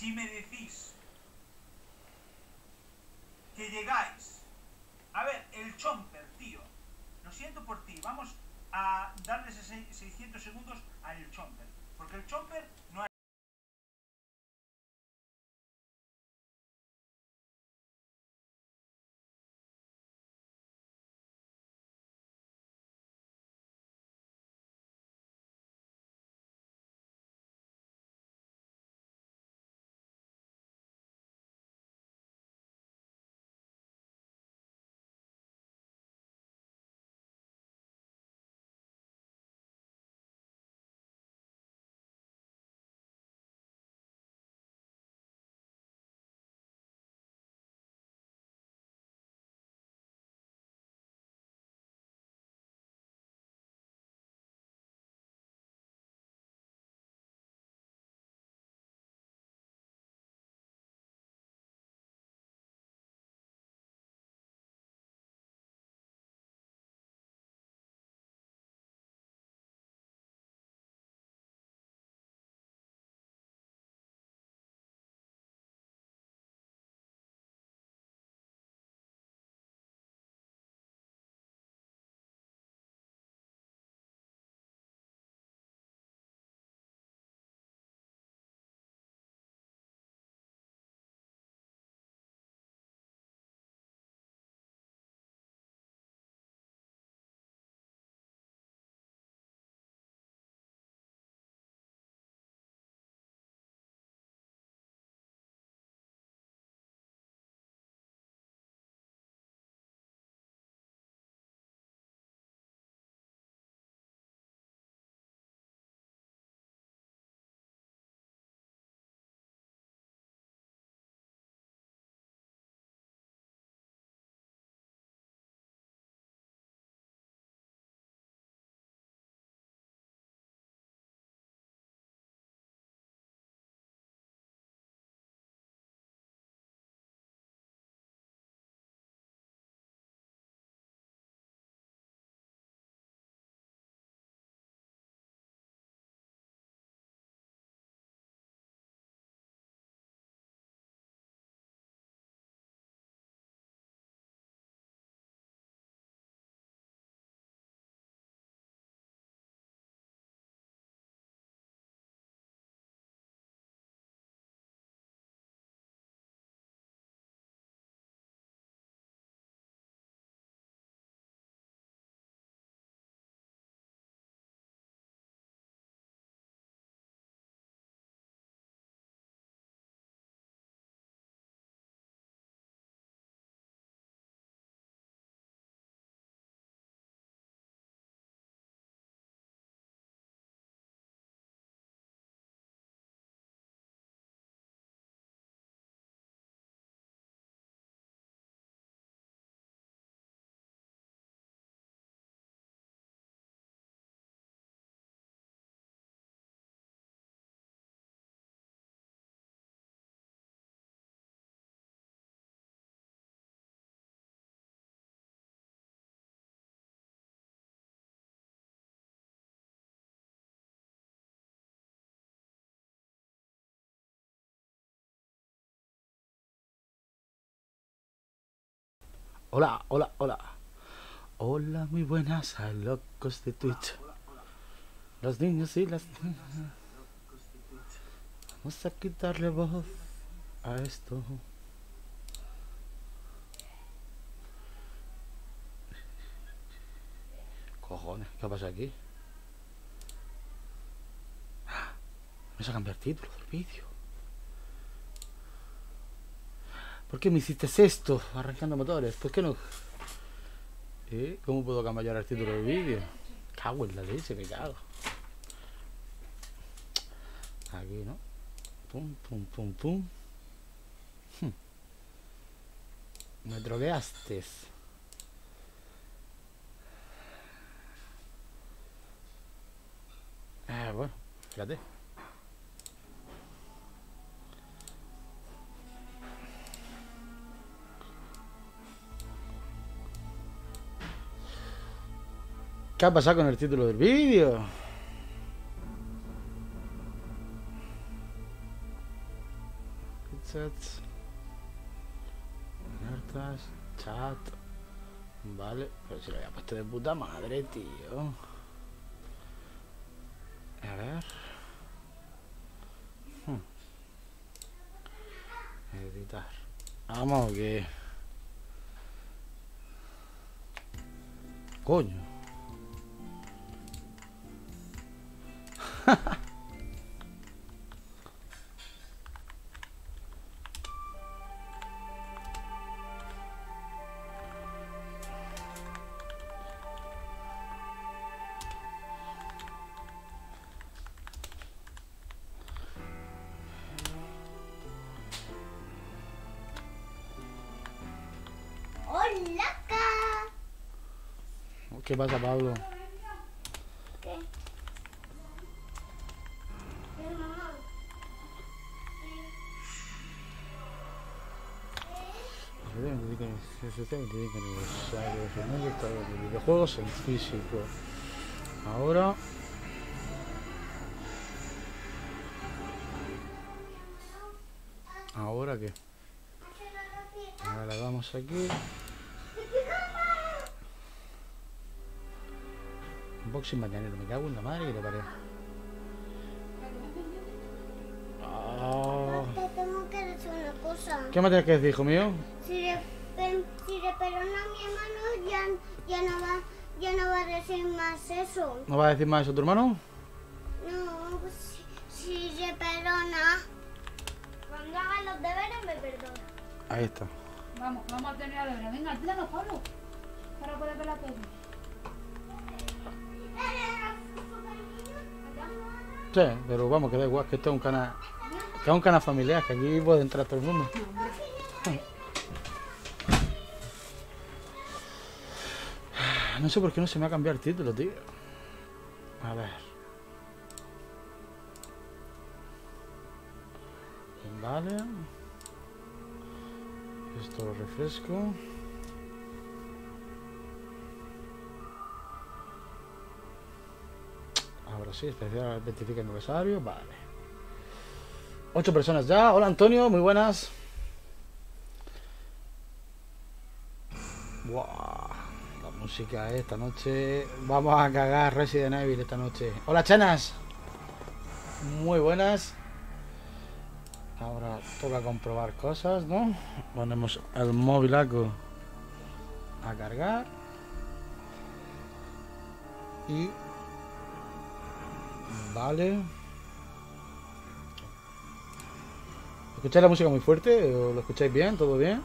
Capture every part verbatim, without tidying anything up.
Si me decís que llegáis a ver el Chomper, tío, lo siento por ti, vamos a darle seiscientos segundos al Chomper, porque el Chomper no hay. Hola, hola, hola. Hola, muy buenas a locos de Twitch. Los niños y las niñas. Vamos a quitarle voz a esto. Cojones, ¿qué pasa aquí? Me a cambiar título del vídeo. ¿Por qué me hiciste esto? Arrancando motores. ¿Por qué no? ¿Eh? ¿Cómo puedo cambiar el título del vídeo? Cago en la leche, me cago. Aquí, ¿no? Pum, pum, pum, pum. Hm. Me drogueaste. Ah, bueno, fíjate. ¿Qué ha pasado con el título del vídeo? assets, alertas, chat. Vale, pero si lo había puesto de puta madre, tío. A ver. Hmm. Editar. Vamos, que... Coño. ¿Qué pasa, Pablo? ¿Qué? ¿Qué, mamá? Videojuegos en físico. Ahora. ¿Ahora qué? Ahora le damos aquí. Unboxing mañanero, me cago en la madre que le paré. Oh. Te tengo que decir una cosa. ¿Qué me tienes que decir, hijo mío? Si le, per- si le perdona a mi hermano, ya, ya, no va, ya no va a decir más eso. ¿No vas a decir más eso a tu hermano? No, pues, si, si le perdona. Cuando haga los deberes, me perdona. Ahí está. Vamos, vamos a tener deberes. Venga, tíranos, Pablo. Para poder ver la tele. Sí, pero vamos, que da igual, que esto es un canal. Que es un canal familiar, que aquí puede entrar todo el mundo. No sé por qué no se me ha cambiado el título, tío. A ver. Vale. Esto lo refresco. Ahora sí, especial veinticinco aniversario. Vale. Ocho personas ya. Hola, Antonio, muy buenas. Wow, la música esta noche. Vamos a cagar Resident Evil esta noche. Hola, chanas. Muy buenas. Ahora toca comprobar cosas, ¿no? Ponemos el móvilaco a cargar. Y... Vale. ¿Escucháis la música muy fuerte? ¿O lo escucháis bien? ¿Todo bien?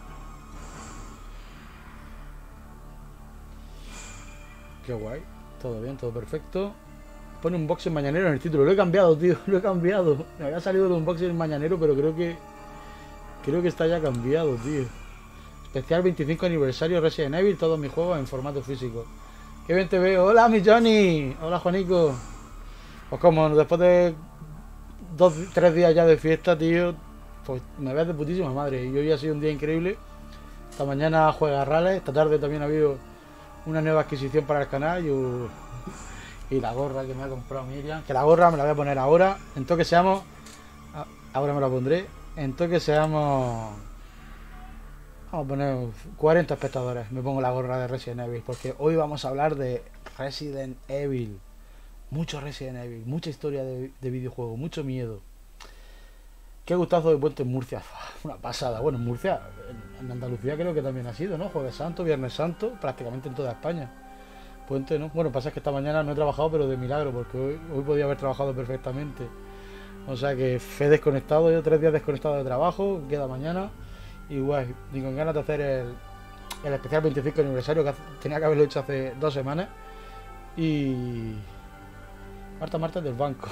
Qué guay. Todo bien, todo perfecto. Pone unboxing mañanero en el título. Lo he cambiado, tío. Lo he cambiado. Me había salido el unboxing mañanero, pero creo que... Creo que está ya cambiado, tío. Especial veinticinco aniversario Resident Evil. Todos mis juegos en formato físico. Qué bien te veo. Hola, mi Johnny. Hola, Juanico. Pues como después de dos, tres días ya de fiesta, tío, pues me ves de putísima madre. Y hoy ha sido un día increíble. Esta mañana juega Rales. Esta tarde también ha habido una nueva adquisición para el canal. Y, uh, y la gorra que me ha comprado Miriam. Que la gorra me la voy a poner ahora. Entonces que seamos... Ahora me la pondré. Entonces que seamos... Vamos a poner cuarenta espectadores. Me pongo la gorra de Resident Evil. Porque hoy vamos a hablar de Resident Evil. Mucho Resident Evil, mucha historia de, de videojuego, mucho miedo. Qué gustazo de puente en Murcia. Una pasada. Bueno, en Murcia, en Andalucía creo que también ha sido, ¿no? Jueves Santo, Viernes Santo, prácticamente en toda España. Puente, ¿no? Bueno, pasa es que esta mañana no he trabajado, pero de milagro, porque hoy, hoy podía haber trabajado perfectamente. O sea que fe desconectado, yo tres días desconectado de trabajo, queda mañana. Y guay, ni con ganas de hacer el, el especial veinticinco aniversario que tenía que haberlo hecho hace dos semanas. Y... Marta, Marta del banco.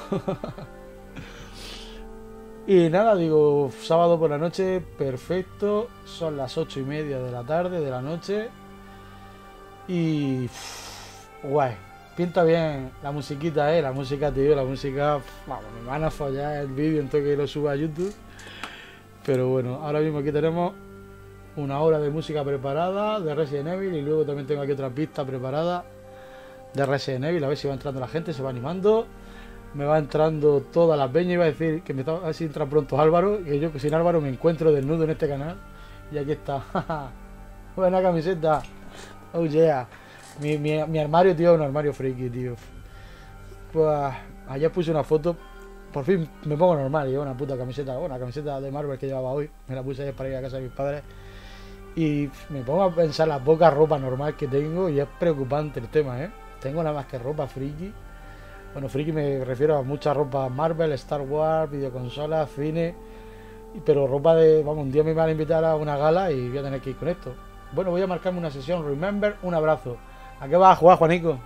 Y nada, digo, sábado por la noche, perfecto. Son las ocho y media de la tarde, de la noche. Y... Guay. Pinta bien la musiquita, eh. La música, tío, la música... Vamos, me van a follar el vídeo entonces que lo suba a YouTube. Pero bueno, ahora mismo aquí tenemos una hora de música preparada de Resident Evil. Y luego también tengo aquí otra pista preparada de Resident Evil. A ver si va entrando la gente, se va animando. me va entrando toda la peña. Iba a decir que me está, a ver si entra pronto Álvaro, que yo que sin Álvaro me encuentro desnudo en este canal. Y aquí está. Buena camiseta. Oh yeah. Mi, mi, mi armario, tío, es un armario friki, tío. Pues ayer puse una foto. Por fin me pongo normal. Llevo una puta camiseta, una camiseta de Marvel que llevaba hoy. Me la puse ayer para ir a casa de mis padres. Y me pongo a pensar la poca ropa normal que tengo. Y es preocupante el tema, ¿eh? Tengo nada más que ropa friki. Bueno, friki me refiero a mucha ropa Marvel, Star Wars, videoconsolas, cine. Pero ropa de... Vamos, un día me van a invitar a una gala y voy a tener que ir con esto. Bueno, voy a marcarme una sesión. Remember, un abrazo. ¿A qué vas a jugar, Juanico?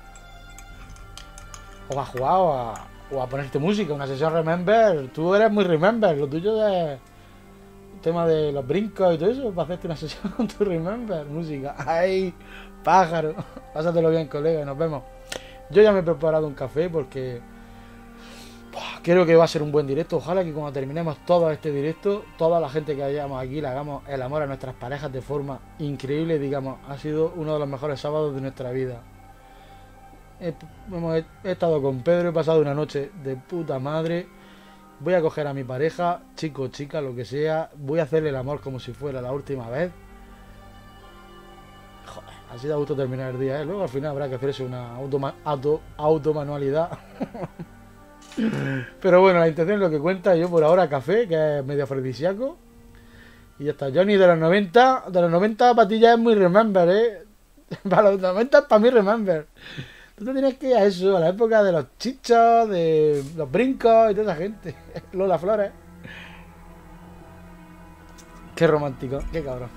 ¿O a jugar o a, o a ponerte música? Una sesión Remember. Tú eres muy Remember. Lo tuyo es el tema de los brincos y todo eso. Para hacerte una sesión con tu Remember. Música. ¡Ay, pájaro! Pásatelo bien, colega. Nos vemos. Yo ya me he preparado un café porque buah, creo que va a ser un buen directo. Ojalá que cuando terminemos todo este directo, toda la gente que hayamos aquí le hagamos el amor a nuestras parejas de forma increíble. Digamos, ha sido uno de los mejores sábados de nuestra vida. He, hemos, he estado con Pedro, he pasado una noche de puta madre. Voy a coger a mi pareja, chico, chica, lo que sea. Voy a hacerle el amor como si fuera la última vez. Así da gusto terminar el día, ¿eh? Luego al final habrá que hacerse una automa auto automanualidad. Pero bueno, la intención es lo que cuenta. Yo por ahora café, que es medio afrodisíaco. Y ya está. Johnny de los noventa. De los noventa para ti ya es muy Remember, ¿eh? Para los noventa es para mí Remember. Tú te tienes que ir a eso, a la época de los chichos, de los brincos y toda esa gente. Lola Flores. Qué romántico, qué cabrón.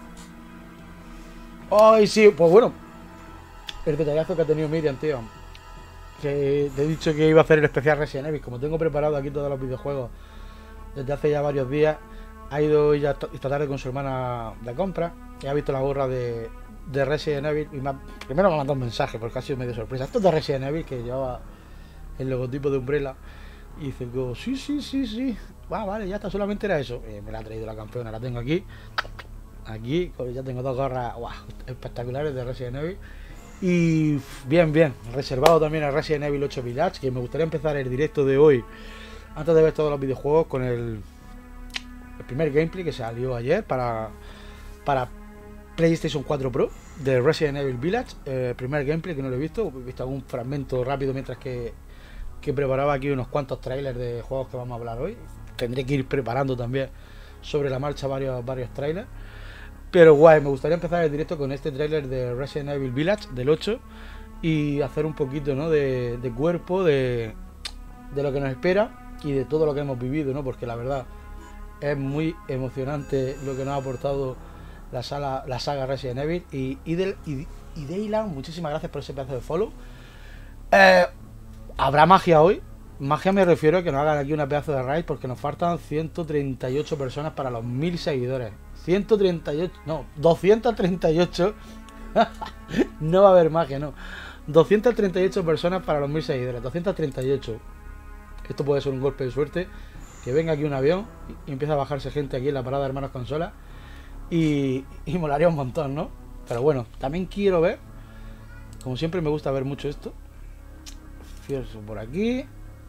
Ay, sí, pues bueno, el detallazo que ha tenido Miriam, tío. Que te he dicho que iba a hacer el especial Resident Evil. Como tengo preparado aquí todos los videojuegos desde hace ya varios días, ha ido ella esta tarde con su hermana de compra y ha visto la gorra de, de Resident Evil. Y me ha, primero me ha mandado un mensaje porque ha sido medio sorpresa. Esto es de Resident Evil, que llevaba el logotipo de Umbrella. Y dice, como, sí, sí, sí, sí. Ah, vale, ya está, solamente era eso. Y me la ha traído la campeona, la tengo aquí. Aquí, ya tengo dos gorras wow, espectaculares de Resident Evil. Y bien, bien, reservado también a Resident Evil ocho Village, que me gustaría empezar el directo de hoy, antes de ver todos los videojuegos, con el, el primer gameplay que salió ayer para, para PlayStation cuatro Pro de Resident Evil Village. El eh, primer gameplay que no lo he visto, he visto algún fragmento rápido mientras que, que preparaba aquí unos cuantos trailers de juegos que vamos a hablar hoy. Tendré que ir preparando también sobre la marcha varios, varios trailers. Pero guay, me gustaría empezar el directo con este tráiler de Resident Evil Village, del ocho, y hacer un poquito, ¿no?, de, de cuerpo, de, de lo que nos espera y de todo lo que hemos vivido, ¿no? Porque la verdad es muy emocionante lo que nos ha aportado la, sala, la saga Resident Evil. Y, y, del, y, y Daylan, muchísimas gracias por ese pedazo de follow. Eh, ¿Habrá magia hoy? Magia me refiero a que nos hagan aquí una pedazo de raid, porque nos faltan ciento treinta y ocho personas para los mil seguidores. ciento treinta y ocho, no, doscientos treinta y ocho. No va a haber magia, no. doscientas treinta y ocho personas para los mil seguidores. doscientos treinta y ocho. Esto puede ser un golpe de suerte. Que venga aquí un avión y empieza a bajarse gente aquí en la parada de Hermanos Consola. Y, y molaría un montón, ¿no? Pero bueno, también quiero ver. Como siempre me gusta ver mucho esto. Fierzo por aquí.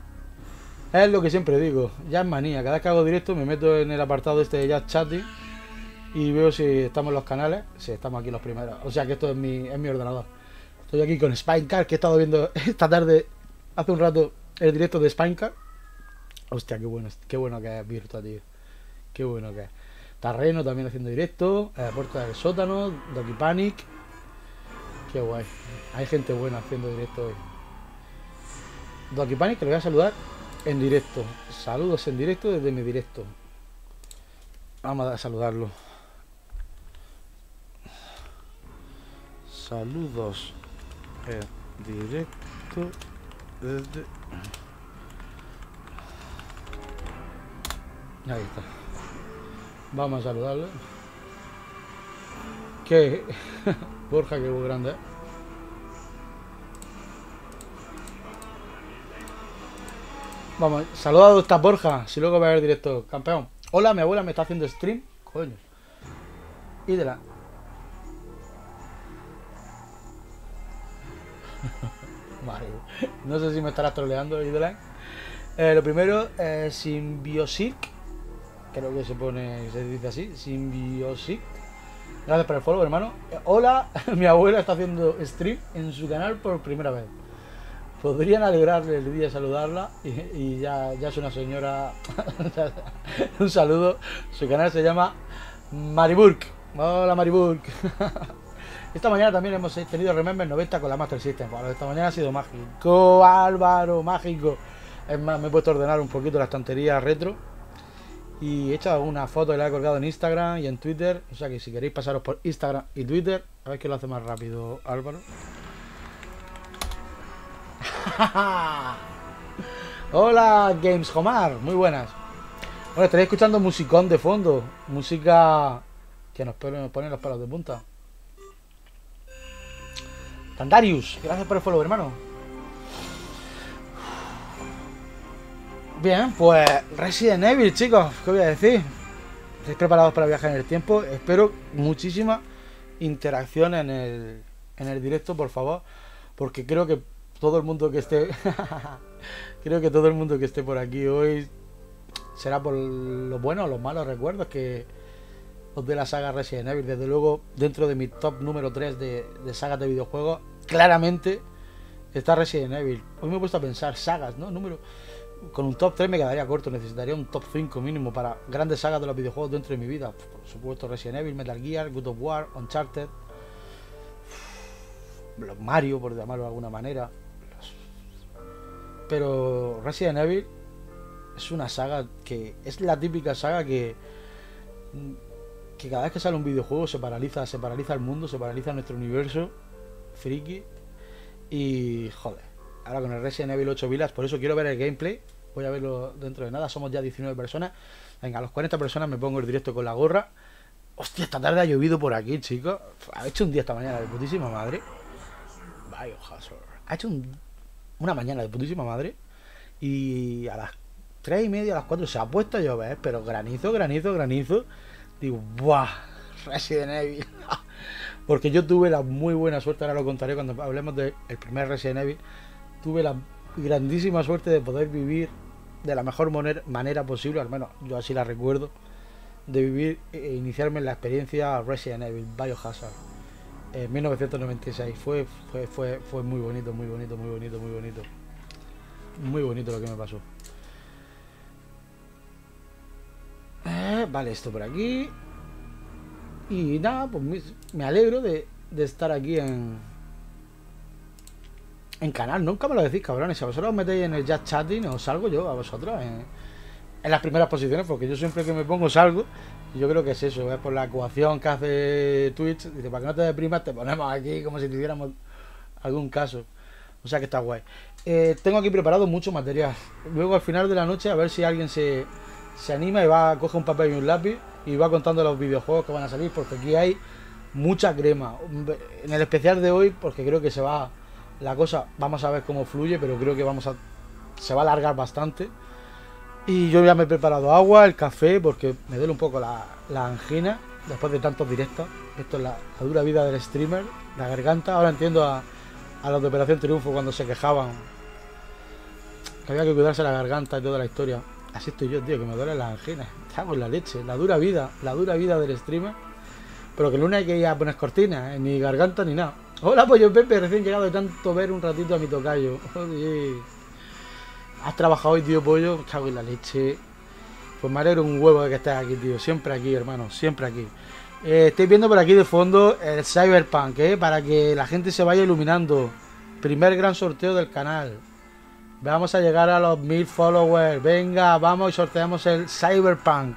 Es lo que siempre digo, ya es manía. Cada vez que hago directo me meto en el apartado este de Just Chatting y veo si estamos en los canales. Si estamos aquí los primeros. O sea que esto es mi, es mi ordenador. Estoy aquí con Spinecart, que he estado viendo esta tarde, hace un rato, el directo de Spinecart. Hostia, qué bueno, qué bueno que es Virtua, tío. Qué bueno que es. Terreno también haciendo directo. Eh, Puerta del Sótano, Doki Panic. Qué guay. Hay gente buena haciendo directo hoy. Doki Panic, que le voy a saludar en directo. Saludos en directo desde mi directo. Vamos a saludarlo. Saludos en directo desde... Ahí está. Vamos a saludarlo. Que Borja, que muy grande, ¿eh? Vamos, saludado está Borja. Si luego va a ver directo, campeón. Hola, mi abuela me está haciendo stream. Coño. Y de la... Mario. No sé si me estarás troleando, Idela. Eh, lo primero, eh, Symbiosic. Creo que se pone, se dice así, Symbiosic. Gracias por el follow, hermano. Eh, hola, mi abuela está haciendo stream en su canal por primera vez. Podrían alegrarle el día y saludarla. Y, y ya, ya es una señora. Un saludo. Su canal se llama Mariburg. Hola, Mariburg. Esta mañana también hemos tenido Remember noventa con la Master System. Bueno, esta mañana ha sido mágico, Álvaro, mágico. Es más, me he puesto a ordenar un poquito la estantería retro. Y he echado una foto y la he colgado en Instagram y en Twitter. O sea que si queréis pasaros por Instagram y Twitter, a ver quién lo hace más rápido, Álvaro. Hola, Games Homar, muy buenas. Bueno, estaréis escuchando musicón de fondo. Música que nos pone, nos pone los pelos de punta. Tandarius, gracias por el follow, hermano. Bien, pues Resident Evil, chicos, ¿qué voy a decir? ¿Estáis preparados para viajar en el tiempo? Espero muchísima interacción en el, en el directo, por favor, porque creo que todo el mundo que esté creo que todo el mundo que esté por aquí hoy será por los buenos o los malos recuerdos que os de la saga Resident Evil. Desde luego, dentro de mi top número tres de, de sagas de videojuegos, claramente está Resident Evil. Hoy me he puesto a pensar sagas, ¿no? Número... Con un top tres me quedaría corto, necesitaría un top cinco mínimo para grandes sagas de los videojuegos dentro de mi vida. Por supuesto, Resident Evil, Metal Gear, God of War, Uncharted, los Mario, por llamarlo de alguna manera. Pero Resident Evil es una saga que es la típica saga que que cada vez que sale un videojuego se paraliza, se paraliza el mundo, se paraliza nuestro universo friki. Y joder, ahora con el Resident Evil ocho Village, por eso quiero ver el gameplay. Voy a verlo dentro de nada. Somos ya diecinueve personas. Venga, a los cuarenta personas me pongo el directo con la gorra. Hostia, esta tarde ha llovido por aquí, chicos. Ha hecho un día esta mañana de putísima madre. Biohazard. Ha hecho un, una mañana de putísima madre. Y a las tres y media, a las cuatro se ha puesto a llover. Pero granizo, granizo, granizo. Digo, ¡buah! Resident Evil. Porque yo tuve la muy buena suerte, ahora lo contaré cuando hablemos del primer Resident Evil. Tuve la grandísima suerte de poder vivir de la mejor manera posible, al menos yo así la recuerdo, de vivir e iniciarme en la experiencia Resident Evil Biohazard en mil novecientos noventa y seis. Fue, fue, fue, fue muy bonito, muy bonito, muy bonito, muy bonito. Muy bonito lo que me pasó. Eh, vale, esto por aquí. Y nada, pues me, me alegro de, de estar aquí en en canal. Nunca me lo decís, cabrones. Si a vosotros os metéis en el chat chatting, os salgo yo a vosotros en, en las primeras posiciones, porque yo siempre que me pongo salgo. Y yo creo que es eso, es por la ecuación que hace Twitch. Dice, para que no te deprimas, te ponemos aquí como si tuviéramos algún caso. O sea que está guay. Eh, tengo aquí preparado mucho material. Luego al final de la noche a ver si alguien se, se anima y va a coger un papel y un lápiz y va contando los videojuegos que van a salir, porque aquí hay mucha crema. En el especial de hoy, porque creo que se va la cosa, vamos a ver cómo fluye, pero creo que vamos a se va a alargar bastante. Y yo ya me he preparado agua, el café, porque me duele un poco la, la angina después de tantos directos. Esto es la, la dura vida del streamer, la garganta. Ahora entiendo a, a los de Operación Triunfo cuando se quejaban que había que cuidarse la garganta y toda la historia. Así estoy yo, tío, que me duele la angina. Estamos en la leche, la dura vida, la dura vida del streamer. Pero que el lunes hay que ir a poner cortinas, eh, ni garganta ni nada. Hola, Pollo Pepe, recién llegado de tanto ver un ratito a mi tocayo. Joder. ¿Has trabajado hoy, tío Pollo? Cago en la leche. Pues me alegro un huevo de que estés aquí, tío. Siempre aquí, hermano, siempre aquí. Eh, estáis viendo por aquí de fondo el Cyberpunk, ¿eh? Para que la gente se vaya iluminando. Primer gran sorteo del canal. Vamos a llegar a los mil followers. Venga, vamos y sorteamos el Cyberpunk.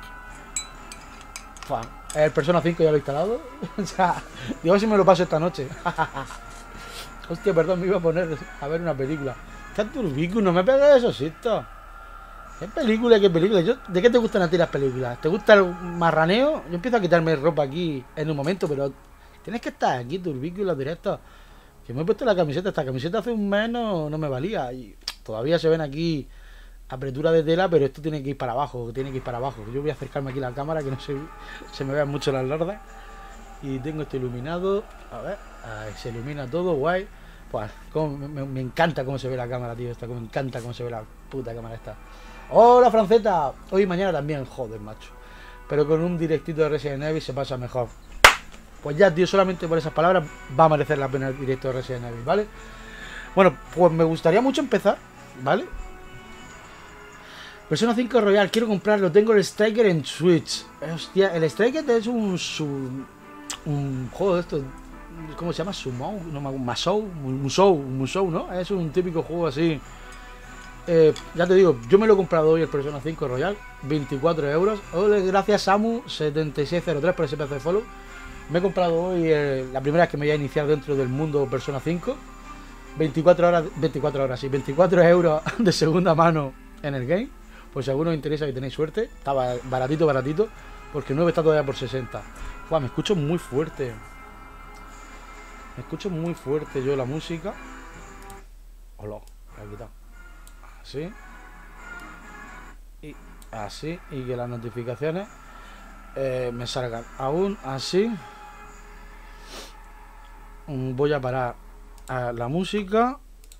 Fua. El Persona cinco ya lo he instalado. O sea, digo si me lo paso esta noche. Hostia, perdón, me iba a poner a ver una película. ¿Qué turbico? No me pegas esos sustos. ¿Qué película? ¿Qué película? Yo, ¿de qué te gustan a ti las películas? ¿Te gusta el marraneo? Yo empiezo a quitarme ropa aquí en un momento, pero tienes que estar aquí, turbico, y los directos. Que me he puesto la camiseta. Esta camiseta hace un mes no, no me valía. Y todavía se ven aquí apretura de tela, pero esto tiene que ir para abajo, tiene que ir para abajo. Yo voy a acercarme aquí a la cámara, que no se, se me vean mucho las lordas. Y tengo esto iluminado. A ver, ahí se ilumina todo, guay. Pues como, me, me encanta cómo se ve la cámara, tío. Esta, me encanta cómo se ve la puta, qué mal está. Hola, Franceta. Hoy y mañana también, joder, macho. Pero con un directito de Resident Evil se pasa mejor. Pues ya, tío, solamente por esas palabras va a merecer la pena el directo de Resident Evil, ¿vale? Bueno, pues me gustaría mucho empezar, ¿vale? Persona cinco Royal, quiero comprarlo. Tengo el Striker en Switch. Hostia, el Striker es un... Su, un juego de estos... ¿Cómo se llama? Sumo, no me Masou, Musou, Musou, ¿no? Es un típico juego así. Eh, ya te digo, yo me lo he comprado hoy el Persona cinco Royal, veinticuatro euros. Hola, gracias Samu setenta y seis cero tres por ese pedazo de follow. Me he comprado hoy eh, la primera vez que me voy a iniciar dentro del mundo Persona cinco. veinticuatro horas, veinticuatro horas, sí, veinticuatro euros de segunda mano en el game. Pues si a alguno os interesa y tenéis suerte, está baratito, baratito, porque el nueve está todavía por sesenta. Uah, me escucho muy fuerte. Me escucho muy fuerte yo la música. Hola, la he quitado. Así. Y así. Y que las notificaciones eh, me salgan aún así. Voy a parar a la música.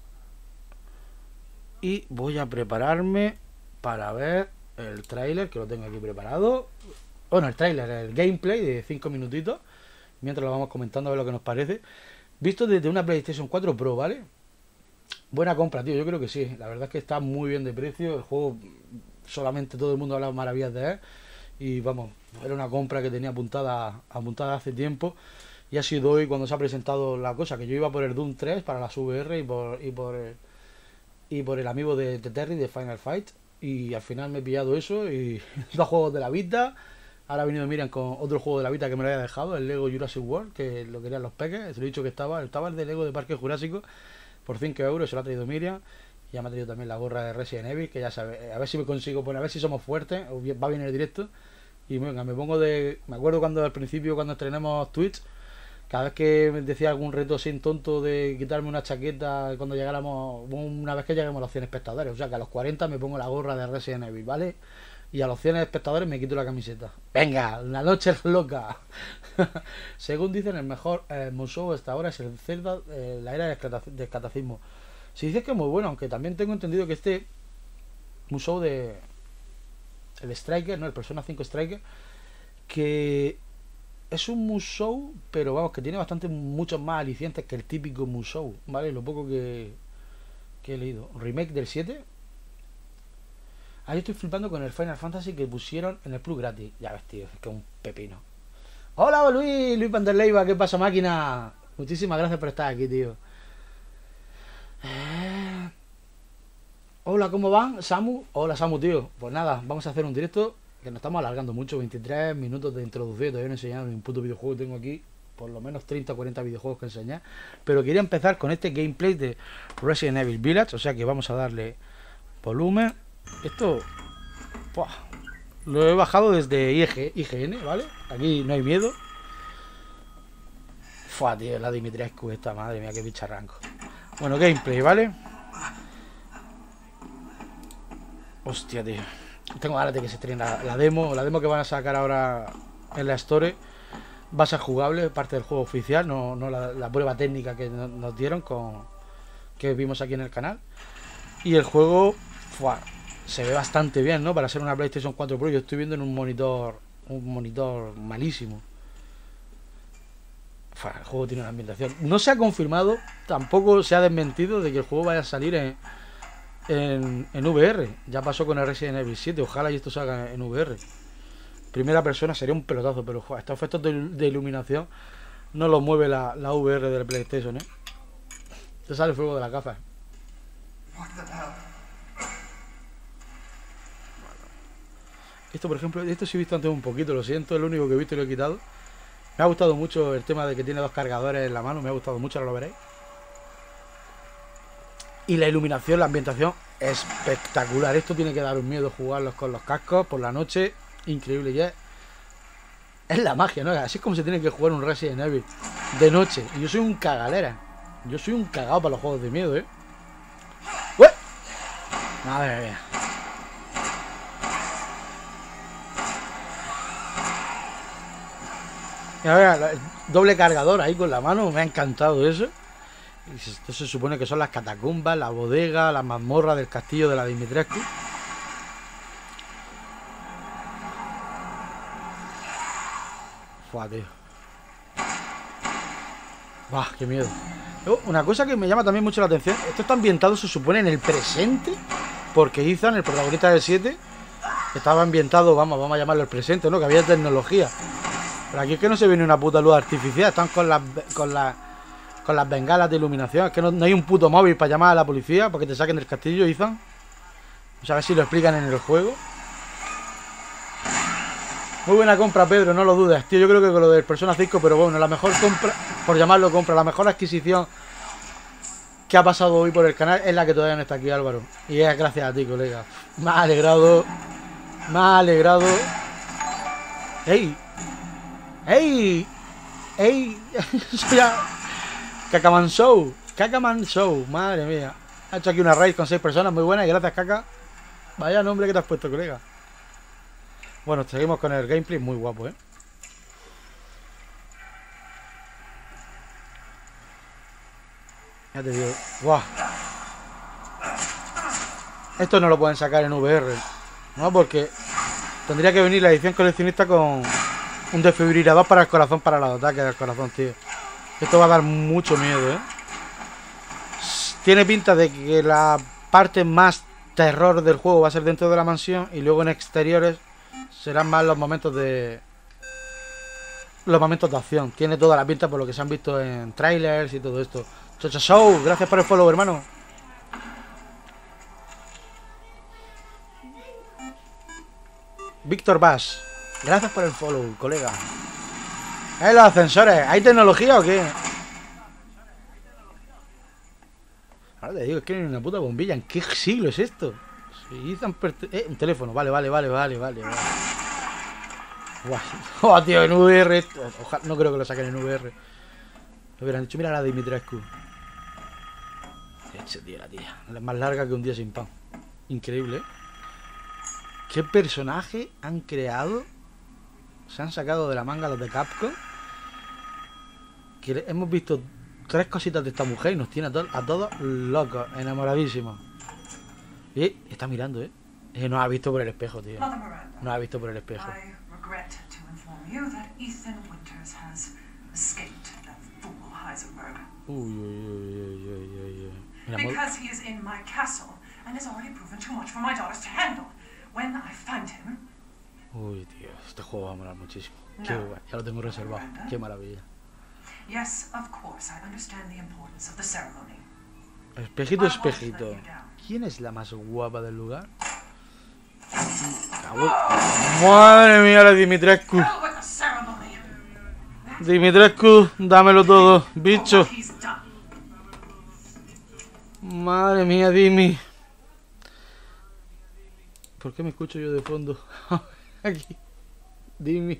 Y voy a prepararme para ver el tráiler, que lo tengo aquí preparado. Bueno, el tráiler, el gameplay de cinco minutitos. Mientras lo vamos comentando a ver lo que nos parece. Visto desde una PlayStation cuatro Pro, ¿vale? Buena compra, tío, yo creo que sí. La verdad es que está muy bien de precio. El juego, solamente todo el mundo habla maravillas de él. Y vamos, era una compra que tenía apuntada, apuntada hace tiempo. Y ha sido hoy cuando se ha presentado la cosa. Que yo iba por el Doom tres para las V R y por, y por, el, y por el amigo de, de Terry de Final Fight. Y al final me he pillado eso y dos juegos de la Vita. Ahora ha venido Miriam con otro juego de la Vita que me lo había dejado, el Lego Jurassic World, que lo querían los peques. Se lo he dicho que estaba, estaba el de Lego de Parque Jurásico por cinco euros, se lo ha traído Miriam. Y ya me ha traído también la gorra de Resident Evil, que ya sabe, a ver si me consigo poner, a ver si somos fuertes, va bien el directo. Y venga, me pongo de... Me acuerdo cuando al principio, cuando estrenamos Twitch, cada vez que me decía algún reto sin tonto de quitarme una chaqueta cuando llegáramos, una vez que lleguemos a los cien espectadores, o sea que a los cuarenta me pongo la gorra de Resident Evil, ¿vale? Y a los cien espectadores me quito la camiseta. Venga, la noche es loca. Según dicen, el mejor eh, museo hasta ahora es el Zelda, eh, la era del escatacismo. Se dice que es muy bueno, aunque también tengo entendido que este museo de... El Striker, ¿no? El Persona cinco Striker, que es un museo, pero vamos, que tiene bastante, muchos más alicientes que el típico museo, ¿vale? Lo poco que, que he leído. Remake del siete. Ahí estoy flipando con el Final Fantasy que pusieron en el Plus gratis. Ya ves, tío, es que es un pepino. Hola, Luis, Luis Vanderleiva, ¿qué pasa, máquina? Muchísimas gracias por estar aquí, tío. Eh... Hola, ¿cómo van? Samu. Hola, Samu, tío. Pues nada, vamos a hacer un directo que nos estamos alargando mucho. veintitrés minutos de introducción. Todavía no he enseñado ni un puto videojuego. Tengo aquí por lo menos treinta o cuarenta videojuegos que enseñar. Pero quería empezar con este gameplay de Resident Evil Village. O sea que vamos a darle volumen. Esto ¡puah! Lo he bajado desde I G N, ¿vale? Aquí no hay miedo. Fua, tío, la Dimitrescu esta, madre mía, qué bicharranco. Bueno, gameplay, ¿vale? Hostia, tío. Tengo ganas de que se estrene la, la demo. La demo que van a sacar ahora en la Store va a ser jugable, parte del juego oficial, no, no la, la prueba técnica que nos, nos dieron con que vimos aquí en el canal. Y el juego, fua, se ve bastante bien, ¿no? Para ser una PlayStation cuatro Pro. Yo estoy viendo en un monitor, un monitor malísimo. Fua, el juego tiene una ambientación. No se ha confirmado, tampoco se ha desmentido de que el juego vaya a salir en, en, en V R. Ya pasó con el Resident Evil siete. Ojalá y esto salga en V R. Primera persona sería un pelotazo, pero fua, estos efectos de, de iluminación no los mueve la, la V R del PlayStation, ¿eh? Te sale el fuego de la gafa. Esto, por ejemplo, esto sí he visto antes un poquito, lo siento, es lo único que he visto y lo he quitado. Me ha gustado mucho el tema de que tiene dos cargadores en la mano, me ha gustado mucho, ahora lo veréis. Y la iluminación, la ambientación, espectacular. Esto tiene que dar un miedo jugarlos con los cascos por la noche, increíble. Ya es la magia, ¿no? Así es como se tiene que jugar un Resident Evil de noche. Y yo soy un cagalera. Yo soy un cagado para los juegos de miedo, ¿eh? ¡Ué! Madre mía. A ver, el doble cargador ahí con la mano, me ha encantado eso. Y esto se supone que son las catacumbas, la bodega, la mazmorra del castillo de la Dimitrescu. Fua, tío. Buah, qué miedo. Oh, una cosa que me llama también mucho la atención. Esto está ambientado, se supone, en el presente. Porque Ethan, el protagonista del siete, estaba ambientado, vamos, vamos a llamarlo el presente, ¿no? Que había tecnología. Pero aquí es que no se ve ni una puta luz artificial. Están con las con las con las bengalas de iluminación. Es que no, no hay un puto móvil para llamar a la policía para que te saquen del castillo, Ethan. Vamos a ver si lo explican en el juego. Muy buena compra, Pedro, no lo dudes, tío. Yo creo que con lo del Persona cinco, pero bueno, la mejor compra, por llamarlo compra, la mejor adquisición que ha pasado hoy por el canal es la que todavía no está aquí, Álvaro. Y es gracias a ti, colega. Me ha alegrado. Me ha alegrado. ¡Ey! ¡Ey! ¡Ey! Soy a... Cacaman Show. Cacaman Show. Madre mía. Ha hecho aquí una raid con seis personas. Muy buena y gracias, Caca. Vaya nombre que te has puesto, colega. Bueno, seguimos con el gameplay. Muy guapo, ¿eh? Ya te digo. ¡Guau! Esto no lo pueden sacar en V R, ¿no? Porque tendría que venir la edición coleccionista con un desfibrilador para el corazón, para los ataques del corazón, tío. Esto va a dar mucho miedo, ¿eh? Tiene pinta de que la parte más terror del juego va a ser dentro de la mansión y luego en exteriores serán más los momentos de... Los momentos de acción. Tiene toda la pinta por lo que se han visto en trailers y todo esto. Chocha Show, gracias por el follow, hermano. Víctor Bass, gracias por el follow, colega. ¿Eh, los ascensores? ¿Hay tecnología o qué? Ahora te digo, es que no hay una puta bombilla. ¿En qué siglo es esto? Si eh, un teléfono, vale, vale, vale, vale, vale, vale. Guau. Oh, tío, en V R. Ojalá, no creo que lo saquen en V R. Lo hubieran dicho, mira la Dimitrescu. Eche, tío, la tía. Es más larga que un día sin pan. Increíble, ¿eh? ¿Qué personaje han creado? Se han sacado de la manga los de Capcom. Que hemos visto tres cositas de esta mujer y nos tiene a, to a todos locos, enamoradísimos. Y está mirando, ¿eh? Eh, nos ha visto por el espejo, tío. Nos ha visto por el espejo. Uy, uy, uy, uy, uy, uy, uy. Mira, Because he is in my castle and has already proven too much for my daughters to handle. When I find him... Uy, tío, este juego va a molar muchísimo. Qué guay, ya lo tengo reservado. Qué maravilla. Yes, of course, I understand the importance of the ceremony. Espejito, espejito. ¿Quién es la más guapa del lugar? Madre mía, la Dimitrescu. Dimitrescu, dámelo todo, bicho. Madre mía, Dimi. ¿Por qué me escucho yo de fondo? Aquí. Dimi.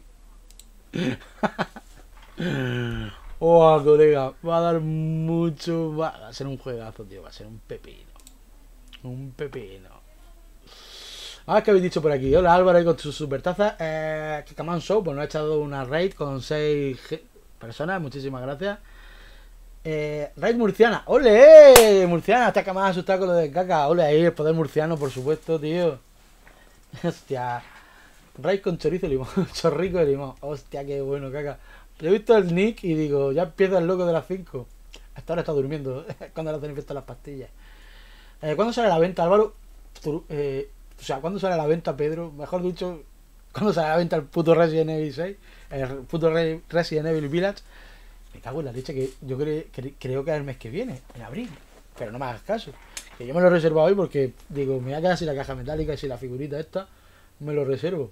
Oh, colega. Va a dar mucho. Va a ser un juegazo, tío. Va a ser un pepino. Un pepino. Ah, ¿qué habéis dicho por aquí? Hola, Álvaro, y con sus supertazas. Eh, Cacaman Show, pues nos ha echado una raid con seis personas. Muchísimas gracias. Eh, raid murciana. ¡Ole! Murciana, hasta que me has asustado con lo de caca. Ole, ahí el poder murciano, por supuesto, tío. Hostia. Raid con chorizo y limón. Chorrico de limón. Hostia, qué bueno, caca. Yo he visto el nick y digo, ya empieza el loco de las cinco. Hasta ahora está durmiendo. Cuando le hacen efecto las pastillas. Eh, ¿Cuándo sale a la venta, Álvaro? Eh, o sea, ¿cuándo sale a la venta, Pedro? Mejor dicho, ¿cuándo sale a la venta el puto Resident Evil seis? El puto Re Resident Evil Village. Me cago en la leche, que yo cre cre creo que es el mes que viene, en abril. Pero no me hagas caso. Que yo me lo he reservado hoy porque digo, me voy a quedar sin la caja metálica y sin la figurita esta. Me lo reservo.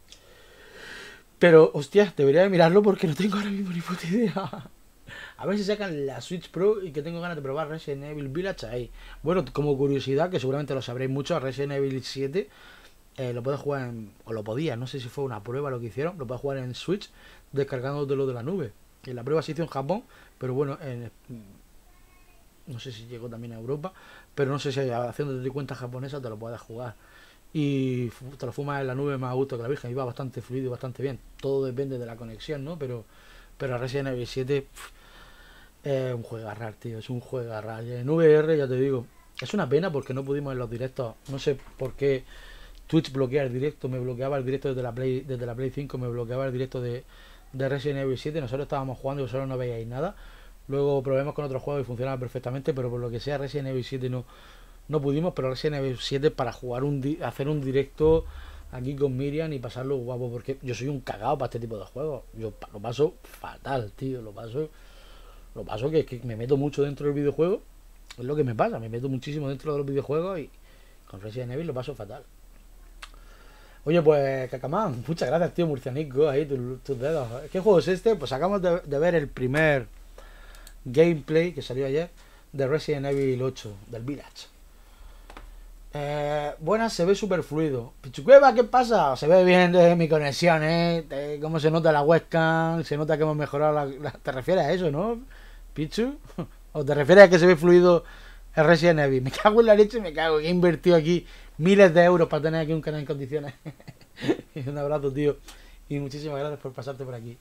Pero, hostia, debería de mirarlo porque no tengo ahora mismo ni puta idea. A ver si sacan la Switch Pro y que tengo ganas de probar Resident Evil Village ahí. Bueno, como curiosidad, que seguramente lo sabréis mucho, Resident Evil siete eh, lo puedes jugar en... O lo podías, no sé si fue una prueba lo que hicieron. Lo puedes jugar en Switch descargándotelo de la nube. Y la prueba se hizo en Japón, pero bueno, en... no sé si llegó también a Europa. Pero no sé si haciendo tu cuenta japonesa te lo puedes jugar. Y te lo fumas en la nube más a gusto que la Virgen. Y va bastante fluido y bastante bien. Todo depende de la conexión, ¿no? Pero, pero Resident Evil siete... Pff, Es un juegarrar, tío, es un juegarrar. Y en V R, ya te digo, es una pena porque no pudimos en los directos. No sé por qué Twitch bloquea el directo, me bloqueaba el directo desde la Play, desde la Play cinco, me bloqueaba el directo de, de Resident Evil siete. Nosotros estábamos jugando y solo no veíais nada. Luego probamos con otros juegos y funcionaba perfectamente, pero por lo que sea Resident Evil siete no, no pudimos. Pero Resident Evil siete para jugar un di hacer un directo aquí con Miriam y pasarlo guapo, porque yo soy un cagado para este tipo de juegos. Yo lo paso fatal, tío, lo paso lo paso que, que me meto mucho dentro del videojuego. Es lo que me pasa, me meto muchísimo dentro de los videojuegos y con Resident Evil lo paso fatal. Oye, pues Cacamán, muchas gracias, tío, Murcianico, ahí tus, tus dedos. ¿Qué juego es este? Pues acabamos de, de ver el primer gameplay que salió ayer de Resident Evil ocho, del Village. Eh, buenas, se ve súper fluido. Pichucueva, ¿qué pasa? Se ve bien de mi conexión, ¿eh? De cómo se nota la webcam, se nota que hemos mejorado la, la... ¿Te refieres a eso, no, Pichu? ¿O te refieres a que se ve fluido el Resident Evil? Me cago en la leche, me cago, que he invertido aquí miles de euros para tener aquí un canal en condiciones. Un abrazo, tío, y muchísimas gracias por pasarte por aquí.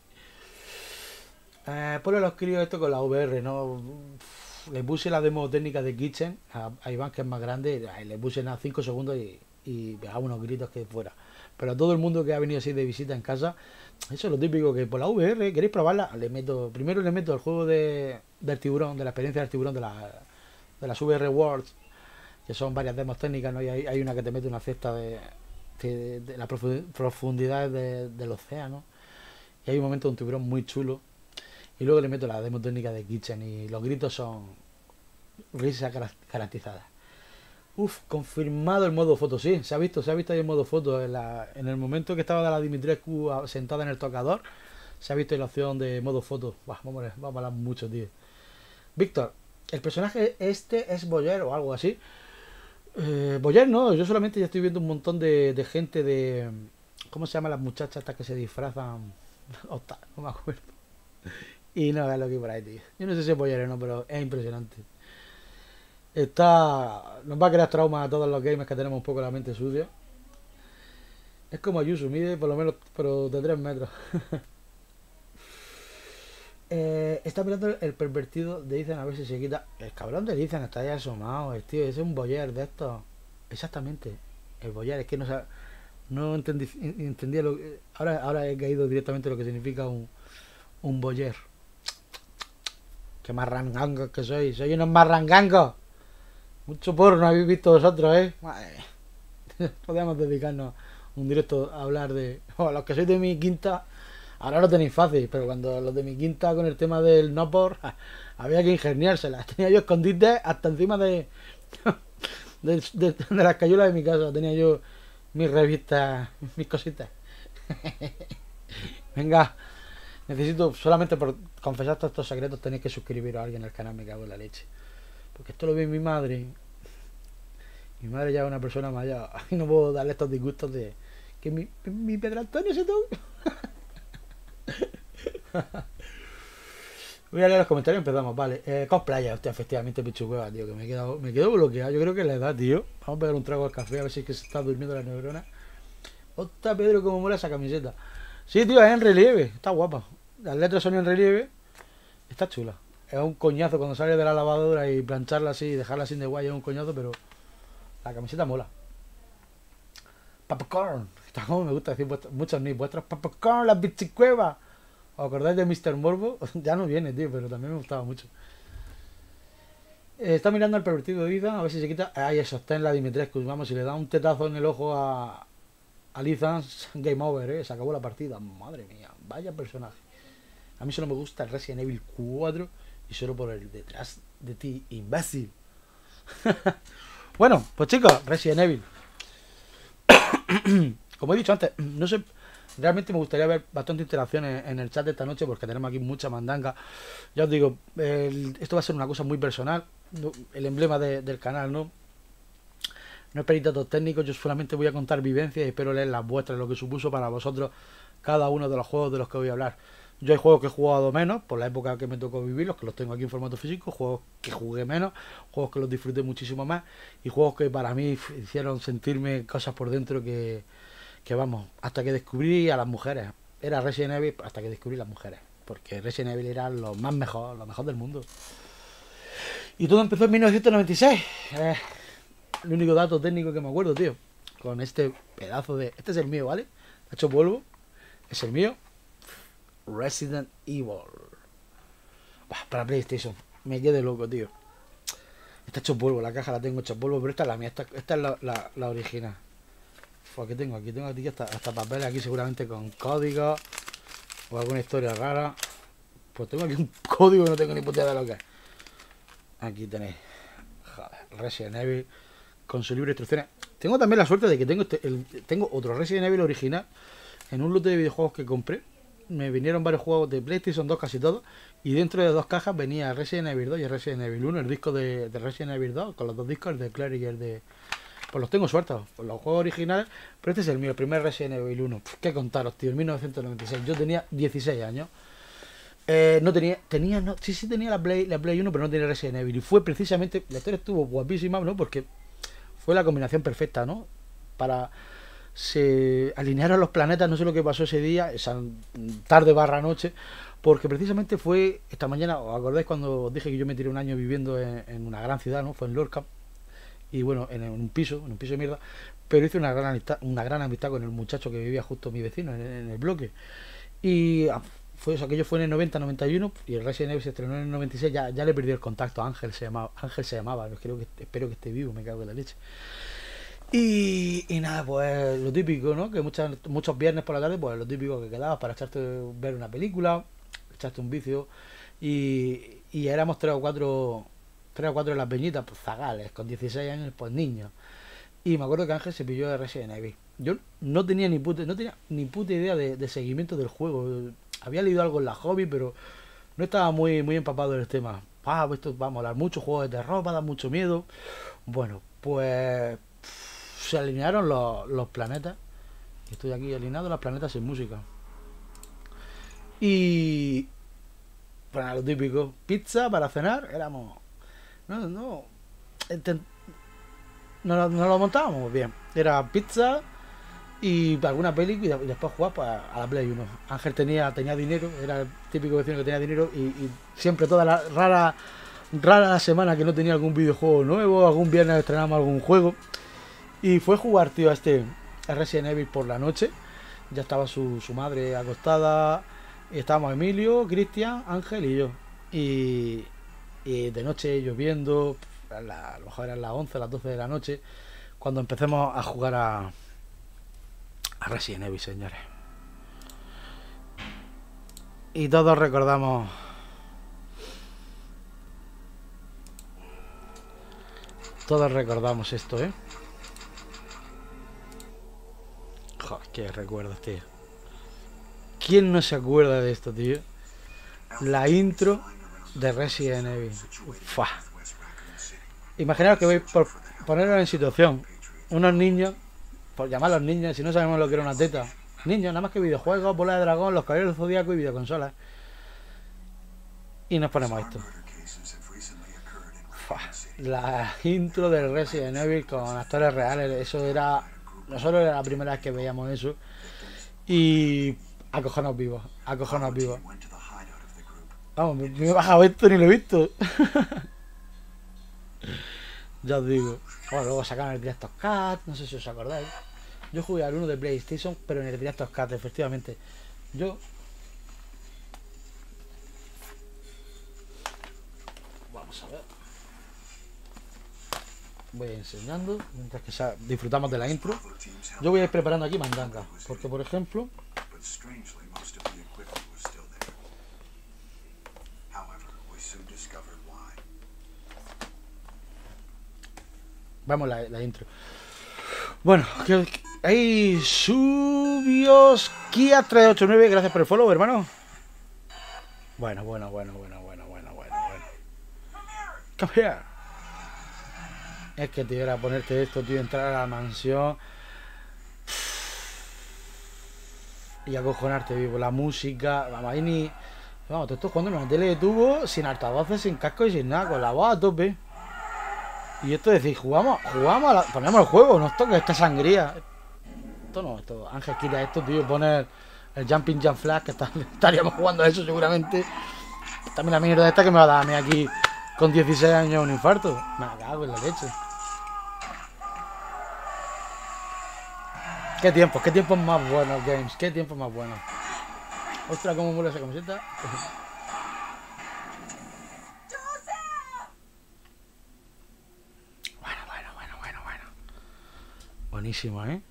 Eh, ponle los críos esto con la V R, ¿no? Le puse la demo técnica de Kitchen a, a Iván, que es más grande, y le puse nada cinco segundos y, y pegaba unos gritos que fuera. Pero a todo el mundo que ha venido así de visita en casa, eso es lo típico, que por la V R, ¿queréis probarla? Le meto, primero le meto el juego de, del tiburón, de la experiencia del tiburón, de, la, de las V R Worlds, que son varias demos técnicas, ¿no? Y hay, hay una que te mete una cesta de, de, de la profundidad de, del océano, y hay un momento de un tiburón muy chulo. Y luego le meto la demo técnica de Kitchen y los gritos son risas garantizadas. Uf, confirmado el modo foto, sí, se ha visto, se ha visto ahí el modo foto. En, la, en el momento que estaba la Dimitrescu sentada en el tocador, se ha visto la opción de modo foto. Bah, vamos, a, vamos a hablar mucho, tío. Víctor, ¿el personaje este es Boyer o algo así? Eh, Boyer no, yo solamente ya estoy viendo un montón de, de gente de... ¿Cómo se llaman las muchachas estas que se disfrazan? Ota, no me acuerdo. Y no, es lo que hay por ahí, tío. Yo no sé si es Boyer o no, pero es impresionante. Está... Nos va a crear trauma a todos los gamers que tenemos un poco la mente sucia. Es como Ayuso, mide por lo menos pero de tres metros. eh, está mirando el pervertido de Ethan a ver si se quita. El cabrón de Ethan está ahí asomado, el tío. Ese es un Boyer de estos. Exactamente. El Boyer, es que no, no entendí, entendía lo que... Ahora, ahora he caído directamente lo que significa un, un Boyer. Qué marrangangos que sois. Soy unos marrangangos. Mucho porno habéis visto vosotros, ¿eh? Podríamos dedicarnos un directo a hablar de... Oh, los que sois de mi quinta, ahora lo tenéis fácil, pero cuando los de mi quinta con el tema del no por, había que ingeniárselas. Tenía yo escondites hasta encima de, de, de, de las cayulas de mi casa. Tenía yo mis revistas, mis cositas. Venga, necesito, solamente por confesar todos estos secretos, tenéis que suscribiros a alguien al canal, me cago en la leche. Porque esto lo ve mi madre. Mi madre ya es una persona mayor. Y no puedo darle estos disgustos de que mi, mi Pedro Antonio se toca. Voy a leer los comentarios y empezamos. Vale. Eh, cosplaya, hostia, efectivamente, pichucueva, tío. Que me he quedado, me quedo bloqueado. Yo creo que es la edad, tío. Vamos a pegar un trago al café a ver si es que se está durmiendo la neurona. Hostia, Pedro, cómo mola esa camiseta. Sí, tío, es en relieve. Está guapa. Las letras son en relieve. Está chula. Es un coñazo cuando sale de la lavadora y plancharla así y dejarla sin de guay, es un coñazo, pero la camiseta mola. Popcorn, está como me gusta decir vuestros, muchos ni vuestros popcorn, las bichicuevas. ¿Os acordáis de mister Morbo? Ya no viene, tío, pero también me gustaba mucho. Eh, está mirando al pervertido de Ethan, a ver si se quita. Ay, eso está en la Dimitrescu. Vamos, si le da un tetazo en el ojo a, a Ethan, game over, eh. Se acabó la partida. Madre mía, vaya personaje. A mí solo me gusta el Resident Evil cuatro. Y solo por el detrás de ti, imbécil. Bueno, pues chicos, Resident Evil. Como he dicho antes, no sé, realmente me gustaría ver bastante interacciones en el chat de esta noche porque tenemos aquí mucha mandanga. Ya os digo, el, esto va a ser una cosa muy personal, ¿no? El emblema de, del canal, ¿no? No esperéis datos técnicos, yo solamente voy a contar vivencias y espero leer las vuestras, lo que supuso para vosotros cada uno de los juegos de los que voy a hablar. Yo hay juegos que he jugado menos, por la época que me tocó vivir, los que los tengo aquí en formato físico, juegos que jugué menos, juegos que los disfruté muchísimo más, y juegos que para mí hicieron sentirme cosas por dentro que, que vamos, hasta que descubrí a las mujeres. Era Resident Evil hasta que descubrí las mujeres. porque Resident Evil era lo más mejor, lo mejor del mundo. Y todo empezó en mil novecientos noventa y seis. Eh, el único dato técnico que me acuerdo, tío. Con este pedazo de... Este es el mío, ¿vale? Está hecho polvo. Es el mío. Resident Evil. Bah, para PlayStation. Me quedé loco, tío. Está hecho polvo. La caja la tengo hecha polvo, pero esta es la mía. Esta, esta es la, la, la original. Pues aquí tengo, aquí tengo aquí hasta, hasta papeles aquí seguramente con códigos o alguna historia rara. Pues tengo aquí un código que no tengo ni puta idea de lo que es. Aquí tenéis. Joder, Resident Evil con su libro de instrucciones. Tengo también la suerte de que tengo este, el, tengo otro Resident Evil original en un lote de videojuegos que compré. Me vinieron varios juegos de PlayStation dos, casi todos, y dentro de dos cajas venía Resident Evil dos y Resident Evil uno, el disco de, de Resident Evil dos, con los dos discos, el de Claire y el de... Pues los tengo sueltos, pues los juegos originales, pero este es el mío, el primer Resident Evil uno. Pff, qué contaros, tío, en mil novecientos noventa y seis, yo tenía dieciséis años. Eh, no tenía, tenía, no, sí, sí tenía la Play, la Play uno, pero no tenía Resident Evil, y fue precisamente, la historia estuvo guapísima, ¿no? Porque fue la combinación perfecta, ¿no? Para... Se alinearon los planetas, no sé lo que pasó ese día, esa tarde barra noche, porque precisamente fue esta mañana, ¿os acordáis cuando os dije que yo me tiré un año viviendo en, en una gran ciudad, ¿no? Fue en Lorca, y bueno, en, en un piso, en un piso de mierda, pero hice una gran amistad, una gran amistad con el muchacho que vivía justo mi vecino, en, en el bloque, y fue eso, aquello fue en el noventa, noventa y uno, y el Resident Evil se estrenó en el noventa y seis, ya, ya le perdí el contacto, Ángel se llamaba, Ángel se llamaba, creo que, espero que esté vivo, me cago en la leche. Y, y nada, pues lo típico, ¿no? Que muchas, muchos viernes por la tarde, pues lo típico que quedabas para echarte ver una película, echarte un vicio. Y, y éramos tres o cuatro, tres o cuatro de las peñitas, pues zagales, con dieciséis años, pues niños. Y me acuerdo que Ángel se pilló de Resident Evil. Yo no tenía ni puta, no tenía ni puta idea de, de seguimiento del juego. Había leído algo en la hobby, pero no estaba muy, muy empapado del tema. Ah, pues esto va a molar mucho, juego de terror, va a dar mucho miedo. Bueno, pues... se alinearon los, los planetas. Estoy aquí alineado los planetas sin música. Y para lo típico, pizza para cenar, éramos no, no no, no lo montábamos bien. Era pizza y alguna película y después jugar pues, a la Play uno. Ángel tenía, tenía dinero, era el típico vecino que tenía dinero y, y siempre toda la rara rara semana que no tenía algún videojuego nuevo, algún viernes estrenamos algún juego. Y fue jugar, tío, a este a Resident Evil por la noche. Ya estaba su, su madre acostada. Y estábamos Emilio, Cristian, Ángel y yo. Y, y de noche lloviendo. A, la, a lo mejor eran las once, las doce de la noche. Cuando empecemos a jugar a, a Resident Evil, señores. Y todos recordamos... Todos recordamos esto, ¿eh? Joder, qué recuerdos, tío. ¿Quién no se acuerda de esto, tío? La intro de Resident Evil. Ufua. Imaginaos que voy por ponerlos en situación. Unos niños, por llamarlos niños, si no sabemos lo que era una teta. Niños, nada más que videojuegos, bola de dragón, los caballeros del zodiaco y videoconsolas. Y nos ponemos esto. Ufua. La intro del Resident Evil con actores reales, eso era... Nosotros era la primera vez que veíamos eso. Y... acojonados vivos, acojonados vivos. Vamos, me, me he bajado esto ni lo he visto. Ya os digo. Bueno, luego sacaron el Director's Cut, no sé si os acordáis. Yo jugué al uno de PlayStation, pero en el Director's Cut, efectivamente. Yo... Vamos a ver. Voy enseñando, mientras que sa- disfrutamos de la intro. Yo voy a ir preparando aquí mandanga, porque por ejemplo... Vamos la, la intro. Bueno, que, que, ahí Subios Kia tres ocho nueve, gracias por el follow, hermano. Bueno, bueno, bueno, bueno, bueno, bueno, bueno, bueno. Come here. Es que tío, era ponerte esto, tío, entrar a la mansión y acojonarte vivo, la música, vamos, ahí ni... Vamos, te estoy jugando en una tele de tubo, sin altavoces, sin casco y sin nada, con la voz a tope. Y esto es decir, jugamos, jugamos, a la, ponemos el juego, nos toca esta sangría. Esto no, esto, Ángel, quita esto, tío, poner el Jumping Jump Flash, que está, estaríamos jugando a eso seguramente. También la mierda esta que me va a dar a mí aquí con dieciséis años un infarto. Me cago en la leche. Qué tiempos, qué tiempos más buenos, Games. Qué tiempos más buenos. Ostras, cómo mola esa camiseta. Bueno, bueno, bueno, bueno, bueno. Buenísimo, ¿eh?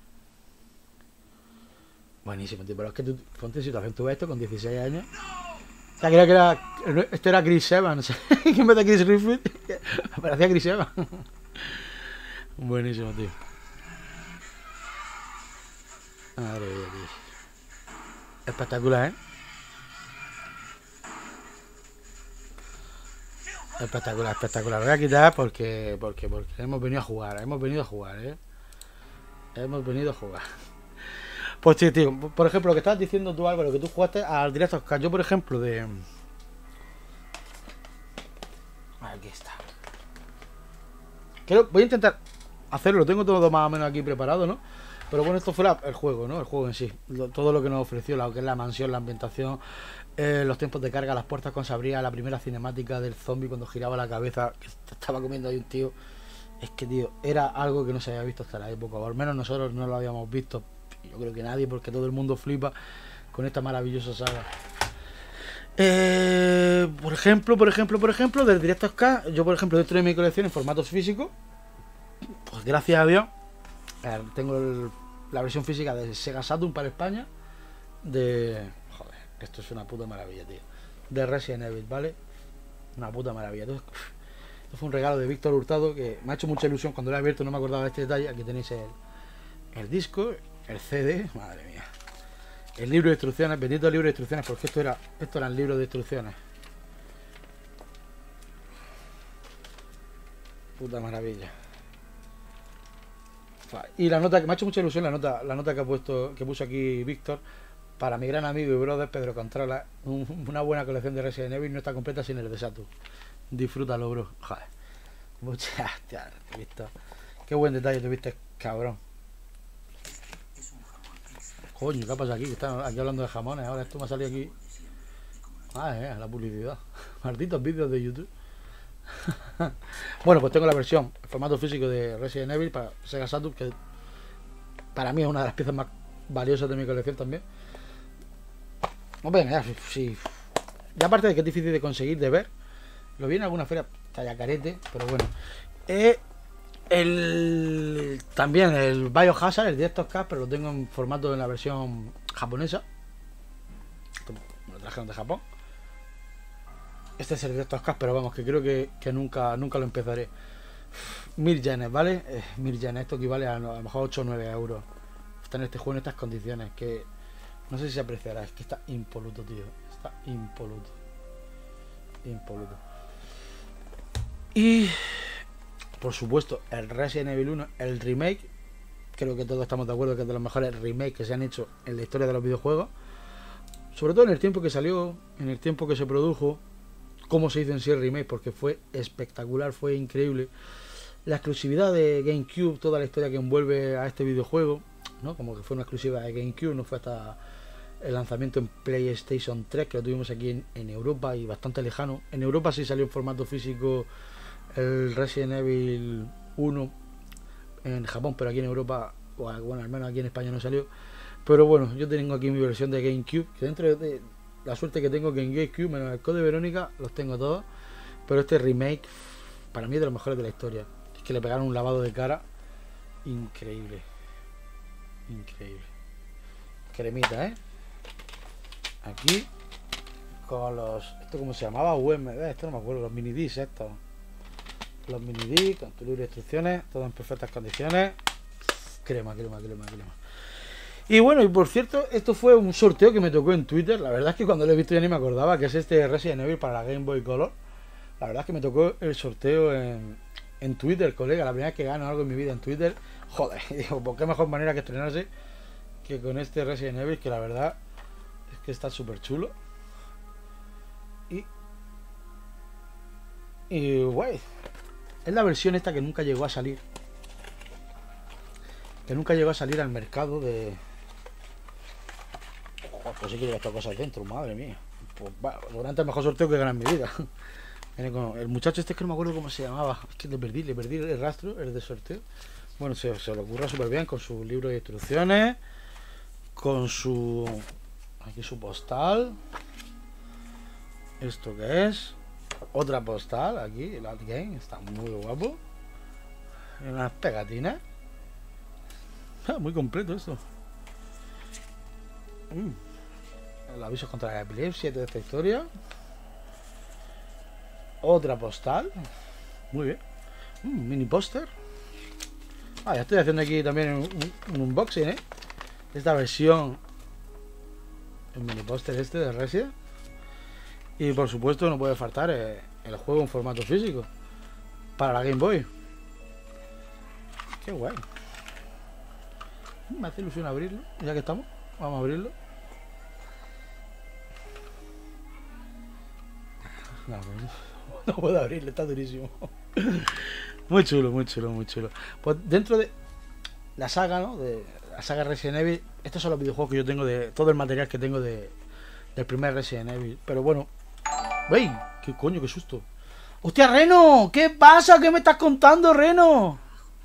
Buenísimo, tío. Pero es que tú, ponte en situación, tú ves esto con dieciséis años. O sea, creo que era... Esto era Chris Evans. En vez de Chris Redfield, parecía Chris Evans. Buenísimo, tío. Madre mía, tío. Espectacular, ¿eh? Espectacular, espectacular. Lo voy a quitar porque, porque, porque hemos venido a jugar. Hemos venido a jugar, ¿eh? Hemos venido a jugar. Pues sí, tío. Por ejemplo, lo que estabas diciendo tú, Álvaro, que tú jugaste al Director's Cut. Yo, por ejemplo, de... Aquí está. Quiero, voy a intentar hacerlo. Lo tengo todo más o menos aquí preparado, ¿no? Pero bueno, esto fue la, el juego, ¿no? El juego en sí. Lo, todo lo que nos ofreció, lo que es la mansión, la ambientación, eh, los tiempos de carga, las puertas cuando se abría, la primera cinemática del zombie cuando giraba la cabeza, que estaba comiendo ahí un tío. Es que, tío, era algo que no se había visto hasta la época. O al menos nosotros no lo habíamos visto. Yo creo que nadie, porque todo el mundo flipa con esta maravillosa saga. Eh, por ejemplo, por ejemplo, por ejemplo, del Director's Cut, yo por ejemplo dentro de mi colección en formatos físicos, pues gracias a Dios, eh, tengo el, la versión física de Sega Saturn para España, de... Joder, esto es una puta maravilla, tío. De Resident Evil, ¿vale? Una puta maravilla. Entonces, esto fue un regalo de Víctor Hurtado que me ha hecho mucha ilusión cuando lo he abierto, no me acordaba de este detalle. Aquí tenéis el, el disco, el C D, madre mía. El libro de instrucciones, bendito libro de instrucciones, porque esto era, esto eran libros de instrucciones. Puta maravilla. Y la nota que me ha hecho mucha ilusión, la nota, la nota que ha puesto, que puso aquí Víctor, para mi gran amigo y brother Pedro Controla, un, una buena colección de Resident Evil no está completa sin el de Saturn. Disfrútalo, bro. Joder. Muchas, hostia, visto. Qué buen detalle tuviste, cabrón. Coño, ¿qué pasa aquí? Que están aquí hablando de jamones. Ahora esto me ha salido aquí. Ah, eh, la publicidad. Malditos vídeos de YouTube. Bueno, pues tengo la versión, el formato físico de Resident Evil para Sega Saturn, que para mí es una de las piezas más valiosas de mi colección también. Hombre, ya, sí. Ya aparte de que es difícil de conseguir, de ver. Lo vi en alguna feria, talla carete, pero bueno. Eh, el también el Biohazard, el Director's Cut, pero lo tengo en formato en la versión japonesa. Me lo trajeron de Japón. Este es el Director's Cut, pero vamos, que creo que, que nunca nunca lo empezaré. Mil yenes, ¿vale? Eh, mil yenes, esto equivale a, a lo mejor ocho o nueve euros. Está en este juego en estas condiciones, que no sé si se apreciará, es que está impoluto, tío. Está impoluto. Impoluto. Y por supuesto, el Resident Evil uno, el remake. Creo que todos estamos de acuerdo que es de los mejores remakes que se han hecho en la historia de los videojuegos. Sobre todo en el tiempo que salió, en el tiempo que se produjo, cómo se hizo en sí el remake, porque fue espectacular, fue increíble. La exclusividad de GameCube, toda la historia que envuelve a este videojuego, ¿no? Como que fue una exclusiva de GameCube, no fue hasta el lanzamiento en PlayStation tres, que lo tuvimos aquí en, en Europa y bastante lejano. En Europa sí salió en formato físico el Resident Evil uno en Japón, pero aquí en Europa, bueno, al menos aquí en España no salió. Pero bueno, yo tengo aquí mi versión de GameCube, que dentro de la suerte que tengo que en GameCube, menos el Code Verónica, los tengo todos. Pero este remake, para mí es de los mejores de la historia. Es que le pegaron un lavado de cara increíble. Increíble. Cremita, ¿eh? Aquí, con los... ¿Esto cómo se llamaba? U M B, esto no me acuerdo, los mini discs estos. Los mini discs, con tu libre de instrucciones, todo en perfectas condiciones. Crema, crema, crema, crema. Y bueno, y por cierto, esto fue un sorteo que me tocó en Twitter. La verdad es que cuando lo he visto ya ni me acordaba, que es este Resident Evil para la Game Boy Color. La verdad es que me tocó el sorteo en, en Twitter, colega. La primera vez que gano algo en mi vida en Twitter. Joder, digo, pues qué mejor manera que estrenarse que con este Resident Evil, que la verdad es que está súper chulo. Y... Y, güey, es la versión esta que nunca llegó a salir. Que nunca llegó a salir al mercado de... pues sí que lleva estas cosas dentro, madre mía. Pues va, durante el mejor sorteo que he ganado en mi vida. Viene con el muchacho este que no me acuerdo cómo se llamaba. Es que le perdí, le perdí el rastro, el de sorteo. Bueno, se, se lo ocurra súper bien con su libro de instrucciones. Con su... Aquí su postal. ¿Esto qué es? Otra postal, aquí, el Outgame. Está muy guapo. Y unas pegatinas. Ah, muy completo esto. Mm. El aviso contra la epilepsia de esta historia. Otra postal. Muy bien. Un mini póster. Ah, ya estoy haciendo aquí también un, un, un unboxing, ¿eh? Esta versión. El mini póster este de Resident. Y por supuesto no puede faltar eh, el juego en formato físico. Para la Game Boy. Qué guay. Me hace ilusión abrirlo. Ya que estamos. Vamos a abrirlo. No, no puedo abrirlo, está durísimo. Muy chulo, muy chulo, muy chulo. Pues dentro de la saga, ¿no? De la saga Resident Evil, estos son los videojuegos que yo tengo de todo el material que tengo de del primer Resident Evil. Pero bueno, ¡wey! ¿Qué coño? ¡Qué susto! ¡Hostia, Reno! ¿Qué pasa? ¿Qué me estás contando, Reno?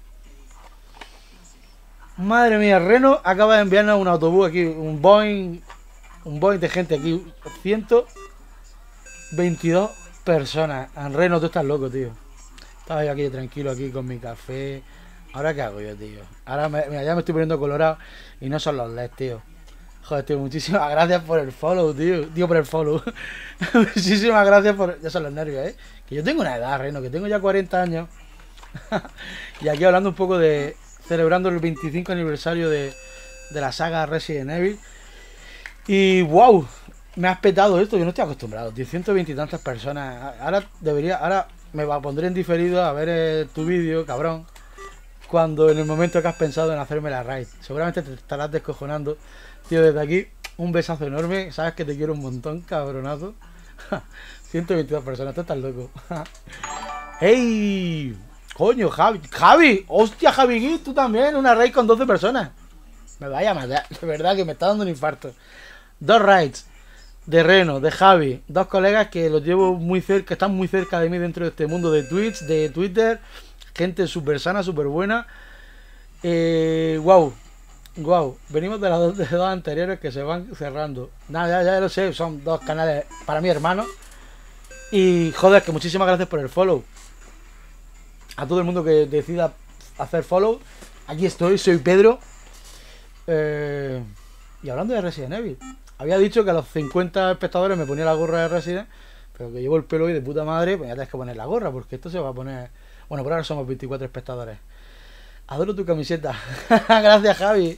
Madre mía, Reno acaba de enviarnos un autobús aquí, un Boeing, un Boeing de gente aquí, ciento veintidós personas. Reno, tú estás loco, tío. Estaba yo aquí tranquilo, aquí con mi café. ¿Ahora qué hago yo, tío? Ahora me, mira, ya me estoy poniendo colorado y no son los L E D, tío. Joder, tío, muchísimas gracias por el follow, tío. Tío, por el follow. Muchísimas gracias por... Ya son los nervios, ¿eh? Que yo tengo una edad, Reno, que tengo ya cuarenta años. Y aquí hablando un poco de... Celebrando el veinticinco aniversario de, de la saga Resident Evil. Y wow, me has petado esto, yo no estoy acostumbrado, tío, ciento veinte y tantas personas. Ahora debería, ahora me pondré en diferido a ver eh, tu vídeo, cabrón. Cuando en el momento que has pensado en hacerme la raid. Seguramente te estarás descojonando. Tío, desde aquí, un besazo enorme. Sabes que te quiero un montón, cabronazo. ciento veintidós personas, tú estás loco. ¡Ey! Coño, Javi, Javi, hostia, Javi, tú también, una raid con doce personas. Me vaya a matar, de verdad que me está dando un infarto. Dos raids de Reno, de Javi, dos colegas que los llevo muy cerca, están muy cerca de mí dentro de este mundo de Twitch, de Twitter. Gente súper sana, súper buena. Eh, wow, wow, venimos de las dos, de dos anteriores que se van cerrando. Nada, ya, ya lo sé, son dos canales para mí hermanos. Y joder, que muchísimas gracias por el follow. A todo el mundo que decida hacer follow. Aquí estoy, soy Pedro. Eh, y hablando de Resident Evil, había dicho que a los cincuenta espectadores me ponía la gorra de Resident, pero que llevo el pelo hoy de puta madre, pues ya tienes que poner la gorra, porque esto se va a poner... Bueno, por ahora somos veinticuatro espectadores. Adoro tu camiseta. Gracias, Javi.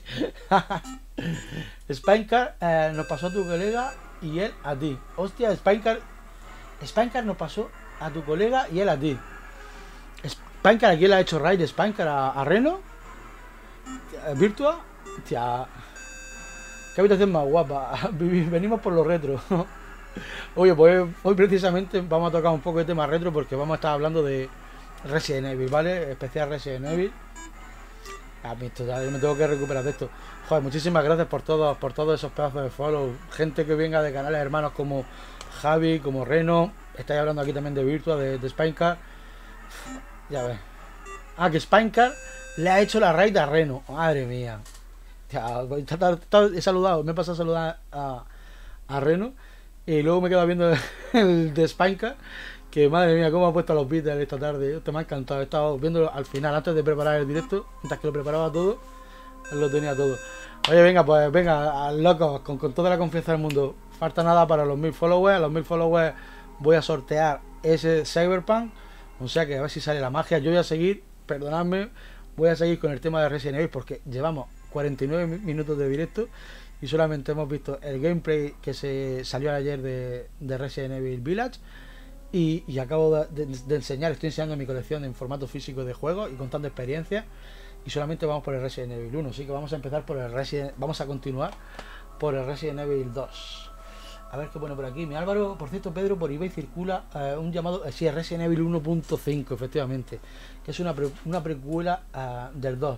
Spinecar eh, nos pasó a tu colega y él a ti. Hostia, Spinecar Spinecar nos pasó a tu colega y él a ti. Spinecar, ¿a quién le ha hecho raid? Spinecar a, a Reno. Virtua. Tía. Qué habitación más guapa. Venimos por los retro. Oye, pues hoy precisamente vamos a tocar un poco de tema retro porque vamos a estar hablando de Resident Evil, ¿vale? Especial Resident Evil. Ah, visto, ya me tengo que recuperar de esto. Joder, muchísimas gracias por todos, por todos esos pedazos de follow. Gente que venga de canales hermanos como Javi, como Reno. Estáis hablando aquí también de Virtua, de, de Spinecar. Ya ves. Ah, que Spinecar le ha hecho la raid a Reno. Madre mía. Ya, he saludado, me he pasado a saludar a, a Reno. Y luego me he quedado viendo el de Spinecar. Que madre mía, cómo ha puesto a los Beatles esta tarde. Esto me ha encantado. He estado viéndolo al final, antes de preparar el directo. Mientras que lo preparaba todo, él lo tenía todo. Oye, venga, pues venga, locos, con, con toda la confianza del mundo. Falta nada para los mil followers. A los mil followers voy a sortear ese Cyberpunk. O sea que a ver si sale la magia. Yo voy a seguir, perdonadme, voy a seguir con el tema de Resident Evil porque llevamos cuarenta y nueve minutos de directo y solamente hemos visto el gameplay que se salió ayer de, de Resident Evil Village y, y acabo de, de, de enseñar, estoy enseñando mi colección en formato físico de juegos y contando experiencias y solamente vamos por el Resident Evil uno, así que vamos a empezar por el Resident, vamos a continuar por el Resident Evil dos. A ver qué pone por aquí. Mi Álvaro, por cierto, Pedro, por eBay circula uh, un llamado, eh, sí, Resident Evil uno punto cinco, efectivamente, que es una, pre, una precuela uh, del dos.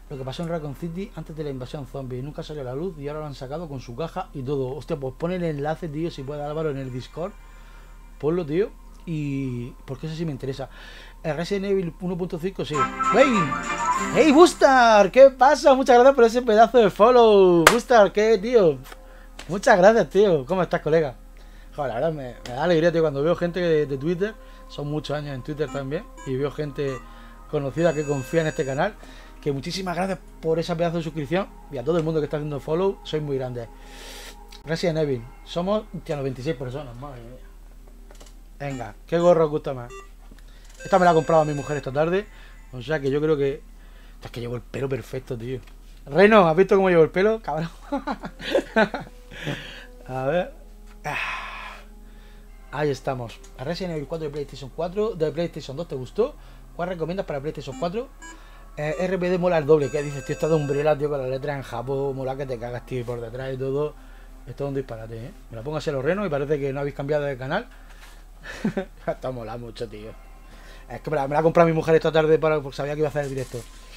lo que pasó en Raccoon City antes de la invasión zombie. Nunca salió a la luz y ahora lo han sacado con su caja y todo. Hostia, pues pon el enlace, tío, si puede, Álvaro, en el Discord. Ponlo, tío. Y... porque eso sí me interesa. El Resident Evil uno punto cinco, sí. ¡Hey! ¡Hey, Bustar! ¿Qué pasa? Muchas gracias por ese pedazo de follow. Bustar, ¿qué, tío? Muchas gracias, tío. ¿Cómo estás, colega? Joder, la verdad me, me da alegría, tío, cuando veo gente de, de Twitter. Son muchos años en Twitter también. Y veo gente conocida que confía en este canal. Que muchísimas gracias por esa pedazo de suscripción. Y a todo el mundo que está haciendo follow. Sois muy grandes. Resident Evil. Somos, tío, veintiséis personas, madre mía. Venga, ¿qué gorro os gusta más? Esta me la ha comprado mi mujer esta tarde. O sea que yo creo que... Es que llevo el pelo perfecto, tío. Reno, ¿has visto cómo llevo el pelo? Cabrón. A ver. Ahí estamos. Resident Evil cuatro de PlayStation cuatro. De PlayStation dos, ¿te gustó? ¿Cuál recomiendas para PlayStation cuatro? Eh, R P D mola el doble. ¿Qué dices, tío? Está de Umbrella, tío, con las letras en Japón. Mola que te cagas, tío, por detrás y todo. Esto es un disparate, ¿eh? Me la pongo así a los renos y parece que no habéis cambiado de canal. Está mola mucho, tío. Es que me la, me la ha comprado mi mujer esta tarde para, porque sabía que iba a hacer el directo.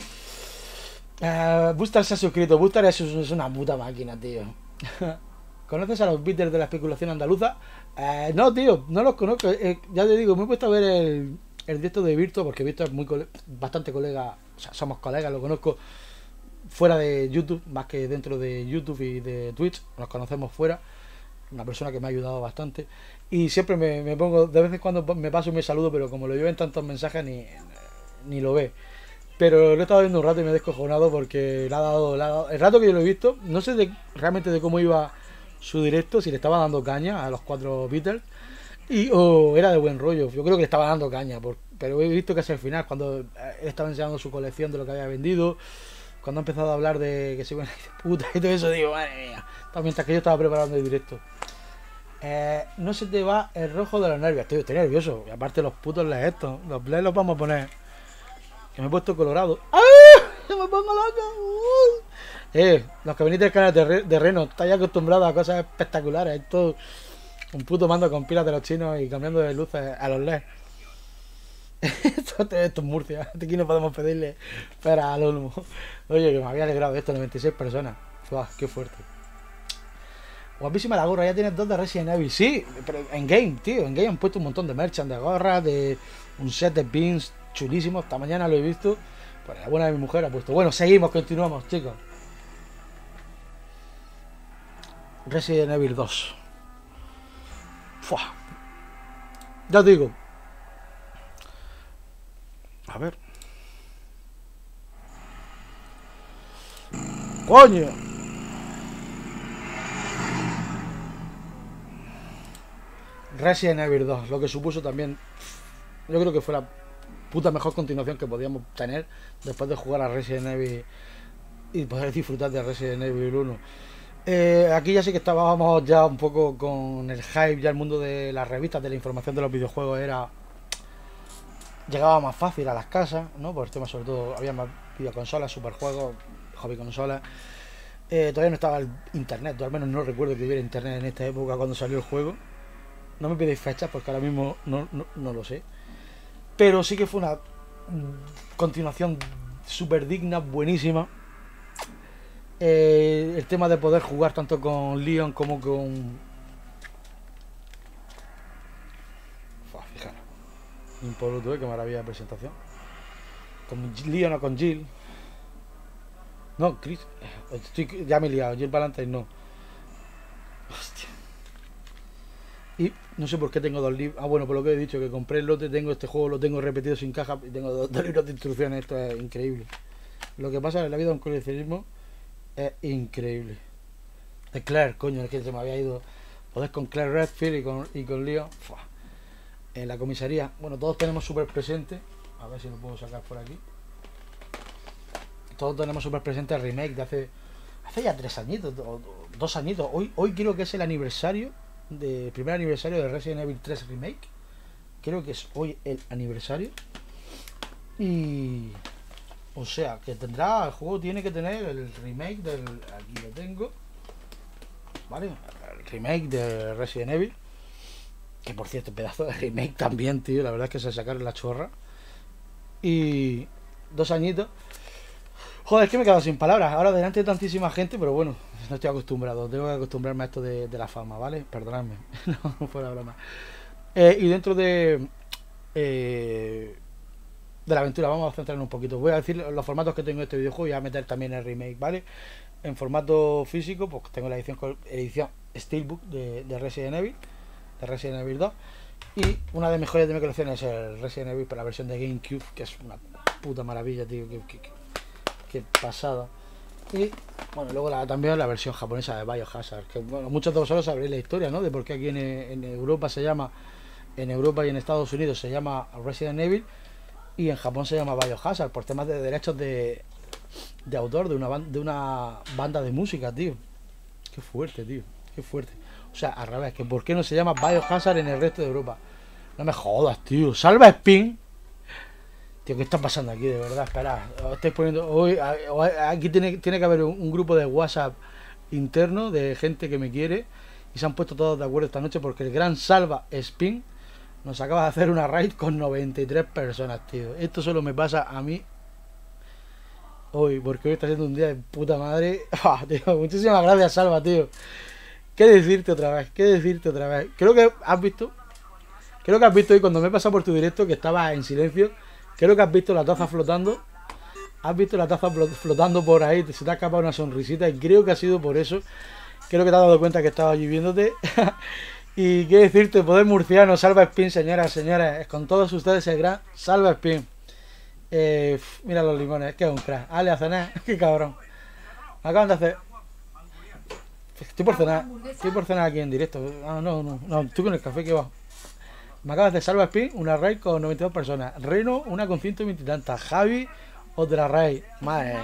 Uh, Bustar se ha suscrito. Bustar es, es una puta máquina, tío. ¿Conoces a los beaters de la especulación andaluza? Uh, no, tío, no los conozco. Eh, ya te digo, me he puesto a ver el, el directo de Virto, porque Virto es muy cole bastante colega. O sea, somos colegas, lo conozco fuera de YouTube, más que dentro de YouTube y de Twitch. Nos conocemos fuera. Una persona que me ha ayudado bastante. Y siempre me, me pongo, de vez en cuando me paso y me saludo, pero como lo llevo en tantos mensajes ni, ni lo ve. Pero lo he estado viendo un rato y me he descojonado porque le ha dado, le ha dado el rato que yo lo he visto. No sé de, realmente de cómo iba su directo, si le estaba dando caña a los cuatro Beatles y o oh, era de buen rollo. Yo creo que le estaba dando caña, por, pero he visto que hacia el final, cuando él estaba enseñando su colección de lo que había vendido, cuando ha empezado a hablar de que se iban a ir de puta y todo eso, digo, madre mía. Mientras que yo estaba preparando el directo. Eh, no se te va el rojo de los nervios. Estoy, estoy nervioso. Y aparte los putos L E D estos. Los L E D los vamos a poner. Que me he puesto colorado. ¡Ah! ¡Se me pongo loco! ¡Uh! Eh, los que venís del canal de, Re de Reno, estáis acostumbrados a cosas espectaculares. Esto un puto mando con pilas de los chinos y cambiando de luces a los L E D. esto, esto es Murcia. Aquí no podemos pedirle para al Olmo. Oye, que me había alegrado de esto, noventa y seis personas. Uah, qué fuerte. Guapísima la gorra, ya tienes dos de Resident Evil. Sí, pero en game, tío. En game han puesto un montón de merchant, de gorras, de un set de pins chulísimos. Esta mañana lo he visto. Pues la buena de mi mujer ha puesto. Bueno, seguimos, continuamos, chicos. Resident Evil dos. Fua. Ya os digo. A ver. ¡Coño! Resident Evil dos, lo que supuso también, yo creo que fue la puta mejor continuación que podíamos tener después de jugar a Resident Evil y poder disfrutar de Resident Evil uno. Eh, aquí ya sí que estábamos ya un poco con el hype, ya el mundo de las revistas, de la información de los videojuegos era... llegaba más fácil a las casas, ¿no? Por el tema, sobre todo, había más videoconsolas, superjuegos, hobby consolas. Eh, todavía no estaba el internet, yo al menos no recuerdo que hubiera internet en esta época cuando salió el juego. No me pidáis fechas porque ahora mismo no, no, no lo sé. Pero sí que fue una continuación súper digna, buenísima. Eh, el tema de poder jugar tanto con Leon como con... Fua, fijaros. Impoluto, ¿eh? Qué maravilla de presentación. Con Leon o con Jill. No, Chris. Estoy, ya me he liado. Jill Valentine no. Hostia. Y no sé por qué tengo dos libros. Ah, bueno, por lo que he dicho, que compré el lote, tengo este juego, lo tengo repetido sin caja y tengo dos, dos libros de instrucciones. Esto es increíble. Lo que pasa en la vida de un coleccionismo es increíble. De Claire, coño, es que se me había ido. Poder con Claire Redfield y con, y con Leo. Fua. En la comisaría. Bueno, todos tenemos súper presente. A ver si lo puedo sacar por aquí. Todos tenemos súper presente el remake de hace. Hace ya tres añitos, o dos añitos. Hoy, hoy creo que es el aniversario. De primer aniversario de Resident Evil tres Remake. Creo que es hoy el aniversario. Y... o sea, que tendrá... el juego tiene que tener el remake del... aquí lo tengo. Vale, el remake de Resident Evil. Que por cierto, pedazo de remake también, tío. La verdad es que se sacaron la chorra. Y... dos añitos. Joder, es que me he quedado sin palabras. Ahora delante de tantísima gente, pero bueno, no estoy acostumbrado. Tengo que acostumbrarme a esto de, de la fama, ¿vale? Perdonadme. No, fuera broma. Eh, y dentro de... Eh, de la aventura, vamos a centrarnos un poquito. Voy a decir los formatos que tengo en este videojuego y voy a meter también el remake, ¿vale? En formato físico, pues tengo la edición, edición Steelbook de, de Resident Evil, de Resident Evil dos. Y una de mis mejores de mi colección es el Resident Evil para la versión de GameCube, que es una puta maravilla, tío. Que, que, que, que pasada. Y bueno, luego la, también la versión japonesa de Biohazard, que bueno, muchos de vosotros sabréis la historia, ¿no? De por qué aquí en, en Europa se llama, en Europa y en Estados Unidos se llama Resident Evil y en Japón se llama Biohazard, por temas de derechos de, de autor de una, ban- de una banda de música, tío. Qué fuerte, tío, qué fuerte. O sea, al revés, que por qué no se llama Biohazard en el resto de Europa. No me jodas, tío. Salva Spin. Tío, ¿qué está pasando aquí? De verdad, espera. Os estáis poniendo... Hoy, aquí tiene, tiene que haber un, un grupo de WhatsApp interno de gente que me quiere y se han puesto todos de acuerdo esta noche porque el gran Salva Spin nos acaba de hacer una raid con noventa y tres personas, tío. Esto solo me pasa a mí hoy, porque hoy está siendo un día de puta madre. Ah, tío, muchísimas gracias, Salva, tío. ¿Qué decirte otra vez? ¿Qué decirte otra vez? Creo que has visto... Creo que has visto hoy cuando me he pasado por tu directo que estaba en silencio. Creo que has visto la taza flotando. Has visto la taza flotando por ahí. Se te ha escapado una sonrisita. Y creo que ha sido por eso. Creo que te has dado cuenta que estaba allí viéndote. Y qué decirte, poder murciano, Salva Spin, señoras, señores. Con todos ustedes el gran Salva Spin. Eh, mira los limones, que es un crack. Ale a cenar, qué cabrón. Me acaban de hacer. Estoy por cenar. Estoy por cenar aquí en directo. No, no, no. No, estoy con el café que va. Me acabas de Salva Spin, una raid con noventa y dos personas. Reno, una con ciento veinte y tantas. Javi, otra raid. Madre.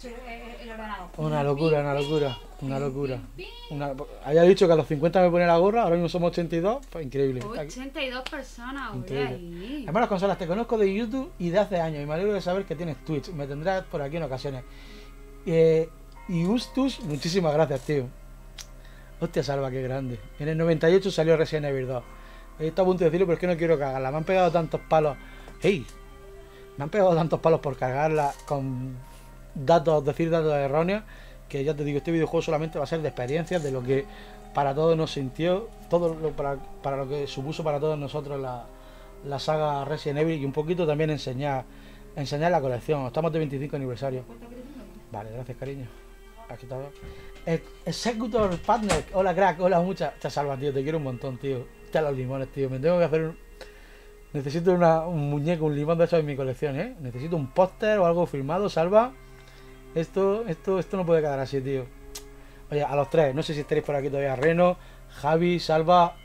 Una locura, una locura. Una locura. Una... Había dicho que a los cincuenta me pone la gorra, ahora mismo somos ochenta y dos. Pues increíble. ochenta y dos personas, increíble. Además, las consolas te conozco de YouTube y de hace años. Y me alegro de saber que tienes Twitch. Me tendrás por aquí en ocasiones. Eh, y Ustus, muchísimas gracias, tío. Hostia, Salva, qué grande. En el noventa y ocho salió Resident Evil dos. Está a punto de decirlo, pero es que no quiero cagarla. Me han pegado tantos palos. ¡Ey! Me han pegado tantos palos por cargarla con datos, decir datos erróneos, que ya te digo, este videojuego solamente va a ser de experiencias, de lo que para todos nos sintió, todo lo, para, para lo que supuso para todos nosotros la, la saga Resident Evil y un poquito también enseñar, enseñar la colección. Estamos de veinticinco aniversario. Vale, gracias, cariño. Aquí está. Executor Partner. Hola, crack. Hola, muchas. Te salvas, tío. Te quiero un montón, tío. A los limones, tío. Me tengo que hacer un... Necesito una, un muñeco, un limón de eso en mi colección, ¿eh? Necesito un póster o algo firmado, Salva. Esto, esto, esto no puede quedar así, tío. Oye, a los tres, no sé si estaréis por aquí todavía. Reno, Javi, Salva.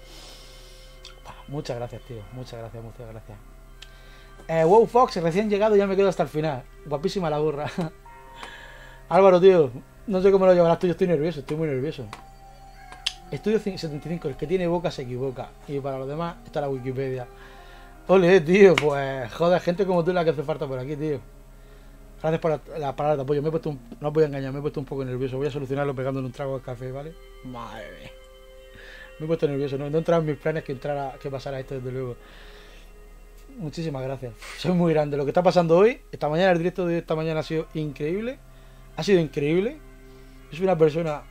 Muchas gracias, tío. Muchas gracias, muchas gracias. Eh, wow, Fox, recién llegado, ya me quedo hasta el final. Guapísima la burra. Álvaro, tío. No sé cómo lo llevarás tú, yo estoy nervioso, estoy muy nervioso. Estudio setenta y cinco, el que tiene boca se equivoca. Y para los demás está la Wikipedia. Ole, tío, pues joder, gente como tú es la que hace falta por aquí, tío. Gracias por la, la palabra de apoyo. Me he puesto un, no voy a engañar, me he puesto un poco nervioso. Voy a solucionarlo pegándole un trago de café, ¿vale? Madre mía. Me he puesto nervioso, no, no entraba en mis planes que entrara, que pasara esto, desde luego. Muchísimas gracias. Soy muy grande. Lo que está pasando hoy, esta mañana, el directo de esta mañana ha sido increíble. Ha sido increíble. Yo soy una persona...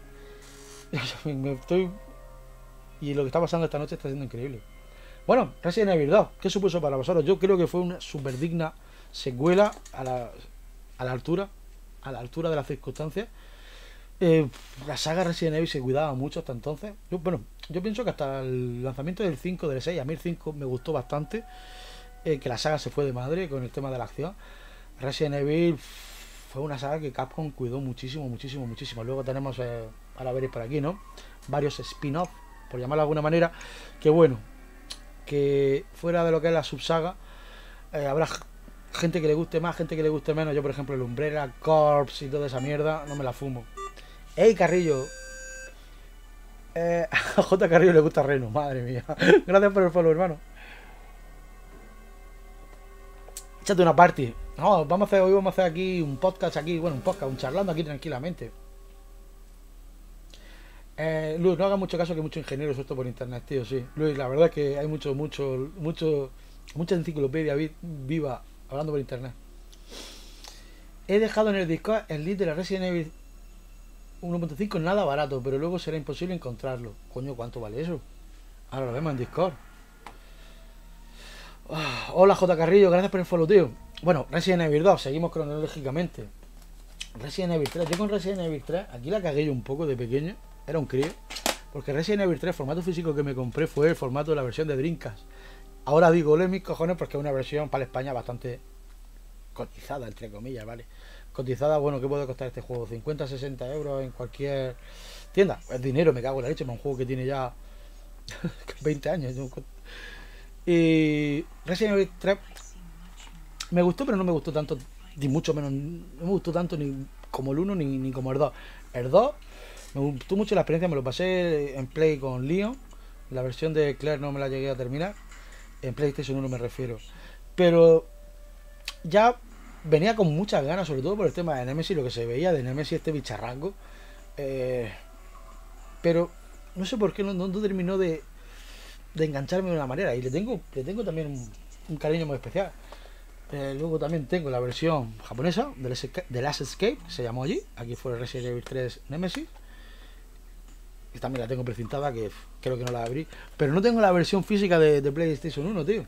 Me estoy... Y lo que está pasando esta noche está siendo increíble. Bueno, Resident Evil dos, ¿qué supuso para vosotros? Yo creo que fue una súper digna secuela a la, a la altura, a la altura de las circunstancias. Eh, la saga Resident Evil se cuidaba mucho hasta entonces. Yo, bueno, yo pienso que hasta el lanzamiento del cinco, del seis, a mí el cinco me gustó bastante. Eh, que la saga se fue de madre con el tema de la acción. Resident Evil fue una saga que Capcom cuidó muchísimo, muchísimo, muchísimo. Luego tenemos... Eh, ahora veréis por aquí, ¿no? Varios spin-off, por llamarlo de alguna manera, que bueno, que fuera de lo que es la subsaga, eh, habrá gente que le guste más, gente que le guste menos. Yo, por ejemplo, el Umbrella Corps y toda esa mierda, no me la fumo. ¡Ey, Carrillo! Eh, a J. Carrillo le gusta Reno, madre mía. Gracias por el follow, hermano. Échate una party. No, vamos a hacer, hoy vamos a hacer aquí un podcast aquí, bueno, un podcast, un charlando aquí tranquilamente. Eh, Luis, no hagas mucho caso que mucho ingeniero suelto por internet, tío, sí. Luis, la verdad es que hay mucho, mucho, mucho, mucha enciclopedia vi viva hablando por internet. He dejado en el Discord el link de la Resident Evil uno punto cinco nada barato, pero luego será imposible encontrarlo. Coño, ¿cuánto vale eso? Ahora lo vemos en Discord. Oh, hola J. Carrillo, gracias por el follow, tío. Bueno, Resident Evil dos, seguimos cronológicamente. Resident Evil tres, yo con Resident Evil tres, aquí la cagué yo un poco de pequeño, era un crío. Porque Resident Evil tres, el formato físico que me compré fue el formato de la versión de Dreamcast. Ahora digo, le mis cojones porque es una versión para España bastante cotizada, entre comillas, ¿vale? Cotizada, bueno, ¿qué puede costar este juego? cincuenta, sesenta euros en cualquier tienda. Es dinero, me cago en la leche, para un juego que tiene ya veinte años. Y Resident Evil tres me gustó, pero no me gustó tanto, ni mucho menos, no me gustó tanto ni como el uno ni, ni como el dos. El dos me gustó mucho la experiencia, me lo pasé en Play con Leon. La versión de Claire no me la llegué a terminar. En PlayStation uno me refiero. Pero ya venía con muchas ganas, sobre todo por el tema de Nemesis, lo que se veía de Nemesis, este bicharrango. Eh, pero no sé por qué no, no, no terminó de, de engancharme de una manera. Y le tengo, le tengo también un, un cariño muy especial. Eh, luego también tengo la versión japonesa de Last Escape, se llamó allí. Aquí fue el Resident Evil tres Nemesis. Y también la tengo precintada, que creo que no la abrí. Pero no tengo la versión física de, de PlayStation uno, tío.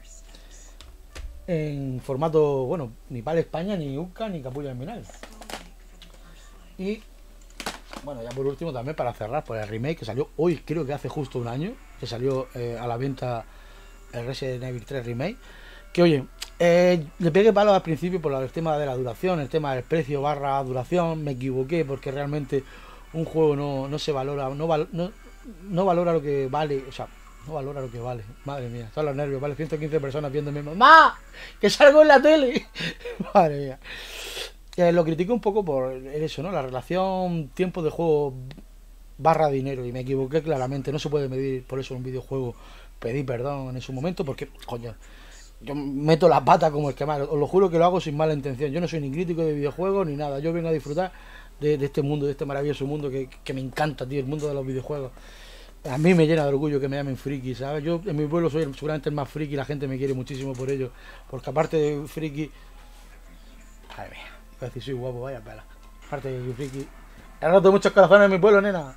En formato, bueno, ni para España, ni U C A, ni capullo en vinagre. Y, bueno, ya por último también para cerrar, por el remake que salió hoy, creo que hace justo un año, que salió eh, a la venta el Resident Evil tres Remake. Que oye, eh, le pegué palo al principio por el tema de la duración, el tema del precio barra duración, me equivoqué porque realmente un juego no, no se valora, no, val, no, no valora lo que vale, o sea, no valora lo que vale, madre mía, son los nervios, vale, ciento quince personas viéndome, ¡mamá! ¡Que salgo en la tele! Madre mía. Eh, lo critico un poco por eso, ¿no? La relación tiempo de juego barra dinero, y me equivoqué claramente, no se puede medir por eso en un videojuego. Pedí perdón en su momento porque, coño, yo meto la pata como el que más, os lo juro que lo hago sin mala intención. Yo no soy ni crítico de videojuegos ni nada, yo vengo a disfrutar de, de este mundo, de este maravilloso mundo que, que me encanta, tío, el mundo de los videojuegos. A mí me llena de orgullo que me llamen friki, ¿sabes? Yo en mi pueblo soy seguramente el más friki y la gente me quiere muchísimo por ello, porque aparte de friki, madre mía, iba a decir soy guapo, vaya pela. Aparte de friki, he roto muchos corazones en mi pueblo, nena.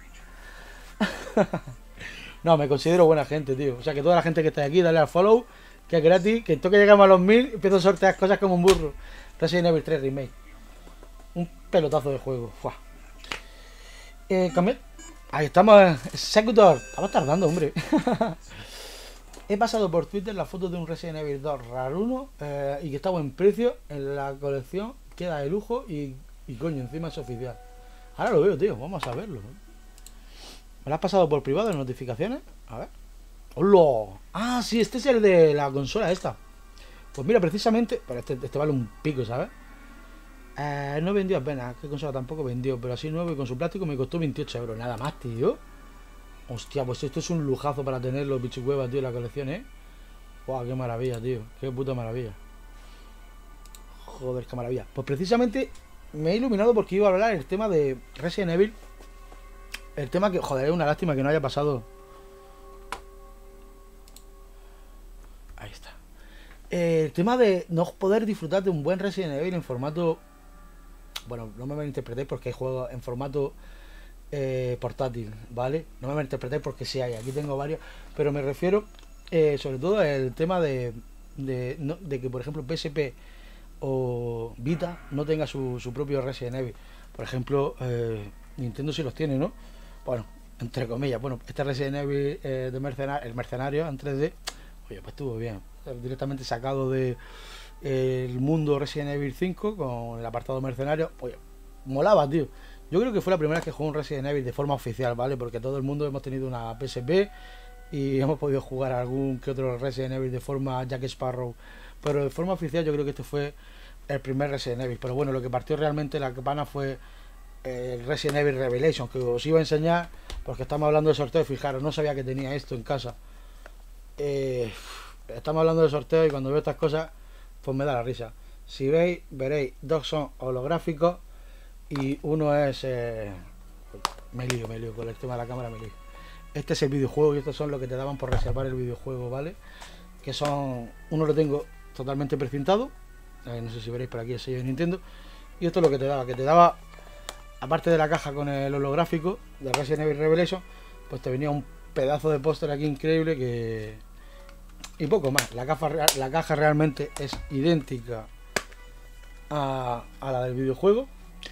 No, me considero buena gente, tío. O sea que toda la gente que está aquí, dale al follow, que es gratis, que en toque llegamos a los mil, empiezo a sortear cosas como un burro. Resident Evil tres Remake. Un pelotazo de juego. Fua. Eh, cambié. Ahí estamos, Executor. Estamos tardando, hombre. He pasado por Twitter la foto de un Resident Evil dos raruno eh, y que está a buen precio en la colección. Queda de lujo y, y coño, encima es oficial. Ahora lo veo, tío. Vamos a verlo. ¿Me lo has pasado por privado en notificaciones? A ver. ¡Hola! Ah, sí, este es el de la consola esta. Pues mira, precisamente... Pero este, este vale un pico, ¿sabes? Eh, no vendió apenas. ¿Qué consola tampoco vendió? Pero así nuevo y con su plástico me costó veintiocho euros. Nada más, tío. Hostia, pues esto es un lujazo para tenerlo, pichicuevas, tío, en la colección, ¿eh? ¡Guau! ¡Qué maravilla, tío! ¡Qué puta maravilla! Joder, qué maravilla. Pues precisamente me he iluminado porque iba a hablar el tema de Resident Evil. El tema que, joder, es una lástima que no haya pasado. Ahí está. Eh, el tema de no poder disfrutar de un buen Resident Evil en formato... Bueno, no me malinterpretéis porque hay juegos en formato eh, portátil, ¿vale? No me malinterpretéis porque sí hay, aquí tengo varios. Pero me refiero eh, sobre todo al tema de, de, no, de que, por ejemplo, P S P o Vita no tenga su, su propio Resident Evil. Por ejemplo, eh, Nintendo sí los tiene, ¿no? Bueno, entre comillas, bueno, este Resident Evil eh, de mercenario, el mercenario en tres D, oye, pues estuvo bien, directamente sacado de eh, el mundo Resident Evil cinco con el apartado mercenario, oye, molaba, tío. Yo creo que fue la primera vez que jugué un Resident Evil de forma oficial, ¿vale? Porque todo el mundo hemos tenido una P S P y hemos podido jugar algún que otro Resident Evil de forma Jack Sparrow, pero de forma oficial yo creo que este fue el primer Resident Evil. Pero bueno, lo que partió realmente la campana fue el Resident Evil Revelation, que os iba a enseñar porque estamos hablando de sorteo. Fijaros, no sabía que tenía esto en casa. Eh, estamos hablando de sorteo y cuando veo estas cosas pues me da la risa. Si veis, veréis, dos son holográficos y uno es eh, me lío, me lío con el tema de la cámara, me lío. Este es el videojuego y estos son los que te daban por reservar el videojuego, ¿vale? Que son, uno lo tengo totalmente precintado, eh, no sé si veréis por aquí el sello de Nintendo, Y esto es lo que te daba, que te daba, aparte de la caja con el holográfico de Resident Evil Revelation, pues te venía un pedazo de póster aquí increíble que... Y poco más. La caja, la caja realmente es idéntica a, a la del videojuego.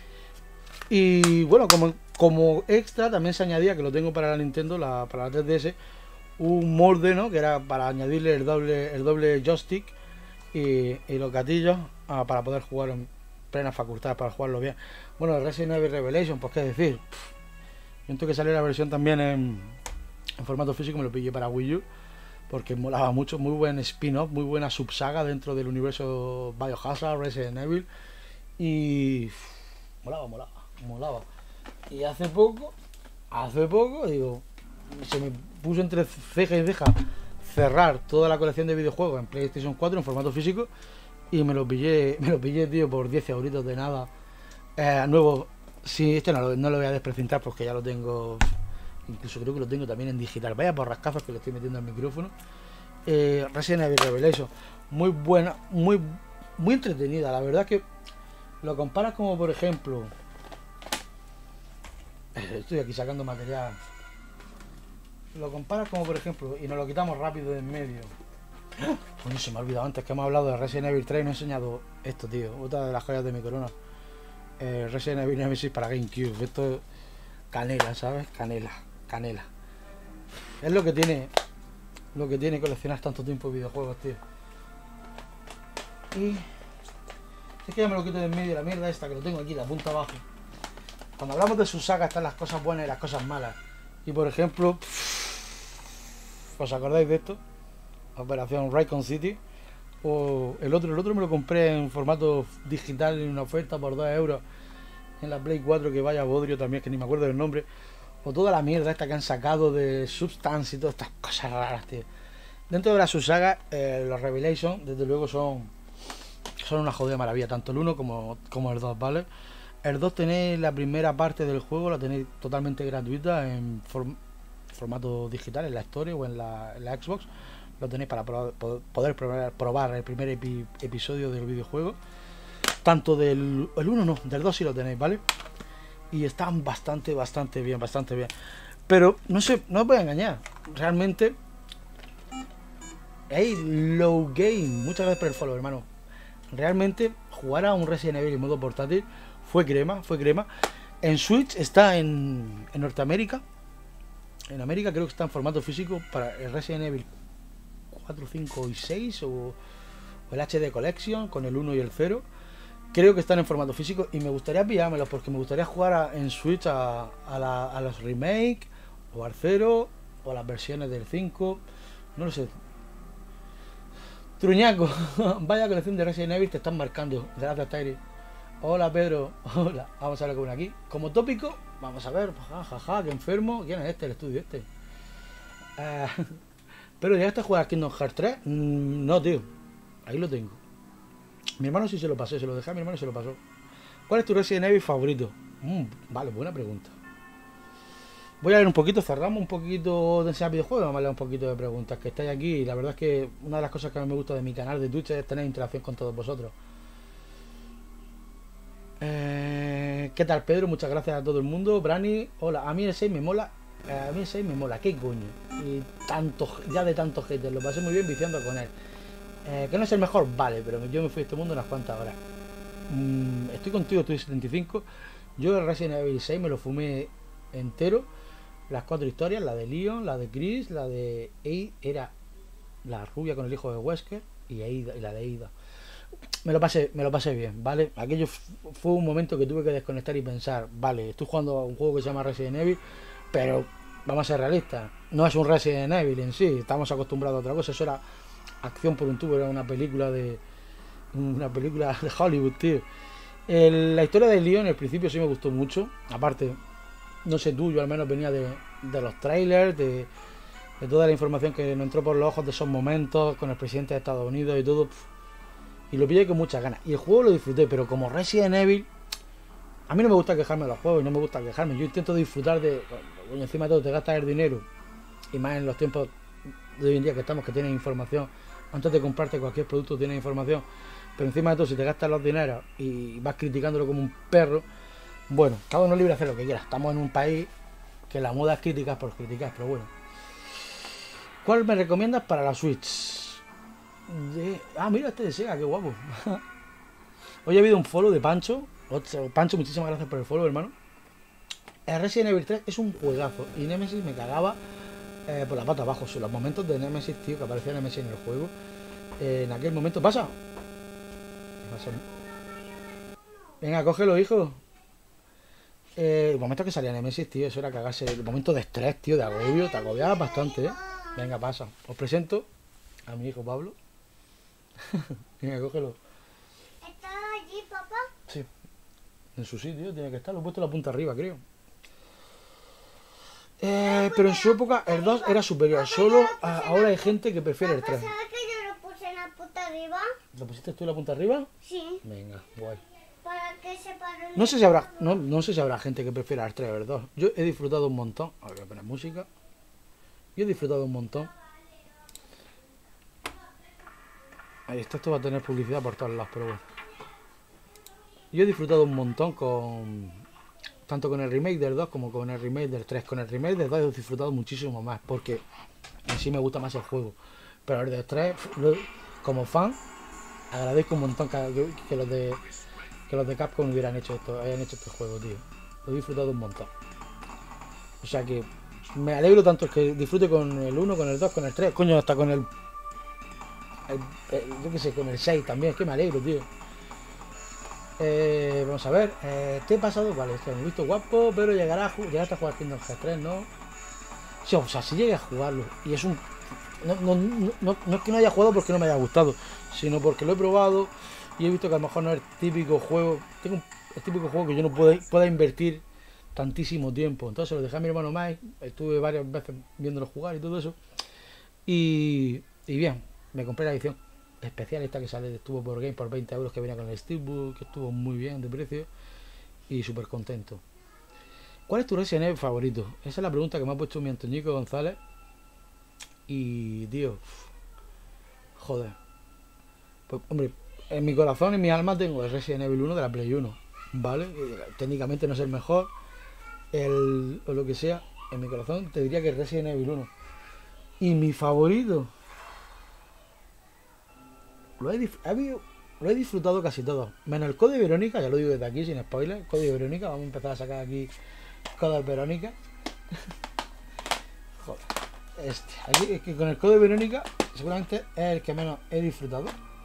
Y bueno, como, como extra también se añadía, que lo tengo para la Nintendo, la, para la tres D S, un molde, ¿no? Que era para añadirle el doble, el doble joystick y, y los gatillos ah, para poder jugar en plenas facultades, para jugarlo bien. Bueno, Resident Evil Revelation, pues qué decir. Siento que salió la versión también en, en formato físico, me lo pillé para Wii U, porque molaba mucho, muy buen spin-off, muy buena subsaga dentro del universo Biohazard, Resident Evil, y molaba, molaba, molaba. Y hace poco, hace poco, digo, se me puso entre ceja y ceja cerrar toda la colección de videojuegos en PlayStation cuatro en formato físico, y me lo pillé, me lo pillé, tío, por diez euritos de nada. Eh, nuevo, sí, este no lo, no lo voy a desprecintar porque ya lo tengo, incluso creo que lo tengo también en digital. Vaya por rascazos que le estoy metiendo al micrófono. Eh, Resident Evil Revelation, muy buena, muy, muy entretenida. La verdad que lo comparas como, por ejemplo, estoy aquí sacando material. Lo comparas como, por ejemplo, y nos lo quitamos rápido de en medio. Coño, se me ha olvidado antes que hemos hablado de Resident Evil tres y no he enseñado esto, tío. Otra de las joyas de mi corona. Eh, Resident Evil Nemesis para GameCube. Esto es canela, ¿sabes? Canela, canela. Es lo que tiene, lo que tiene coleccionar tanto tiempo de videojuegos, tío. Y es que ya me lo quito de en medio, la mierda esta que lo tengo aquí, la punta abajo. Cuando hablamos de su saga están las cosas buenas y las cosas malas. Y por ejemplo, ¿os acordáis de esto? Operación Raycon City. O el otro, el otro me lo compré en formato digital en una oferta por dos euros en la Play cuatro, que vaya bodrio también, que ni me acuerdo del nombre. O toda la mierda esta que han sacado de Substance y todas estas cosas raras, tío. Dentro de la subsaga, eh, los Revelation, desde luego son son una jodida maravilla, tanto el uno como, como el dos, ¿vale? El dos tenéis la primera parte del juego, la tenéis totalmente gratuita en form formato digital, en la Store o en la, en la Xbox. Lo tenéis para probar, poder probar, probar el primer epi episodio del videojuego. Tanto del el uno no, del dos sí lo tenéis, ¿vale? Y están bastante, bastante bien, bastante bien. Pero no sé, no os voy a engañar. Realmente, hey, low game. Muchas gracias por el follow, hermano. Realmente, jugar a un Resident Evil en modo portátil fue crema, fue crema. En Switch está en, en Norteamérica. En América creo que está en formato físico para el Resident Evil cuatro, cinco y seis o, o el H D Collection con el uno y el cero. Creo que están en formato físico y me gustaría pillármelos porque me gustaría jugar a, en Switch a, a, la, a los remake o al cero o a las versiones del cinco. No lo sé. Truñaco, vaya colección de Resident Evil te están marcando. Gracias, Tyri. Hola, Pedro. Hola. Vamos a ver con aquí. Como tópico, vamos a ver. Jajaja, ja, ja, que enfermo. ¿Quién es este? El estudio este. Uh, Pero llegaste a jugar a Kingdom Hearts tres. Mm, no, tío. Ahí lo tengo. Mi hermano sí se lo pasé. Se lo dejé a mi hermano y se lo pasó. ¿Cuál es tu Resident Evil favorito? Mm, vale, buena pregunta. Voy a leer un poquito. Cerramos un poquito de enseñar videojuegos. Vamos a leer un poquito de preguntas que estáis aquí. Y la verdad es que una de las cosas que a mí me gusta de mi canal de Twitch es tener interacción con todos vosotros. Eh, ¿Qué tal, Pedro? Muchas gracias a todo el mundo. Brani, hola. A mí el seis me mola. A mí el seis me mola, qué coño. Y tanto, ya de tantos haters, lo pasé muy bien viciando con él. Eh, que no es el mejor, vale, pero yo me fui a este mundo unas cuantas horas. Mm, estoy contigo, estoy setenta y cinco. Yo el Resident Evil seis me lo fumé entero. Las cuatro historias, la de Leon, la de Chris, la de Ada, era la rubia con el hijo de Wesker, y Ada, y la de Ada. Me lo pasé, me lo pasé bien, ¿vale? Aquello fue un momento que tuve que desconectar y pensar, vale, estoy jugando a un juego que se llama Resident Evil, pero vamos a ser realistas, no es un Resident Evil en sí, estamos acostumbrados a otra cosa. Eso era acción por un tubo, era una película de una película de Hollywood, tío. El, la historia de Leon al principio sí me gustó mucho, aparte, no sé tú, yo al menos venía de, de los trailers, de, de toda la información que nos entró por los ojos de esos momentos con el presidente de Estados Unidos y todo, pff, y lo pillé con muchas ganas, y el juego lo disfruté, pero como Resident Evil, a mí no me gusta quejarme de los juegos, y no me gusta quejarme, yo intento disfrutar de, bueno, encima de todo te gastas el dinero, y más en los tiempos de hoy en día que estamos, que tienes información, antes de comprarte cualquier producto tienes información, pero encima de todo, si te gastas los dineros y vas criticándolo como un perro, bueno, cada uno es libre de hacer lo que quiera. Estamos en un país que la moda es criticar por criticar, pero bueno. ¿Cuál me recomiendas para la Switch? De... Ah, mira este de Sega, qué guapo. Hoy ha habido un follow de Pancho. Pancho, muchísimas gracias por el follow, hermano. El Resident Evil tres es un juegazo y Nemesis me cagaba eh, por la pata abajo. Son los momentos de Nemesis, tío, que aparecía Nemesis en el juego. Eh, en aquel momento... ¿Pasa? ¿Qué pasa? Venga, cógelo, hijo. Eh, el momento que salía Nemesis, tío, eso era cagarse. El momento de estrés, tío, de agobio. Te agobiaba bastante, ¿eh? Venga, pasa. Os presento a mi hijo Pablo. Venga, cógelo. ¿Estás allí, papá? Sí. En su sitio tiene que estar. Lo he puesto en la punta arriba, creo. Eh, pero en su época el dos era superior. Solo a, ahora hay gente que prefiere el tres. ¿Sabes que yo lo puse en la punta arriba? ¿Lo pusiste tú en la punta arriba? Sí. Venga, guay. Para que se pare. No sé si habrá, no, no sé si habrá gente que prefiera el tres o el dos. Yo he disfrutado un montón. A ver, voy a poner música. Yo he disfrutado un montón. Ahí está, esto va a tener publicidad por todos lados, pero bueno. Yo he disfrutado un montón con... Tanto con el remake del dos como con el remake del tres. Con el remake del dos he disfrutado muchísimo más, porque en sí me gusta más el juego. Pero el del tres, como fan, agradezco un montón que, que los de que los de Capcom hubieran hecho esto, hayan hecho este juego, tío. Lo he disfrutado un montón. O sea que me alegro tanto que disfrute con el uno, con el dos, con el tres, coño, hasta con el, el, el yo qué sé, con el seis también, es que me alegro, tío. Eh, vamos a ver, eh, ¿te he pasado? Vale, es que me he visto guapo, pero llegará a llegaste a jugar Kingdom Hearts tres, ¿no? Sí, o sea, si llegué a jugarlo, y es un... No, no, no, no, no es que no haya jugado porque no me haya gustado, sino porque lo he probado y he visto que a lo mejor no es el típico juego, tengo un, el típico juego que yo no pueda, pueda invertir tantísimo tiempo. Entonces lo dejé a mi hermano Mike, estuve varias veces viéndolo jugar y todo eso, y, y bien, me compré la edición especial esta que sale, estuvo por Game por veinte euros, que venía con el Steelbook, que estuvo muy bien de precio y súper contento. ¿Cuál es tu Resident Evil favorito? Esa es la pregunta que me ha puesto mi Antoñico González. Y tío, joder, pues hombre, en mi corazón y en mi alma tengo el Resident Evil uno de la Play uno, ¿vale? Técnicamente no es el mejor, el, o lo que sea, en mi corazón te diría que el Resident Evil uno. Y mi favorito, Lo he, lo he disfrutado casi todo, menos el Code Verónica, ya lo digo desde aquí sin spoiler. Code Verónica, vamos a empezar a sacar aquí Code Verónica. Joder, este, aquí es que con el Code Verónica seguramente es el que menos he disfrutado.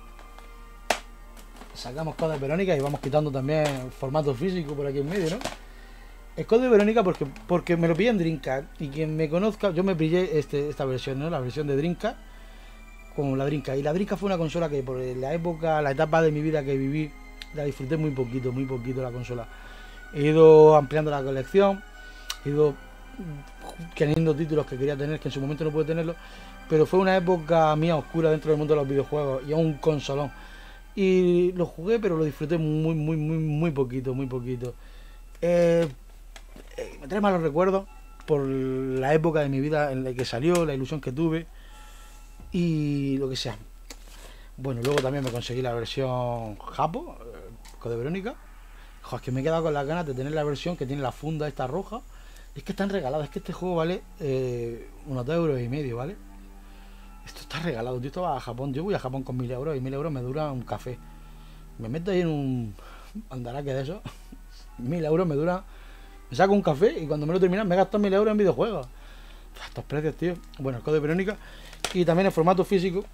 Sacamos Code Verónica y vamos quitando también el formato físico por aquí en medio, ¿no? El Code Verónica porque, porque me lo pillé en Dreamcast, y quien me conozca, yo me pillé este, esta versión, ¿no? La versión de Dreamcast con la Dreamcast, y la Dreamcast fue una consola que por la época, la etapa de mi vida que viví, la disfruté muy poquito, muy poquito la consola. He ido ampliando la colección, he ido teniendo títulos que quería tener, que en su momento no pude tenerlos, pero fue una época mía oscura dentro del mundo de los videojuegos y a un consolón. Y lo jugué, pero lo disfruté muy, muy, muy, muy poquito, muy poquito. Eh, eh, me trae malos recuerdos por la época de mi vida en la que salió, la ilusión que tuve y lo que sea. Bueno, luego también me conseguí la versión Japo, Code Verónica. Joder, es que me he quedado con las ganas de tener la versión que tiene la funda esta roja. Es que están regaladas, es que este juego vale eh, unos dos euros y medio, ¿vale? Esto está regalado, tío. Esto va a Japón. Yo voy a Japón con mil euros y mil euros me dura un café. Me meto ahí en un andaraque de eso. Mil euros me dura. Me saco un café y cuando me lo terminan me gasto mil euros en videojuegos. Estos precios, tío. Bueno, el Code Verónica. Y también el formato físico.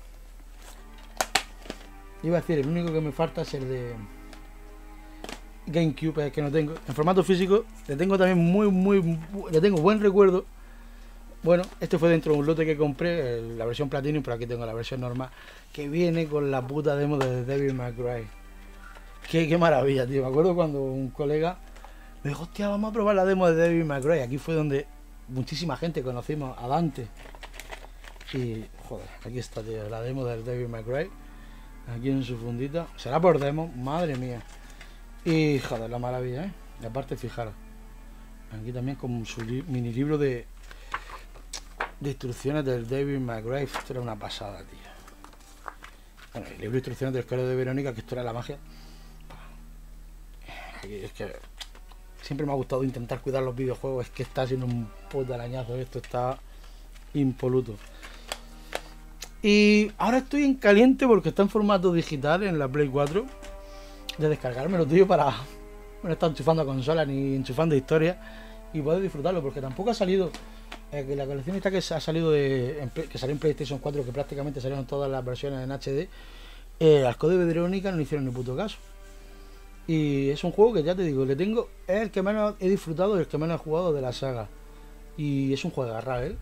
Iba a decir, el único que me falta es el de GameCube, es que no tengo. En formato físico le tengo también muy, muy, le tengo buen recuerdo. Bueno, este fue dentro de un lote que compré, la versión Platinum, pero aquí tengo la versión normal, que viene con la puta demo de Devil May Cry. Qué, qué maravilla, tío. Me acuerdo cuando un colega me dijo, hostia, vamos a probar la demo de Devil May Cry. Aquí fue donde muchísima gente conocimos a Dante. Y, joder, aquí está, tío, la demo del Devil May Cry. Aquí en su fundita. Será por demo, madre mía. Y, joder, la maravilla, ¿eh? Y aparte, fijaros. Aquí también con su li mini libro de, de instrucciones del Devil May Cry. Esto era una pasada, tío. Bueno, el libro de instrucciones del Código de Verónica, que esto era la magia. Aquí es que siempre me ha gustado intentar cuidar los videojuegos. Es que está siendo un puto arañazo. Esto está impoluto. Y ahora estoy en caliente porque está en formato digital en la Play cuatro. De descargármelo, tío, para no estar enchufando consolas ni enchufando historia y poder disfrutarlo, porque tampoco ha salido eh, que la colección esta que ha salido de en, que salió en PlayStation cuatro, que prácticamente salieron todas las versiones en H D, eh, al Código de Verónica no le hicieron ni puto caso. Y es un juego que ya te digo, le tengo, es el que menos he disfrutado y el que menos he jugado de la saga. Y es un juego agarrar, ¿eh?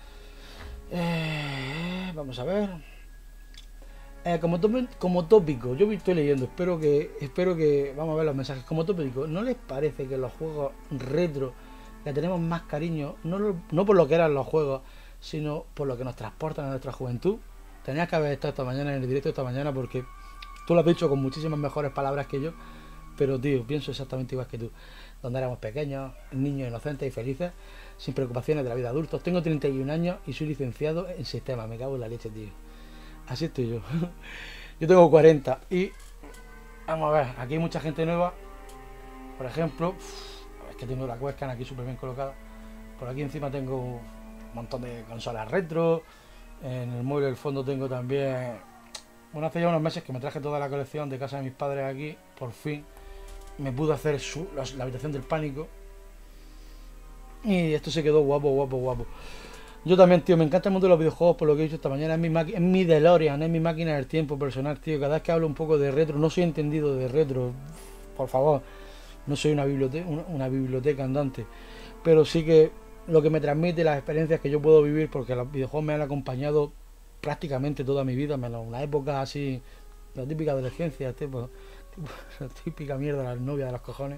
Eh, vamos a ver. Eh, como, como tópico, yo estoy leyendo, espero que, espero que, vamos a ver los mensajes. Como tópico, ¿no les parece que los juegos retro le tenemos más cariño? No, no por lo que eran los juegos, sino por lo que nos transportan a nuestra juventud. Tenías que haber estado esta mañana en el directo esta mañana, porque tú lo has dicho con muchísimas mejores palabras que yo. Pero tío, pienso exactamente igual que tú. Donde éramos pequeños, niños inocentes y felices, sin preocupaciones de la vida de adultos. Tengo treinta y un años y soy licenciado en sistemas. Me cago en la leche, tío. Así estoy yo. Yo tengo cuarenta y vamos a ver, aquí hay mucha gente nueva. Por ejemplo, es que tengo la webcam aquí súper bien colocada. Por aquí encima tengo un montón de consolas retro. En el mueble del fondo tengo también, bueno, hace ya unos meses que me traje toda la colección de casa de mis padres aquí. Por fin me pude hacer su, la, la habitación del pánico. Y esto se quedó guapo, guapo, guapo. Yo también, tío, me encanta el mundo de los videojuegos, por lo que he dicho esta mañana. Es mi, es mi DeLorean, es mi máquina del tiempo personal, tío. Cada vez que hablo un poco de retro, no soy entendido de retro, por favor. No soy una biblioteca, una, una biblioteca andante. Pero sí que lo que me transmite, las experiencias que yo puedo vivir, porque los videojuegos me han acompañado prácticamente toda mi vida, menos una época así, la típica adolescencia, tipo, tipo, la típica mierda, las novias de los cojones.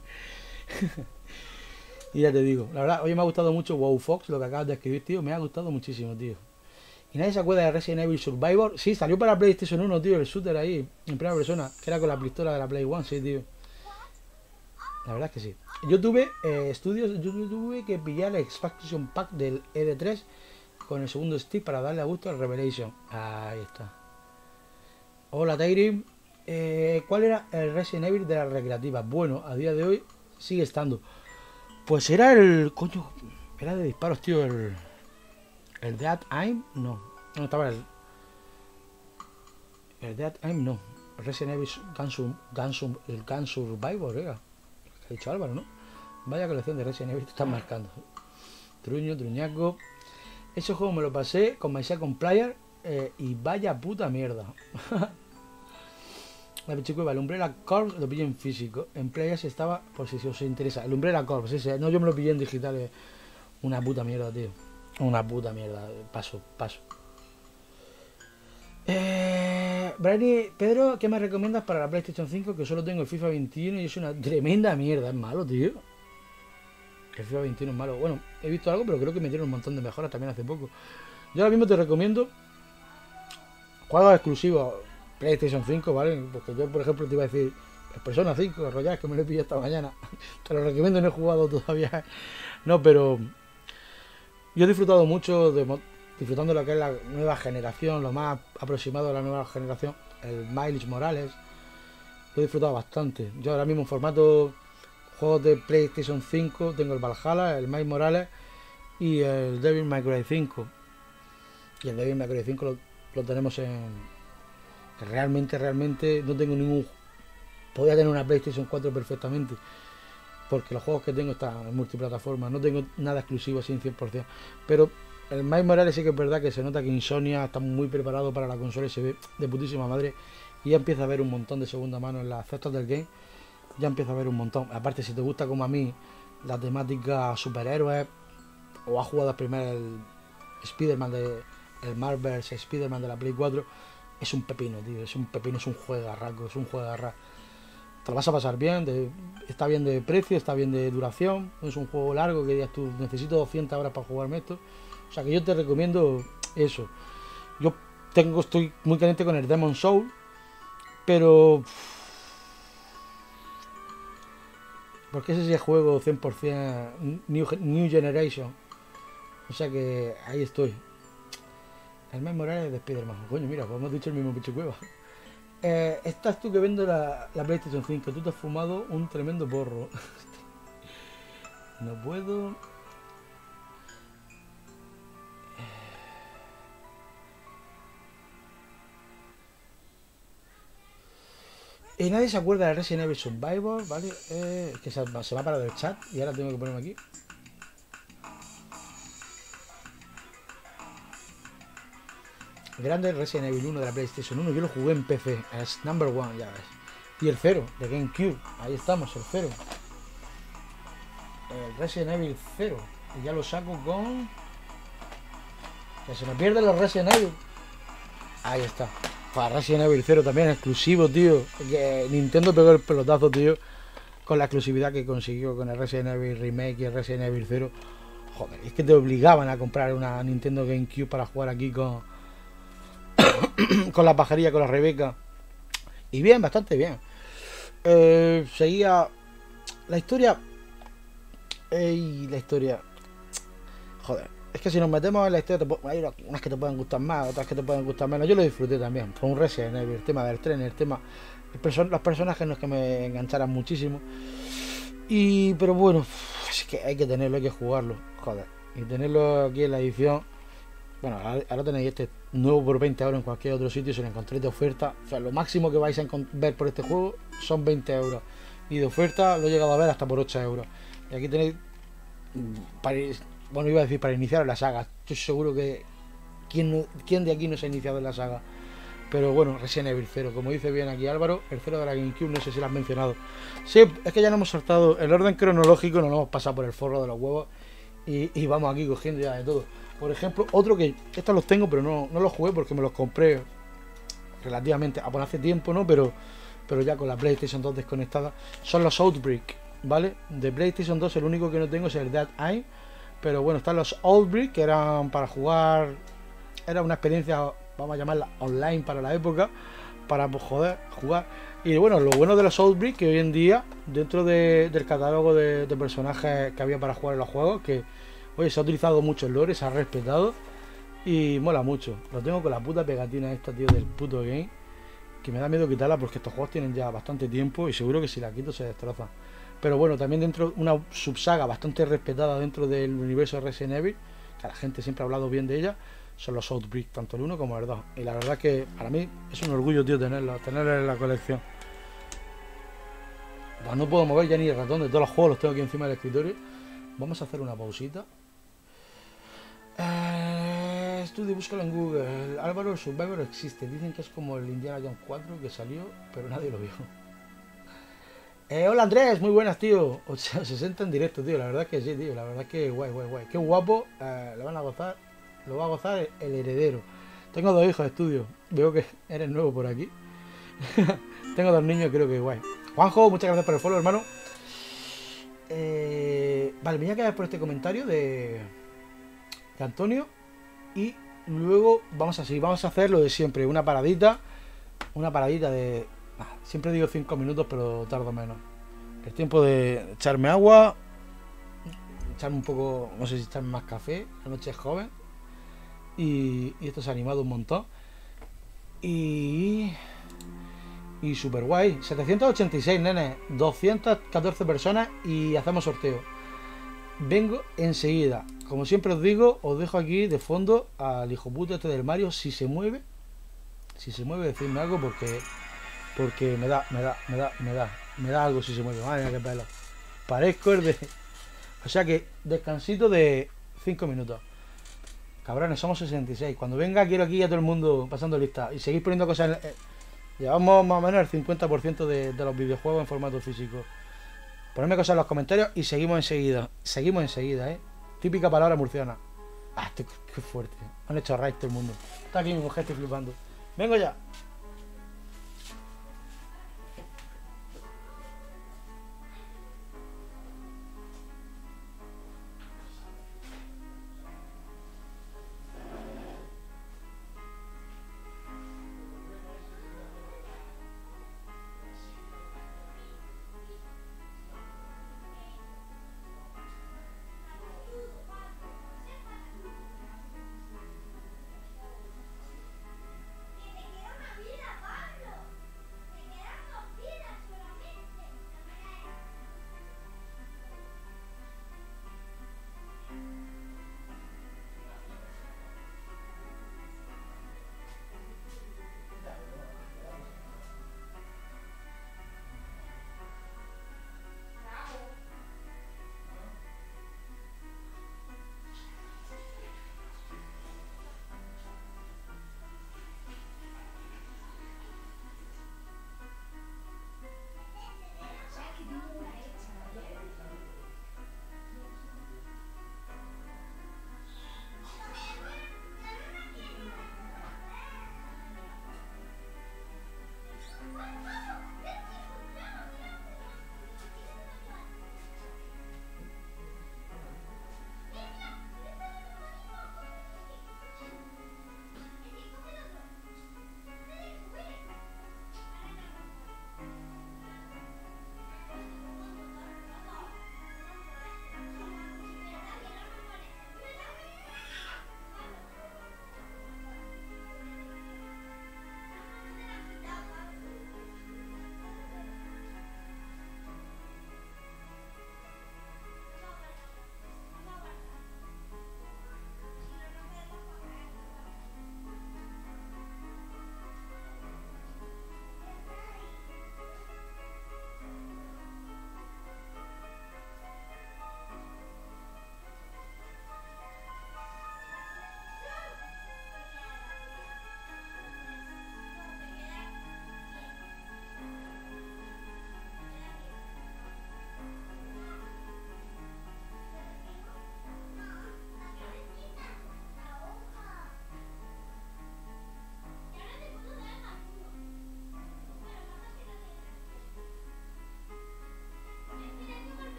Y ya te digo, la verdad, hoy me ha gustado mucho WoW Fox, lo que acabas de escribir, tío, me ha gustado muchísimo, tío. ¿Y nadie se acuerda de Resident Evil Survivor? Sí, salió para PlayStation uno, tío, el shooter ahí, en primera persona, que era con la pistola de la Play uno, sí, tío. La verdad es que sí. Yo tuve eh, estudios, yo tuve que pillar el Expansion Pack del E D tres con el segundo stick para darle a gusto al Revelation. Ahí está. Hola, Tairi. Eh, ¿Cuál era el Resident Evil de las recreativas? Bueno, a día de hoy sigue estando. Pues era el... Coño, era de disparos, tío, el... El Dead Aim, no. No, estaba el... El Dead Aim, no. Resident Evil Gun, Gun, el Gun Survivor, era. Que ha dicho Álvaro, ¿no? Vaya colección de Resident Evil te están marcando. Truño, truñaco. Ese juego me lo pasé con My Second Player eh, y vaya puta mierda. La pichicueva, el Umbrella Corps lo pillé en físico. En Players estaba, por si os interesa. El Umbrella Corps, ese. No, yo me lo pillé en digital. Eh. Una puta mierda, tío. Una puta mierda. Paso, paso. Eh, Brady, Pedro, ¿qué me recomiendas para la PlayStation cinco? Que solo tengo el FIFA veintiuno y es una tremenda mierda. Es malo, tío. El FIFA veintiuno es malo. Bueno, he visto algo, pero creo que metieron un montón de mejoras también hace poco. Yo ahora mismo te recomiendo juegos exclusivos PlayStation cinco, ¿vale? Porque yo, por ejemplo, te iba a decir el Persona cinco, Royal, que me lo he pillado esta mañana. Te lo recomiendo, no he jugado todavía. No, pero yo he disfrutado mucho, de, disfrutando de lo que es la nueva generación, lo más aproximado a la nueva generación, el Miles Morales. Lo he disfrutado bastante. Yo ahora mismo en formato juegos de PlayStation cinco tengo el Valhalla, el Miles Morales y el Devil May Cry cinco. Y el Devil May Cry cinco lo, lo tenemos en... Que realmente, realmente no tengo ningún... Podría tener una PlayStation cuatro perfectamente, porque los juegos que tengo están en multiplataforma. No tengo nada exclusivo así en cien por cien. Pero el Miles Morales sí que es verdad que se nota que Insomnia está muy preparado para la consola y se ve de putísima madre. Y ya empieza a ver un montón de segunda mano en las cestas del game. Ya empieza a ver un montón. Aparte, si te gusta como a mí la temática superhéroes, o has jugado primero el Spider-Man de... el Marvel's Spider-Man de la Play cuatro, es un pepino, tío, es un pepino, es un juegarraco, es un juegarra. Te lo vas a pasar bien, de, está bien de precio, está bien de duración, no es un juego largo que digas tú, necesito doscientas horas para jugarme esto. O sea que yo te recomiendo eso. Yo tengo, estoy muy caliente con el Demon Soul, pero... porque ese es el juego cien por cien New, New Generation. O sea que ahí estoy. El Miles Morales de Spider-Man. Coño, mira, pues hemos dicho el mismo picho cueva. Eh, estás tú que vendo la, la PlayStation cinco. Tú te has fumado un tremendo porro. No puedo. Y nadie se acuerda de Resident Evil Survivor, ¿vale? Eh, es que se, se va a parar del chat y ahora tengo que ponerme aquí. Grande Resident Evil uno de la PlayStation uno. Yo lo jugué en P C. Es number one, ya ves. Y el cero de GameCube. Ahí estamos, el cero. El Resident Evil cero. Y ya lo saco con... Que se me pierden los Resident Evil. Ahí está. Para Resident Evil cero también exclusivo, tío. Que Nintendo pegó el pelotazo, tío. Con la exclusividad que consiguió con el Resident Evil Remake y el Resident Evil cero. Joder, es que te obligaban a comprar una Nintendo GameCube para jugar aquí con... con la pajarilla, con la Rebeca. Y bien, bastante bien. Eh, seguía... La historia... Ey, la historia... Joder. Es que si nos metemos en la historia, te hay unas que te pueden gustar más, otras que te pueden gustar menos. Yo lo disfruté también. Fue un Resident Evil, el tema del tren, el tema... El perso los personajes no es que me engancharan muchísimo. Y... Pero bueno, es que hay que tenerlo, hay que jugarlo. Joder. Y tenerlo aquí en la edición... Bueno, ahora tenéis este nuevo por veinte euros en cualquier otro sitio. Si lo encontréis de oferta, o sea, lo máximo que vais a ver por este juego son veinte euros. Y de oferta lo he llegado a ver hasta por ocho euros. Y aquí tenéis... Para, bueno, iba a decir para iniciar la saga. Estoy seguro que... ¿Quién, no, ¿Quién de aquí no se ha iniciado en la saga? Pero bueno, Resident Evil cero. Como dice bien aquí Álvaro, el cero de la GameCube, no sé si lo has mencionado. Sí, es que ya no hemos saltado el orden cronológico, nos lo hemos pasado por el forro de los huevos. Y, y vamos aquí cogiendo ya de todo. Por ejemplo, otro que... Estos los tengo, pero no, no los jugué porque me los compré relativamente... A por hace tiempo, ¿no? Pero, pero ya con la PlayStation dos desconectada. Son los Outbreak, ¿vale? De PlayStation dos el único que no tengo es el Dead Eye. Pero bueno, están los Outbreak, que eran para jugar... Era una experiencia, vamos a llamarla online para la época. Para, pues, joder, jugar. Y bueno, lo bueno de los Outbreak, que hoy en día, dentro de, del catálogo de, de personajes que había para jugar en los juegos, que... Oye, se ha utilizado mucho el lore, se ha respetado y mola mucho. Lo tengo con la puta pegatina esta, tío, del puto game, que me da miedo quitarla porque estos juegos tienen ya bastante tiempo y seguro que si la quito se destroza. Pero bueno, también dentro una subsaga bastante respetada dentro del universo de Resident Evil, que la gente siempre ha hablado bien de ella, son los Outbreak, tanto el uno como el dos. Y la verdad que para mí es un orgullo, tío, tenerlos, tenerlos en la colección. Pues no puedo mover ya ni el ratón, de todos los juegos los tengo aquí encima del escritorio. Vamos a hacer una pausita. Eh, estudio, búscalo en Google. Álvaro, el Survivor existe. Dicen que es como el Indiana Jones cuatro que salió, pero nadie lo vio. Eh, hola Andrés, muy buenas, tío. O sea, sesenta en directo, tío. La verdad es que sí, tío. La verdad es que guay, guay, guay. Qué guapo. Eh, lo van a gozar. Lo va a gozar el heredero. Tengo dos hijos de estudio. Veo que eres nuevo por aquí. Tengo dos niños, creo que guay. Juanjo, muchas gracias por el follow, hermano. Eh, vale, me voy a quedar por este comentario de, de Antonio. Y luego vamos a seguir. Vamos a hacer lo de siempre. Una paradita. Una paradita de... Ah, siempre digo cinco minutos, pero tardo menos. El tiempo de echarme agua. Echarme un poco... No sé si echarme más café. La noche es joven. Y, y esto se ha animado un montón. Y... Y super guay. setecientos ochenta y seis, nenes. doscientas catorce personas y hacemos sorteo. Vengo enseguida. Como siempre os digo, os dejo aquí de fondo al hijo puto este del Mario. Si se mueve, si se mueve, decidme algo porque porque me da, me da, me da, me da, me da algo si se mueve. Madre mía, qué pelo. Parezco el de... O sea que descansito de cinco minutos. Cabrones, somos sesenta y seis. Cuando venga quiero aquí a todo el mundo pasando lista. Y seguir poniendo cosas en... Llevamos más o menos el cincuenta por ciento de, de los videojuegos en formato físico. Ponedme cosas en los comentarios y seguimos enseguida. Seguimos enseguida, ¿eh? Típica palabra murciana. Ah, qué, qué fuerte. Han hecho raid todo el mundo. Está aquí mi mujer, estoy flipando. Vengo ya.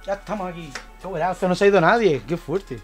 Ya estamos aquí. Qué buenazo, no se ha ido nadie. Qué fuerte.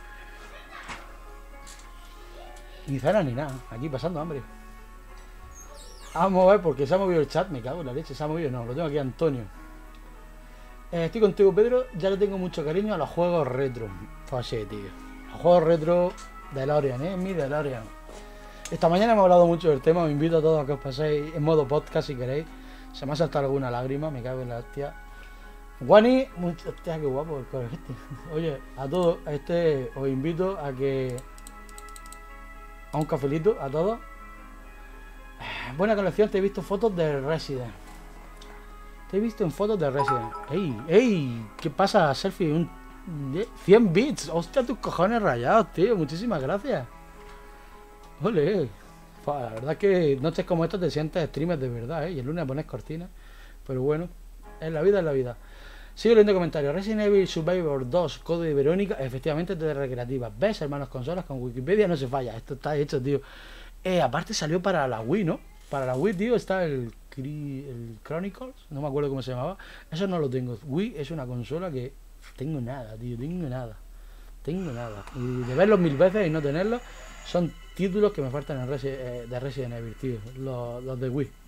Ni cena ni nada. Aquí pasando hambre. Vamos a ver porque se ha movido el chat. Me cago en la leche. Se ha movido. No, lo tengo aquí Antonio. Eh, estoy contigo, Pedro. Ya le tengo mucho cariño a los juegos retro. Pues sí, tío. Los juegos retro de DeLorean, ¿eh? Mi DeLorean. Esta mañana hemos hablado mucho del tema. Os invito a todos a que os paséis en modo podcast si queréis. Se me ha saltado alguna lágrima. Me cago en la hostia. Wani, mucho, hostia, qué guapo el core este. Oye, a todos, este os invito a que a un cafelito, a todos. Buena colección, te he visto fotos de Resident. Te he visto en fotos de Resident. ¡Ey! ¡Ey! ¿Qué pasa, selfie? Un cien bits. Hostia, tus cojones rayados, tío. Muchísimas gracias. Ole. La verdad es que noches como esta te sientes streamer de verdad, ¿eh? Y el lunes pones cortina. Pero bueno, es la vida, es la vida. Sigo leyendo comentarios. Resident Evil Survivor dos, Code Verónica, efectivamente de recreativa. ¿Ves, hermanos consolas? Con Wikipedia no se falla. Esto está hecho, tío. Eh, aparte salió para la Wii, ¿no? Para la Wii, tío, está el, el Chronicles. No me acuerdo cómo se llamaba. Eso no lo tengo. Wii es una consola que tengo nada, tío. Tengo nada. Tengo nada. Y de verlos mil veces y no tenerlos, son títulos que me faltan en Resi eh, de Resident Evil, tío. Los, los de Wii.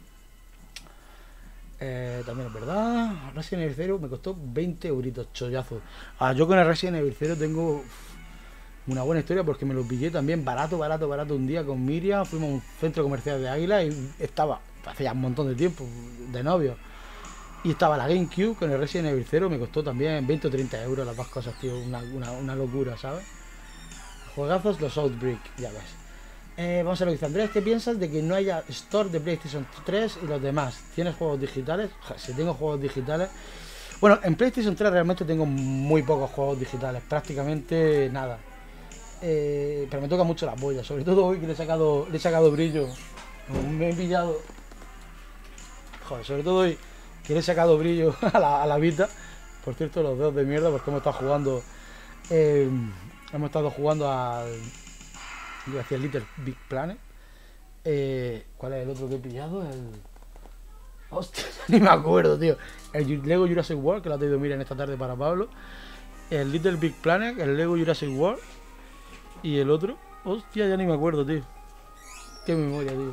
Eh, también es verdad. Resident Evil cero me costó veinte euritos, chollazos. Ah, yo con el Resident Evil cero tengo una buena historia porque me lo pillé también barato, barato, barato un día con Miriam. Fuimos a un centro comercial de Águila y estaba, hace ya un montón de tiempo, de novio. Y estaba la GameCube con el Resident Evil cero, me costó también veinte o treinta euros las dos cosas, tío. Una, una, una locura, ¿sabes? Juegazos, los Outbreak, ya ves. Eh, vamos a ver lo que dice Andrés. ¿Qué piensas de que no haya store de PlayStation tres y los demás? ¿Tienes juegos digitales? Si tengo juegos digitales. Bueno, en PlayStation tres realmente tengo muy pocos juegos digitales, prácticamente nada. Eh, pero me toca mucho la polla, sobre todo hoy que le he sacado, le he sacado brillo. Me he pillado. Joder, sobre todo hoy que le he sacado brillo a la, a la Vita. Por cierto, los dedos de mierda porque hemos estado jugando. Eh, hemos estado jugando al. Yo hacía el Little Big Planet. Eh, ¿Cuál es el otro que he pillado? El... Hostia, ni me acuerdo, tío. El Lego Jurassic World, que lo ha traído Mira en esta tarde para Pablo. El Little Big Planet, el Lego Jurassic World. Y el otro. Hostia, ya ni me acuerdo, tío. Qué memoria, tío.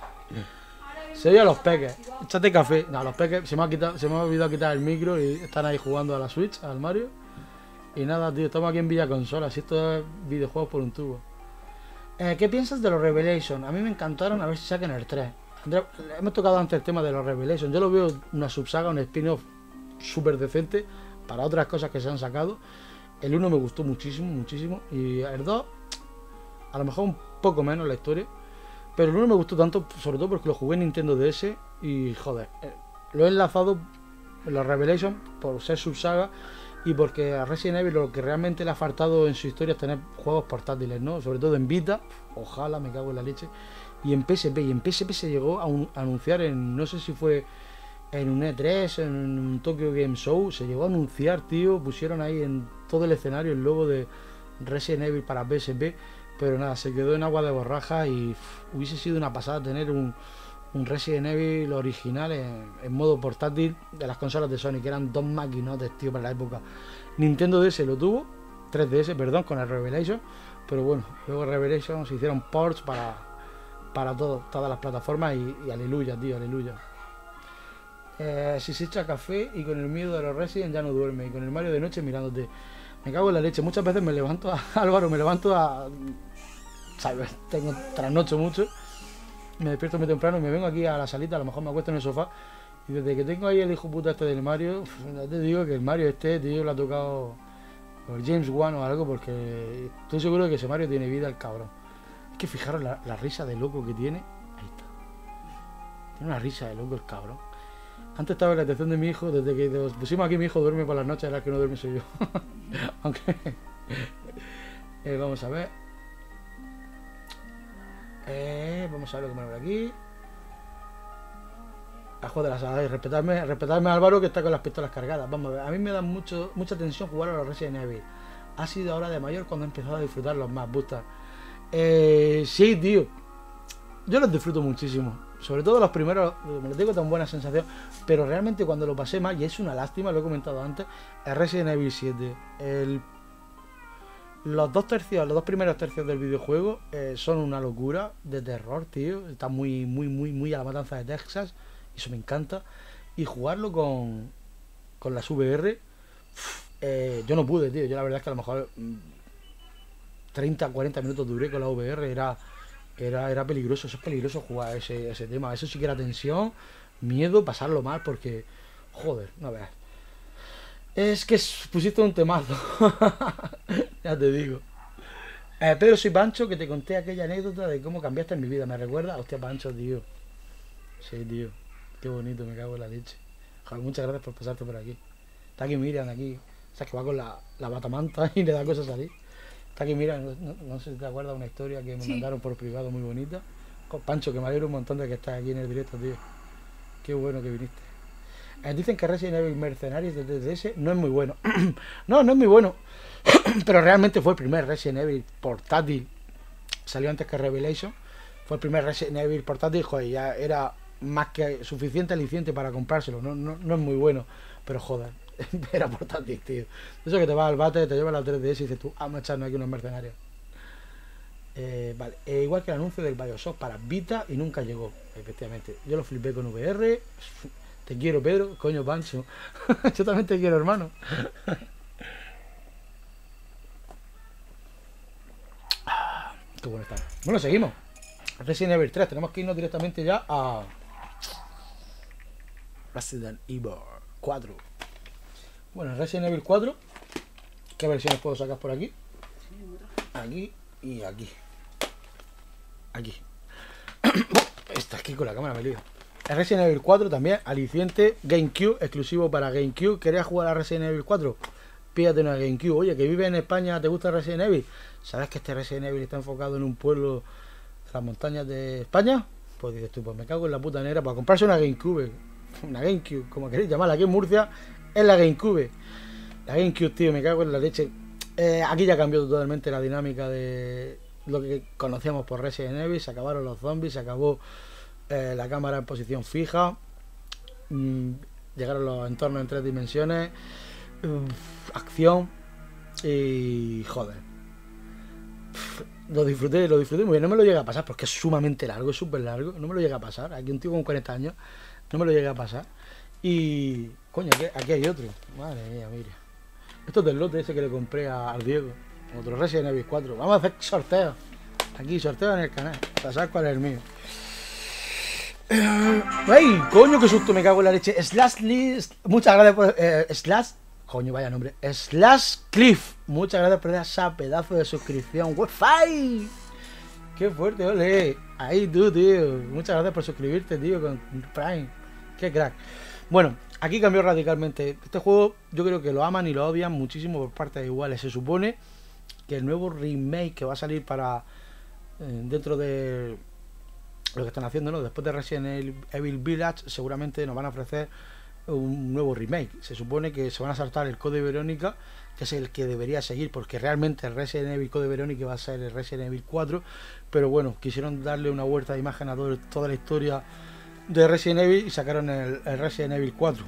Sería los peques. Échate café. No, los peques. Se me ha quitado, se me ha olvidado quitar el micro y están ahí jugando a la Switch, al Mario. Y nada, tío, estamos aquí en Villa Consola. Si esto es videojuegos por un tubo. Eh, ¿Qué piensas de los Revelation? A mí me encantaron, a ver si sacan el tres. André, hemos tocado antes el tema de los Revelation. Yo lo veo una subsaga, un spin-off súper decente para otras cosas que se han sacado. El uno me gustó muchísimo, muchísimo. Y el dos, a lo mejor un poco menos la historia. Pero el uno me gustó tanto, sobre todo porque lo jugué en Nintendo D S. Y joder, eh, lo he enlazado en los Revelation por ser subsaga. Y porque a Resident Evil lo que realmente le ha faltado en su historia es tener juegos portátiles, ¿no? Sobre todo en Vita, ojalá, me cago en la leche. Y en P S P, y en P S P se llegó a, un, a anunciar en, no sé si fue en un E tres, en un Tokyo Game Show, se llegó a anunciar, tío, pusieron ahí en todo el escenario el logo de Resident Evil para P S P, pero nada, se quedó en agua de borraja y uf, hubiese sido una pasada tener un, un Resident Evil original en, en modo portátil de las consolas de Sony, que eran dos maquinotes, tío, para la época. Nintendo D S lo tuvo, tres D S, perdón, con el Revelation, pero bueno, luego Revelation se hicieron ports para, para todo, todas las plataformas y, y aleluya, tío, aleluya. Eh, si se echa café y con el miedo de los Resident ya no duerme, y con el Mario de noche mirándote. Me cago en la leche, muchas veces me levanto a Álvaro, me levanto a... ¿sabes? Tengo trasnocho mucho. Me despierto muy temprano y me vengo aquí a la salita, a lo mejor me acuesto en el sofá y desde que tengo ahí el hijo puta este del Mario, ya te digo que el Mario este, tío, le ha tocado el James Wan o algo, porque estoy seguro de que ese Mario tiene vida, el cabrón. Es que fijaros la, la risa de loco que tiene, ahí está, tiene una risa de loco el cabrón. Antes estaba en la atención de mi hijo, desde que nos pusimos aquí mi hijo duerme por las noches, ahora que no duerme soy yo. Aunque eh, vamos a ver. Eh, vamos a ver lo que me por aquí. A joder, las alas, respetarme, respetarme a Álvaro que está con las pistolas cargadas. Vamos a ver, a mí me da mucho, mucha tensión jugar a los Resident Evil. Ha sido ahora de mayor cuando he empezado a disfrutar los más. Busta. Eh, sí, tío. yo los disfruto muchísimo. Sobre todo los primeros, me los digo tan buena sensación. Pero realmente cuando lo pasé mal, y es una lástima, lo he comentado antes, el Resident Evil siete. El, los dos tercios, los dos primeros tercios del videojuego eh, son una locura de terror, tío. Está muy, muy, muy, muy a la matanza de Texas. Y eso me encanta. Y jugarlo con, con las V R, eh, yo no pude, tío. Yo la verdad es que a lo mejor treinta, cuarenta minutos duré con la V R. Era, era, era peligroso. Eso es peligroso jugar ese, ese tema. Eso sí que era tensión, miedo, pasarlo mal, porque, joder, no veas. Es que pusiste un temazo. Ya te digo. eh, Pedro, soy Pancho, que te conté aquella anécdota de cómo cambiaste en mi vida. ¿Me recuerda? Hostia, Pancho, tío. Sí, tío. Qué bonito, me cago en la leche. Joder, muchas gracias por pasarte por aquí. Está aquí Miriam, aquí. O sea, que va con la, la batamanta y le da cosas a salir. Está aquí Miriam, no, no, no sé si te acuerdas una historia que me sí. mandaron por privado muy bonita. Con Pancho, que me alegro un montón de que estás aquí en el directo, tío. Qué bueno que viniste. Eh, dicen que Resident Evil Mercenaries de D D S no es muy bueno. No, no es muy bueno. Pero realmente fue el primer Resident Evil portátil. Salió antes que Revelation. Fue el primer Resident Evil portátil. Joder, ya era más que suficiente aliciente para comprárselo. No, no, no es muy bueno. Pero joder, era portátil, tío. Eso que te vas al bate, te llevas la tres D S y dices tú, vamos a echarnos aquí unos mercenarios. Eh, vale, eh, igual que el anuncio del BioShock para Vita y nunca llegó. Efectivamente, yo lo flipé con V R. Te quiero, Pedro. Coño, Pancho. Yo también te quiero, hermano. Qué bueno está. Bueno, seguimos. Resident Evil tres. Tenemos que irnos directamente ya a Resident Evil cuatro. Bueno, Resident Evil cuatro. ¿Qué versiones puedo sacar por aquí? Aquí y aquí. Aquí. Está aquí con la cámara, me lío. El Resident Evil cuatro también, aliciente, GameCube, exclusivo para GameCube. ¿Querías jugar a Resident Evil cuatro? Pídate una GameCube. Oye, que vive en España, ¿te gusta Resident Evil? ¿Sabes que este Resident Evil está enfocado en un pueblo de las montañas de España? Pues dices tú, pues me cago en la puta negra para comprarse una GameCube. Una GameCube, como queréis llamarla, aquí en Murcia es la GameCube. La GameCube, tío, me cago en la leche. Eh, aquí ya cambió totalmente la dinámica de lo que conocíamos por Resident Evil. Se acabaron los zombies, se acabó Eh, la cámara en posición fija, mm, llegaron los entornos en tres dimensiones, uh, acción y joder, lo disfruté, lo disfruté muy bien. No me lo llega a pasar porque es sumamente largo, es súper largo, no me lo llega a pasar. Aquí un tío con cuarenta años no me lo llega a pasar. Y coño, aquí, aquí hay otro, madre mía, mira, esto es del lote ese que le compré a, al Diego, otro Resident Evil cuatro. Vamos a hacer sorteos aquí, sorteo en el canal para saber cuál es el mío. ¡Ay, coño, qué susto! Me cago en la leche. Slash List. Muchas gracias por... Eh, slash... Coño, vaya nombre. Slash Cliff. Muchas gracias por esa pedazo de suscripción. ¡Wi-Fi! ¡Qué fuerte, ole! Ahí tú, tío. Muchas gracias por suscribirte, tío, con Prime. ¡Qué crack! Bueno, aquí cambió radicalmente. Este juego yo creo que lo aman y lo odian muchísimo por partes iguales. Se supone que el nuevo remake que va a salir para... Eh, dentro de... lo que están haciendo, ¿no? Después de Resident Evil Village seguramente nos van a ofrecer un nuevo remake. Se supone que se van a saltar el Code Verónica, que es el que debería seguir, porque realmente el Resident Evil Code Verónica va a ser el Resident Evil cuatro, pero bueno, quisieron darle una vuelta de imagen a todo, toda la historia de Resident Evil y sacaron el, el Resident Evil cuatro,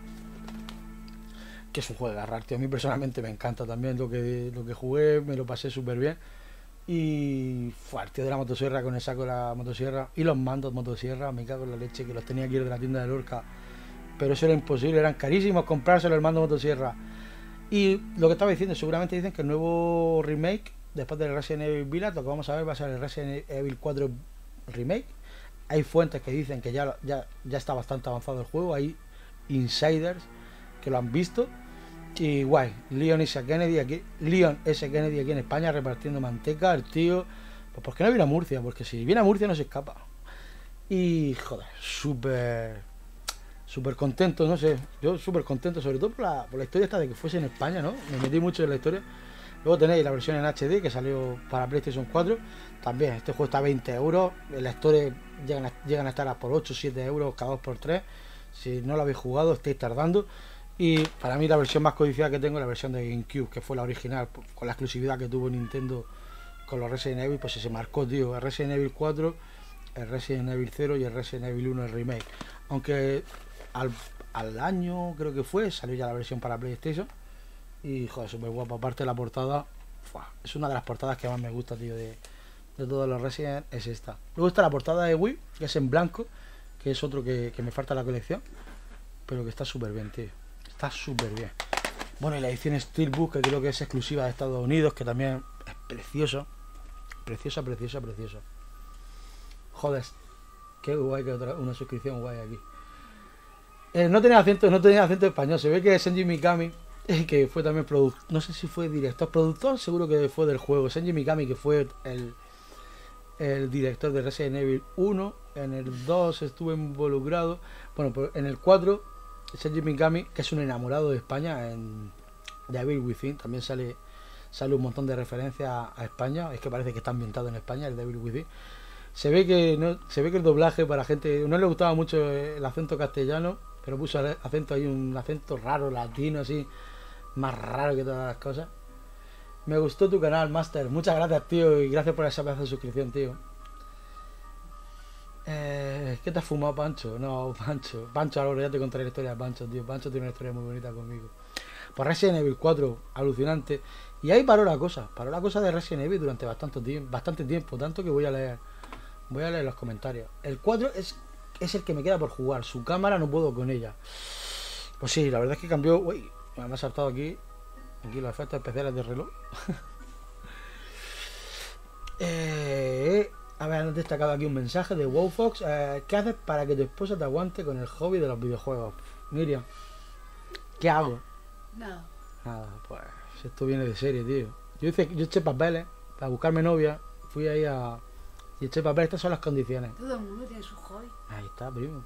que es un juego de agarrar, tío. A mí personalmente me encanta también lo que, lo que jugué, me lo pasé súper bien. Y fue el tío de la motosierra con el saco de la motosierra y los mandos motosierra, me cago en la leche, que los tenía que ir de la tienda de Lorca, pero eso era imposible, eran carísimos comprárselo el mando motosierra. Y lo que estaba diciendo, seguramente dicen que el nuevo remake después del Resident Evil Village, lo que vamos a ver va a ser el Resident Evil cuatro remake. Hay fuentes que dicen que ya, ya, ya está bastante avanzado el juego, hay insiders que lo han visto. Y guay, Leon S. Kennedy aquí, Leon S. Kennedy aquí en España repartiendo manteca, el tío. Pues ¿por qué no viene a Murcia? Porque si viene a Murcia no se escapa. Y joder, súper súper contento, no sé, yo súper contento, sobre todo por la, por la historia esta de que fuese en España, ¿no? Me metí mucho en la historia. Luego tenéis la versión en H D que salió para PlayStation cuatro. También este juego está a veinte euros. Las historias llegan a, llegan a estar a por ocho o siete euros cada dos por tres. Si no lo habéis jugado, estáis tardando. Y para mí la versión más codiciada que tengo es la versión de GameCube, que fue la original, con la exclusividad que tuvo Nintendo con los Resident Evil. Pues se marcó, tío. El Resident Evil cuatro el Resident Evil cero y el Resident Evil uno el remake. Aunque al, al año creo que fue, salió ya la versión para PlayStation. Y joder, súper guapa. Aparte de la portada, ¡fua! Es una de las portadas que más me gusta, tío, de, de todos los Resident, es esta. Luego está la portada de Wii, que es en blanco, que es otro que, que me falta en la colección, pero que está súper bien, tío. Está súper bien. Bueno, y la edición Steelbook, que creo que es exclusiva de Estados Unidos, que también es precioso. Preciosa, preciosa, preciosa. Joder, qué guay que otra, una suscripción guay aquí. Eh, no tenía acento, no tenía acento español. Se ve que es Shinji Mikami, eh, que fue también productor, no sé si fue director, productor, seguro que fue del juego. Shinji Mikami, que fue el, el director de Resident Evil uno. En el dos estuve involucrado. Bueno, pues en el cuatro, Shinji Mikami, que es un enamorado de España, en The Evil Within, también sale, sale un montón de referencias a, a España. Es que parece que está ambientado en España, el The Evil Within. Se ve que no, se ve que el doblaje para gente no le gustaba mucho el acento castellano, pero puso acento ahí, un acento raro, latino, así, más raro que todas las cosas. Me gustó tu canal, Master. Muchas gracias, tío, y gracias por esa pedazo de suscripción, tío. Eh, ¿Qué te has fumado, Pancho? No, Pancho. Pancho, ahora ya te contaré la historia de Pancho, tío. Pancho tiene una historia muy bonita conmigo. Pues Resident Evil cuatro, alucinante. Y ahí paró la cosa. Paró la cosa de Resident Evil durante bastante tiempo, bastante tiempo, tanto que voy a leer. Voy a leer los comentarios. El cuatro es, es el que me queda por jugar. Su cámara no puedo con ella. Pues sí, la verdad es que cambió. Uy, me ha saltado aquí. Aquí los efectos especiales de reloj. eh... A ver, han destacado aquí un mensaje de WowFox. Eh, ¿Qué haces para que tu esposa te aguante con el hobby de los videojuegos? Miriam, ¿qué hago? Nada. Nada, pues esto viene de serie, tío. Yo hice, yo eché papeles para buscarme novia. Fui ahí a... Y eché papeles, estas son las condiciones. Todo el mundo tiene su hobby. Ahí está, primo.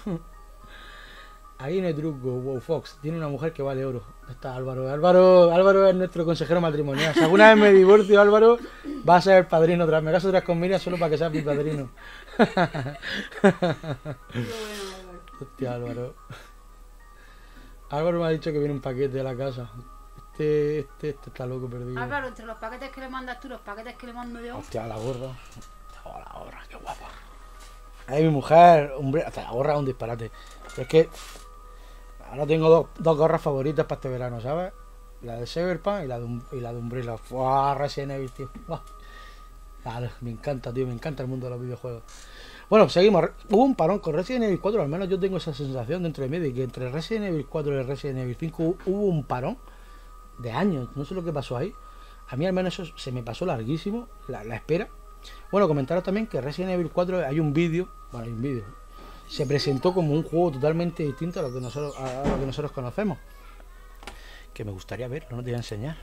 Ahí no hay truco, WowFox. Tiene una mujer que vale oro. Está Álvaro. Álvaro Álvaro es nuestro consejero matrimonial. Si alguna vez me divorcio, Álvaro va a ser el padrino otra vez. Me caso otra vez con Miriam solo para que sea mi padrino. Qué bueno, Álvaro. Hostia, Álvaro. Álvaro me ha dicho que viene un paquete de la casa. Este, este, este está loco perdido. Álvaro, entre los paquetes que le mandas tú y los paquetes que le mando yo. Hostia, la gorra. Oh, la gorra, qué guapa. Ahí mi mujer, hombre, hasta la gorra es un disparate. Pero es que ahora tengo dos, dos gorras favoritas para este verano, ¿sabes? La de Cyberpunk y la de, y la de Umbrella. ¡Fua! Resident Evil, tío. ¡Buah! Claro, me encanta, tío, me encanta el mundo de los videojuegos. Bueno, seguimos. Hubo un parón con Resident Evil cuatro, al menos yo tengo esa sensación dentro de mí de que entre Resident Evil cuatro y Resident Evil cinco hubo un parón de años. No sé lo que pasó ahí. A mí al menos eso se me pasó larguísimo, la, la espera. Bueno, comentaros también que Resident Evil cuatro hay un vídeo, bueno, hay un vídeo. Se presentó como un juego totalmente distinto a lo que nosotros, a lo que nosotros conocemos. Que me gustaría verlo, no te voy a enseñar.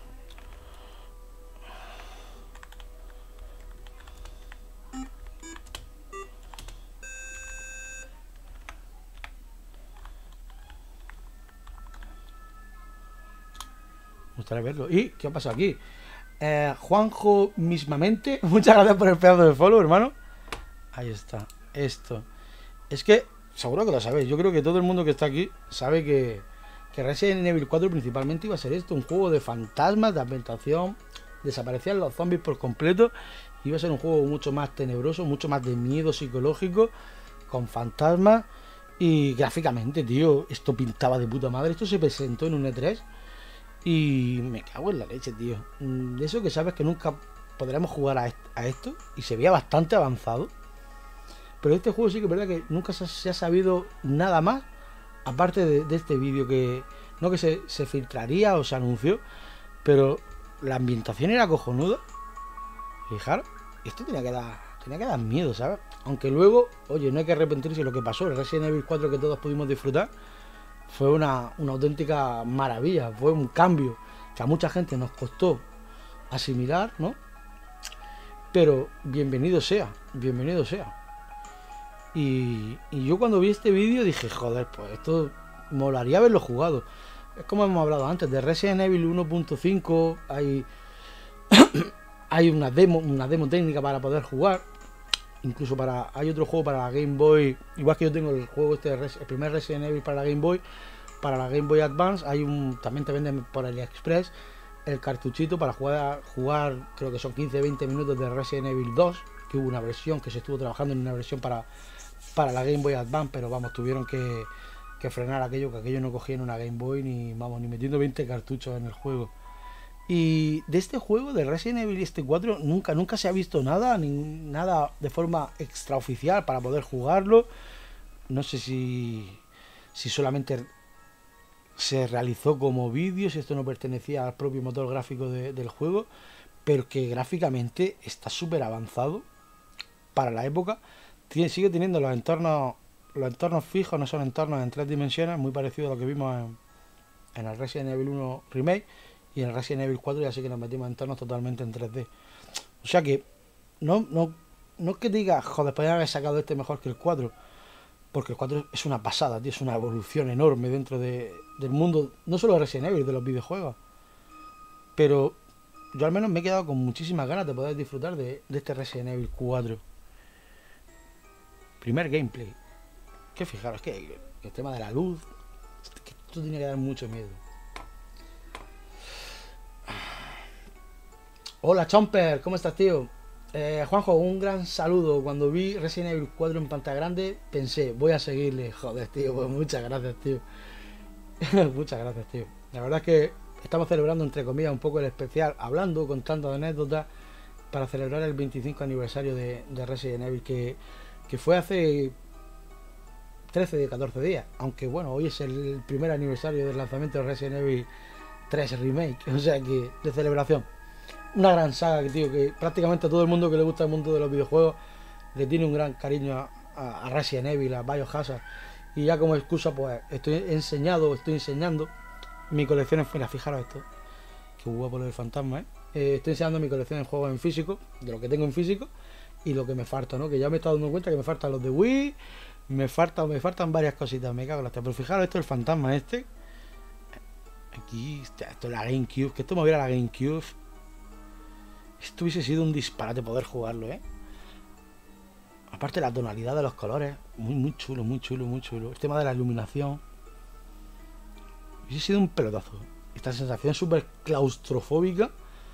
Me gustaría verlo. ¿Y qué pasa aquí? Eh, Juanjo mismamente, muchas gracias por el pedazo de follow, hermano. Ahí está, esto. Es que, seguro que lo sabéis, yo creo que todo el mundo que está aquí sabe que, que Resident Evil cuatro principalmente iba a ser esto, un juego de fantasmas, de ambientación, desaparecían los zombies por completo, iba a ser un juego mucho más tenebroso, mucho más de miedo psicológico, con fantasmas, y gráficamente, tío, esto pintaba de puta madre, esto se presentó en un E tres, y me cago en la leche, tío. De eso que sabes que nunca podremos jugar a, est a esto. Y se veía bastante avanzado. Pero este juego sí que es verdad que nunca se, se ha sabido nada más. Aparte de, de este vídeo que... No que se, se filtraría o se anunció. Pero la ambientación era cojonuda. Fijaros. Esto tenía que dar... Tenía que dar miedo, ¿sabes? Aunque luego, oye, no hay que arrepentirse de lo que pasó. El Resident Evil cuatro que todos pudimos disfrutar fue una, una auténtica maravilla, fue un cambio que a mucha gente nos costó asimilar, ¿no? Pero bienvenido sea, bienvenido sea. Y, y yo cuando vi este vídeo dije, joder, pues esto molaría haberlo jugado. Es como hemos hablado antes, de Resident Evil uno punto cinco hay, hay una demo, una demo técnica para poder jugar. Incluso para hay otro juego para la Game Boy, igual que yo tengo el juego este, el primer Resident Evil para la Game Boy, para la Game Boy Advance, hay un, también te venden por AliExpress el cartuchito para jugar, jugar creo que son quince veinte minutos de Resident Evil dos, que hubo una versión, que se estuvo trabajando en una versión para, para la Game Boy Advance, pero vamos, tuvieron que, que frenar aquello, que aquello no cogía en una Game Boy ni, vamos, ni metiendo veinte cartuchos en el juego. Y de este juego, de Resident Evil este cuatro, nunca, nunca se ha visto nada, ni nada de forma extraoficial para poder jugarlo. No sé si, si solamente se realizó como vídeo, si esto no pertenecía al propio motor gráfico de, del juego, pero que gráficamente está súper avanzado para la época. Tiene, sigue teniendo los entornos los entornos fijos, no son entornos en tres dimensiones, muy parecido a lo que vimos en, en el Resident Evil uno Remake, y en el Resident Evil cuatro ya sí que nos metimos en entornos totalmente en tres D. O sea que no, no, no es que diga, joder, podrían haber sacado este mejor que el cuatro, porque el cuatro es una pasada, tío, es una evolución enorme dentro de, del mundo, no solo de Resident Evil, de los videojuegos. Pero yo al menos me he quedado con muchísimas ganas de poder disfrutar de, de este Resident Evil cuatro. Primer gameplay. Que fijaros, que el tema de la luz, que esto tiene que dar mucho miedo. Hola Chomper, ¿cómo estás, tío? Eh, Juanjo, un gran saludo. Cuando vi Resident Evil cuatro en pantalla grande, pensé, voy a seguirle. Joder, tío, pues muchas gracias, tío. Muchas gracias, tío. La verdad es que estamos celebrando, entre comillas, un poco el especial, hablando, contando anécdotas, para celebrar el veinticinco aniversario de, de Resident Evil, que, que fue hace trece de catorce días. Aunque, bueno, hoy es el primer aniversario del lanzamiento de Resident Evil tres Remake. O sea que, de celebración. Una gran saga, tío, que prácticamente a todo el mundo que le gusta el mundo de los videojuegos le tiene un gran cariño a, a, a Resident Evil, a Biohazard. Y ya como excusa, pues estoy enseñado, estoy enseñando mi colección en... Mira, fijaros esto, qué guapo lo del fantasma, ¿eh? Eh, estoy enseñando mi colección en juegos en físico, de lo que tengo en físico y lo que me falta, ¿no? Que ya me he estado dando cuenta que me faltan los de Wii, me faltan, me faltan varias cositas, me cago en las tías. Pero fijaros esto, el fantasma este. Aquí, esto es la GameCube, que esto me hubiera la GameCube. Esto hubiese sido un disparate poder jugarlo, ¿eh? Aparte la tonalidad de los colores, muy muy chulo, muy chulo, muy chulo. El tema de la iluminación. Hubiese sido un pelotazo. Esta sensación súper claustrofóbica.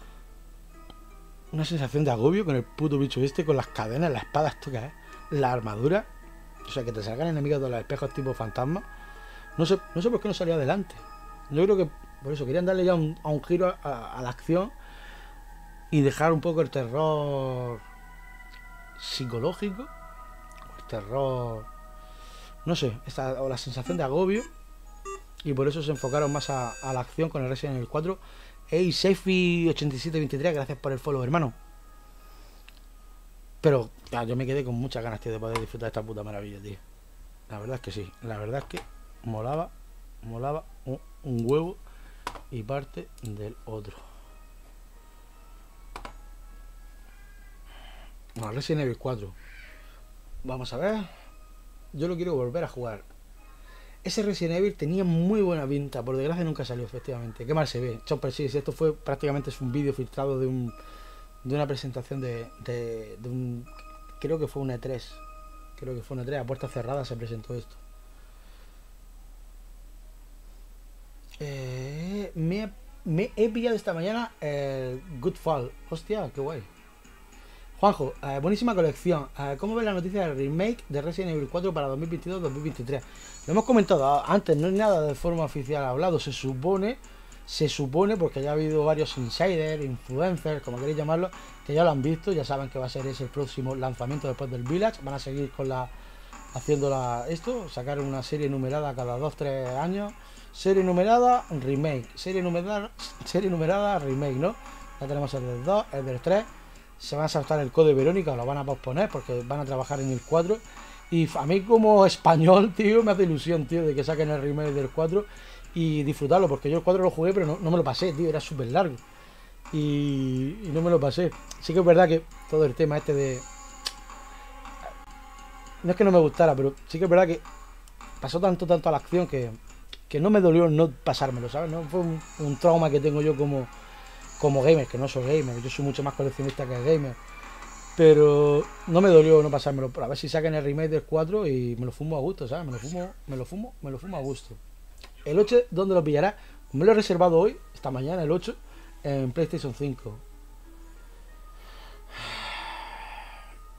Una sensación de agobio con el puto bicho este, con las cadenas, la espada, esto que es, la armadura. O sea, que te salgan enemigos de los espejos tipo fantasma. No sé, no sé por qué no salió adelante. Yo creo que por eso querían darle ya un, a un giro a, a, a la acción y dejar un poco el terror psicológico, o el terror, no sé, esta, o la sensación de agobio, y por eso se enfocaron más a, a la acción con el Resident Evil cuatro. Hey, Sefi ochenta y siete veintitrés, gracias por el follow, hermano. Pero ya, yo me quedé con muchas ganas, tío, de poder disfrutar de esta puta maravilla, tío. La verdad es que sí, la verdad es que molaba, molaba un, un huevo y parte del otro. Bueno, Resident Evil cuatro. Vamos a ver. Yo lo quiero volver a jugar. Ese Resident Evil tenía muy buena pinta. Por desgracia nunca salió, efectivamente. Qué mal se ve. Chopper, sí, esto fue prácticamente es un vídeo filtrado de un de una presentación de, de, de un... Creo que fue un E tres. Creo que fue un E tres. A puerta cerrada se presentó esto. Eh, me, me he pillado esta mañana el Goodfall. Hostia, qué guay. Juanjo, eh, buenísima colección. Eh, ¿Cómo ves la noticia del remake de Resident Evil cuatro para dos mil veintidós dos mil veintitrés? Lo hemos comentado antes, no es nada de forma oficial hablado. Se supone, se supone, porque ya ha habido varios insiders, influencers, como queréis llamarlo, que ya lo han visto, ya saben que va a ser ese el próximo lanzamiento después del Village. Van a seguir con la haciendo la, esto, sacar una serie numerada cada dos tres años. Serie numerada, remake. Serie numerada, serie numerada, remake, ¿no? Ya tenemos el del dos, el del tres. Se van a saltar el Code Verónica, lo van a posponer porque van a trabajar en el cuatro. Y a mí como español, tío, me hace ilusión, tío, de que saquen el remake del cuatro y disfrutarlo, porque yo el cuatro lo jugué, pero no, no me lo pasé, tío, era súper largo. Y, y no me lo pasé. Sí que es verdad que todo el tema este de... No es que no me gustara, pero sí que es verdad que pasó tanto, tanto a la acción que, que no me dolió no pasármelo, ¿sabes? No fue un, un trauma que tengo yo como... como gamer, que no soy gamer, yo soy mucho más coleccionista que gamer, pero no me dolió no pasármelo, a ver si sacan el remake del cuatro y me lo fumo a gusto, ¿sabes? Me lo fumo, me lo fumo, me lo fumo a gusto. El ocho, ¿dónde lo pillará? Me lo he reservado hoy, esta mañana, el ocho, en PlayStation cinco.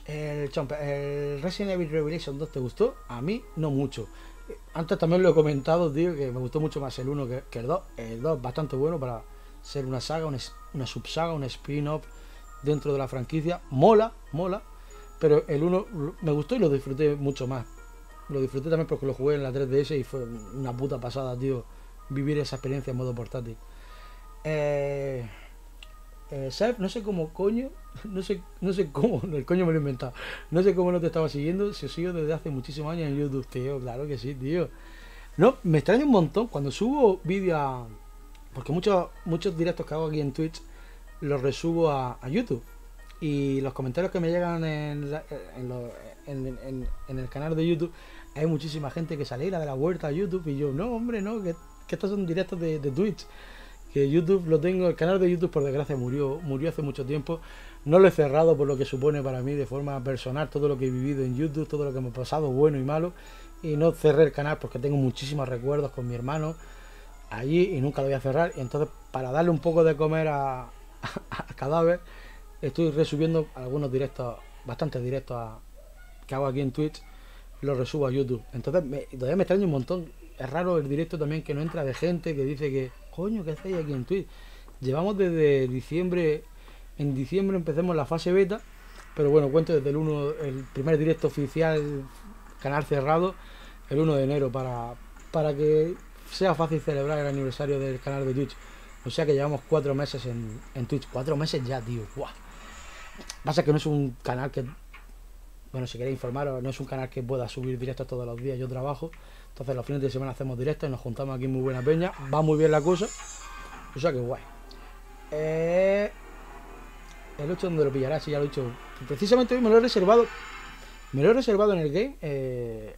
El Chomper, el Resident Evil Revelation dos, ¿te gustó? A mí no mucho. Antes también lo he comentado, tío, que me gustó mucho más el uno que, que el dos. El dos bastante bueno para ser una saga, una, una subsaga, un spin-off dentro de la franquicia. Mola, mola. Pero el uno me gustó y lo disfruté mucho más. Lo disfruté también porque lo jugué en la tres D S y fue una puta pasada, tío, vivir esa experiencia en modo portátil. Eh... Eh, Seb, no sé cómo coño, no sé, no sé cómo, el coño me lo he inventado, no sé cómo no te estaba siguiendo, si os sigo desde hace muchísimos años en YouTube, tío, claro que sí, tío. No, me extraña un montón cuando subo vídeos a... Porque muchos muchos directos que hago aquí en Twitch los resubo a, a YouTube. Y los comentarios que me llegan en, la, en, lo, en, en, en el canal de YouTube, hay muchísima gente que se alegra de la vuelta a YouTube y yo, no, hombre, no, que, que estos son directos de, de Twitch. Que YouTube lo tengo, el canal de YouTube por desgracia murió, murió hace mucho tiempo. No lo he cerrado por lo que supone para mí de forma personal todo lo que he vivido en YouTube, todo lo que me ha pasado, bueno y malo. Y no cerré el canal porque tengo muchísimos recuerdos con mi hermano allí y nunca lo voy a cerrar. Y entonces, para darle un poco de comer a, a, a Cadáver, estoy resubiendo algunos directos, bastantes directos a, que hago aquí en Twitch, los resubo a YouTube. Entonces, me, todavía me extraña un montón. Es raro el directo también que no entra de gente que dice que, coño, ¿qué hacéis aquí en Twitch? Llevamos desde diciembre, en diciembre empecemos la fase beta, pero bueno, cuento desde el uno, el primer directo oficial, canal cerrado, el uno de enero, para, para que sea fácil celebrar el aniversario del canal de Twitch. O sea que llevamos cuatro meses en, en Twitch, cuatro meses ya, tío, ¡guau! Pasa que no es un canal que, bueno, si queréis informaros, no es un canal que pueda subir directos todos los días, yo trabajo. Entonces los fines de semana hacemos directos y nos juntamos aquí en muy buena peña. Va muy bien la cosa. O sea que guay. Eh, el ocho donde lo pillarás, si ya lo he dicho. Precisamente hoy me lo he reservado. Me lo he reservado en el game. Eh,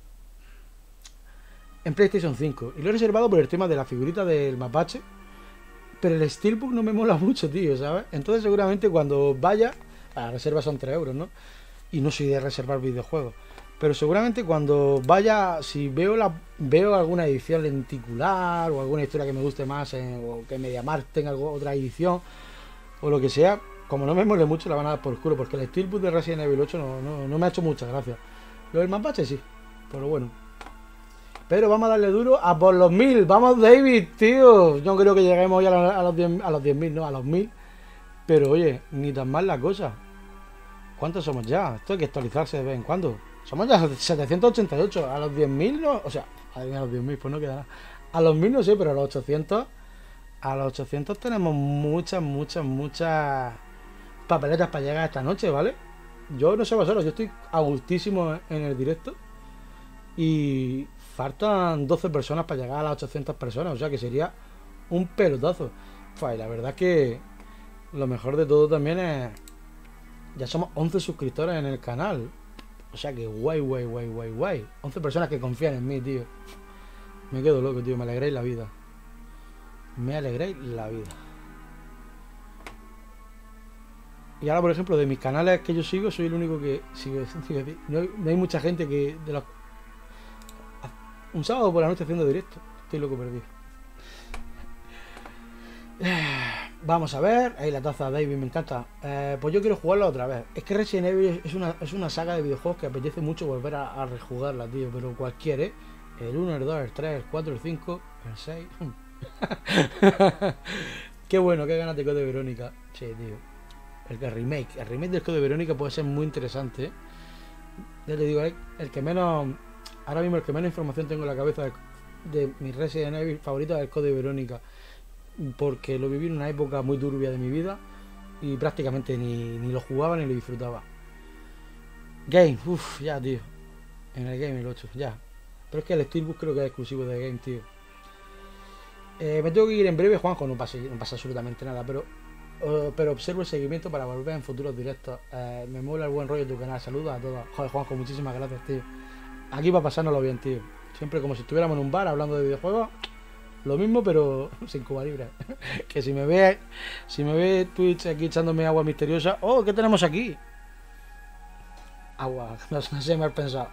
en PlayStation cinco. Y lo he reservado por el tema de la figurita del mapache. Pero el Steelbook no me mola mucho, tío, ¿sabes? Entonces seguramente cuando vaya... La reserva son tres euros, ¿no? Y no soy de reservar videojuegos. Pero seguramente cuando vaya, si veo la veo alguna edición lenticular o alguna historia que me guste más, eh, o que MediaMarkt tenga algo, otra edición o lo que sea, como no me mole mucho la van a dar por el culo, porque el Steelbook de Resident Evil ocho no, no, no me ha hecho muchas gracias. Lo del mapache sí, pero bueno. Pero vamos a darle duro a por los mil. Vamos, David, tío. Yo creo que lleguemos ya a los diez, a los diez mil, no, a los mil. Pero oye, ni tan mal la cosa. ¿Cuántos somos ya? Esto hay que actualizarse de vez en cuando. Somos ya setecientos ochenta y ocho. A los diez mil no... O sea, a los diez mil pues no queda nada. A los mil no sé, pero a los ochocientos... A los ochocientos tenemos muchas, muchas, muchas papeletas para llegar esta noche, ¿vale? Yo no sé vosotros, yo estoy a gustísimo en el directo. Y faltan doce personas para llegar a las ochocientas personas. O sea que sería un pelotazo. Pues la verdad es que lo mejor de todo también es... Ya somos once suscriptores en el canal. O sea que guay, guay, guay, guay, guay. once personas que confían en mí, tío. Me quedo loco, tío. Me alegréis la vida. Me alegréis la vida. Y ahora, por ejemplo, de mis canales que yo sigo, soy el único que sigue. No hay, no hay mucha gente que... de los... Un sábado por la noche haciendo directo. Estoy loco perdido. Vamos a ver, ahí la taza de David, me encanta. Eh, pues yo quiero jugarla otra vez. Es que Resident Evil es una, es una saga de videojuegos que apetece mucho volver a, a rejugarla, tío. Pero cualquiera, ¿eh? El uno, el dos, el tres, el cuatro, el cinco, el seis. Qué bueno, qué ganas de Code Verónica. Sí, tío. El, el remake, el remake del Code Verónica puede ser muy interesante, ¿eh? Ya te digo, el, el que menos... Ahora mismo el que menos información tengo en la cabeza de, de mi Resident Evil favorita es el Code Verónica. Porque lo viví en una época muy turbia de mi vida y prácticamente ni, ni lo jugaba ni lo disfrutaba. Game, uff, ya, tío. En el Game el ocho, ya. Pero es que el Steelbook creo que es exclusivo de Game, tío. Eh, me tengo que ir en breve, Juanjo, no pasa, no pasa absolutamente nada, pero uh, pero observo el seguimiento para volver en futuros directos. Eh, me mola el buen rollo de tu canal, saludos a todos. Joder, Juanjo, muchísimas gracias, tío. Aquí va a pasárnoslo bien, tío. Siempre como si estuviéramos en un bar hablando de videojuegos. Lo mismo, pero sin Cuba Libre. Que si me ve si me ve Twitch aquí echándome agua misteriosa. ¡Oh! ¿Qué tenemos aquí? Agua. No, no sé, mal pensado.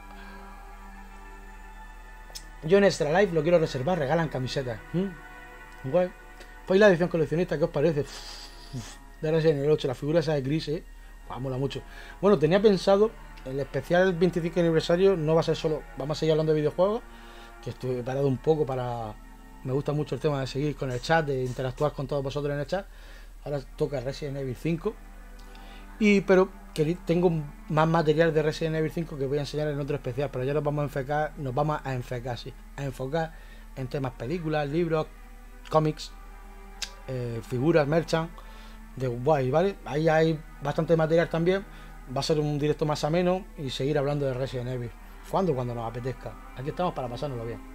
Yo en Extra Life lo quiero reservar. Regalan camisetas. ¿Mm? Guay. Pues la edición coleccionista, ¿qué os parece? De Resident Evil ocho. La figura esa de gris, ¿eh? Pues mola mucho. Bueno, tenía pensado, el especial veinticinco aniversario no va a ser solo, vamos a seguir hablando de videojuegos, que estoy parado un poco para... Me gusta mucho el tema de seguir con el chat, de interactuar con todos vosotros en el chat. Ahora toca Resident Evil cinco. Y pero que tengo más material de Resident Evil cinco que voy a enseñar en otro especial, pero ya nos vamos a enfocar, nos vamos a enfocar, sí, a enfocar en temas películas, libros, cómics, eh, figuras, merchant, de guay, ¿vale? Ahí hay bastante material también. Va a ser un directo más ameno y seguir hablando de Resident Evil. ¿Cuándo? Cuando nos apetezca. Aquí estamos para pasárnoslo bien.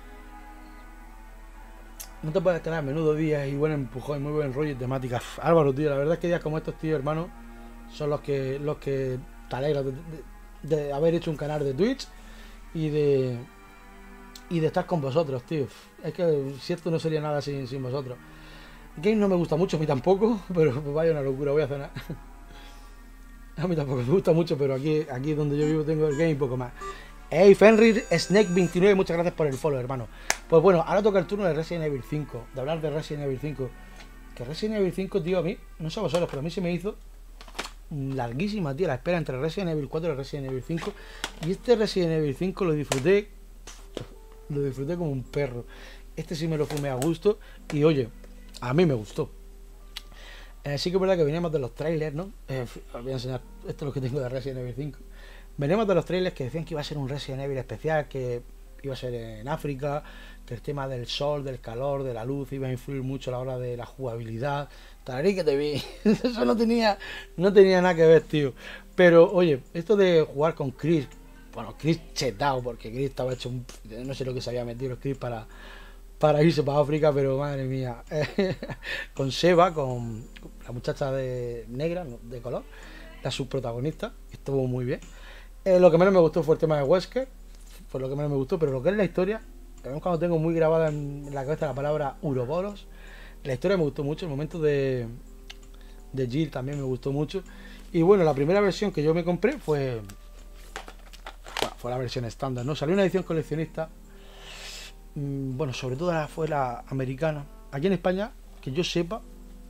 No te puedes quedar, menudo día y buen empujón y muy buen rollo y temática. Álvaro, tío, la verdad es que días como estos, tío, hermano, son los que los que te alegran de, de, de haber hecho un canal de Twitch y de y de estar con vosotros, tío. Es que si esto no sería nada sin, sin vosotros. Game no me gusta mucho, a mí tampoco, pero pues vaya una locura, voy a cenar. A mí tampoco me gusta mucho, pero aquí, aquí donde yo vivo tengo el game y poco más. Hey, Fenrir Snake veintinueve, muchas gracias por el follow, hermano. Pues bueno, ahora toca el turno de Resident Evil cinco, de hablar de Resident Evil cinco. Que Resident Evil cinco, tío, a mí, no sé a vosotros, pero a mí se me hizo larguísima, tío, la espera entre Resident Evil cuatro y Resident Evil cinco. Y este Resident Evil cinco lo disfruté, lo disfruté como un perro. Este sí me lo fumé a gusto y oye, a mí me gustó. Eh, sí que es verdad que veníamos de los trailers, ¿no? Eh, os voy a enseñar, esto es lo que tengo de Resident Evil cinco. Veníamos de los trailers que decían que iba a ser un Resident Evil especial, que iba a ser en África, que el tema del sol, del calor, de la luz iba a influir mucho a la hora de la jugabilidad. Tararí que te vi. Eso no tenía, no tenía nada que ver, tío. Pero, oye, esto de jugar con Chris, bueno, Chris chetado, porque Chris estaba hecho un... No sé lo que se había metido Chris para... para irse para África, pero madre mía. Con Sheva, con la muchacha de negra, de color, la subprotagonista, estuvo muy bien. Eh, lo que menos me gustó fue el tema de Wesker, fue lo que menos me gustó, pero lo que es la historia, también cuando tengo muy grabada en la cabeza la palabra Uroboros, la historia me gustó mucho, el momento de, de Jill también me gustó mucho. Y bueno, la primera versión que yo me compré fue, bueno, fue la versión estándar, ¿no? Salió una edición coleccionista. Bueno, sobre todo la, fue la americana. Aquí en España, que yo sepa,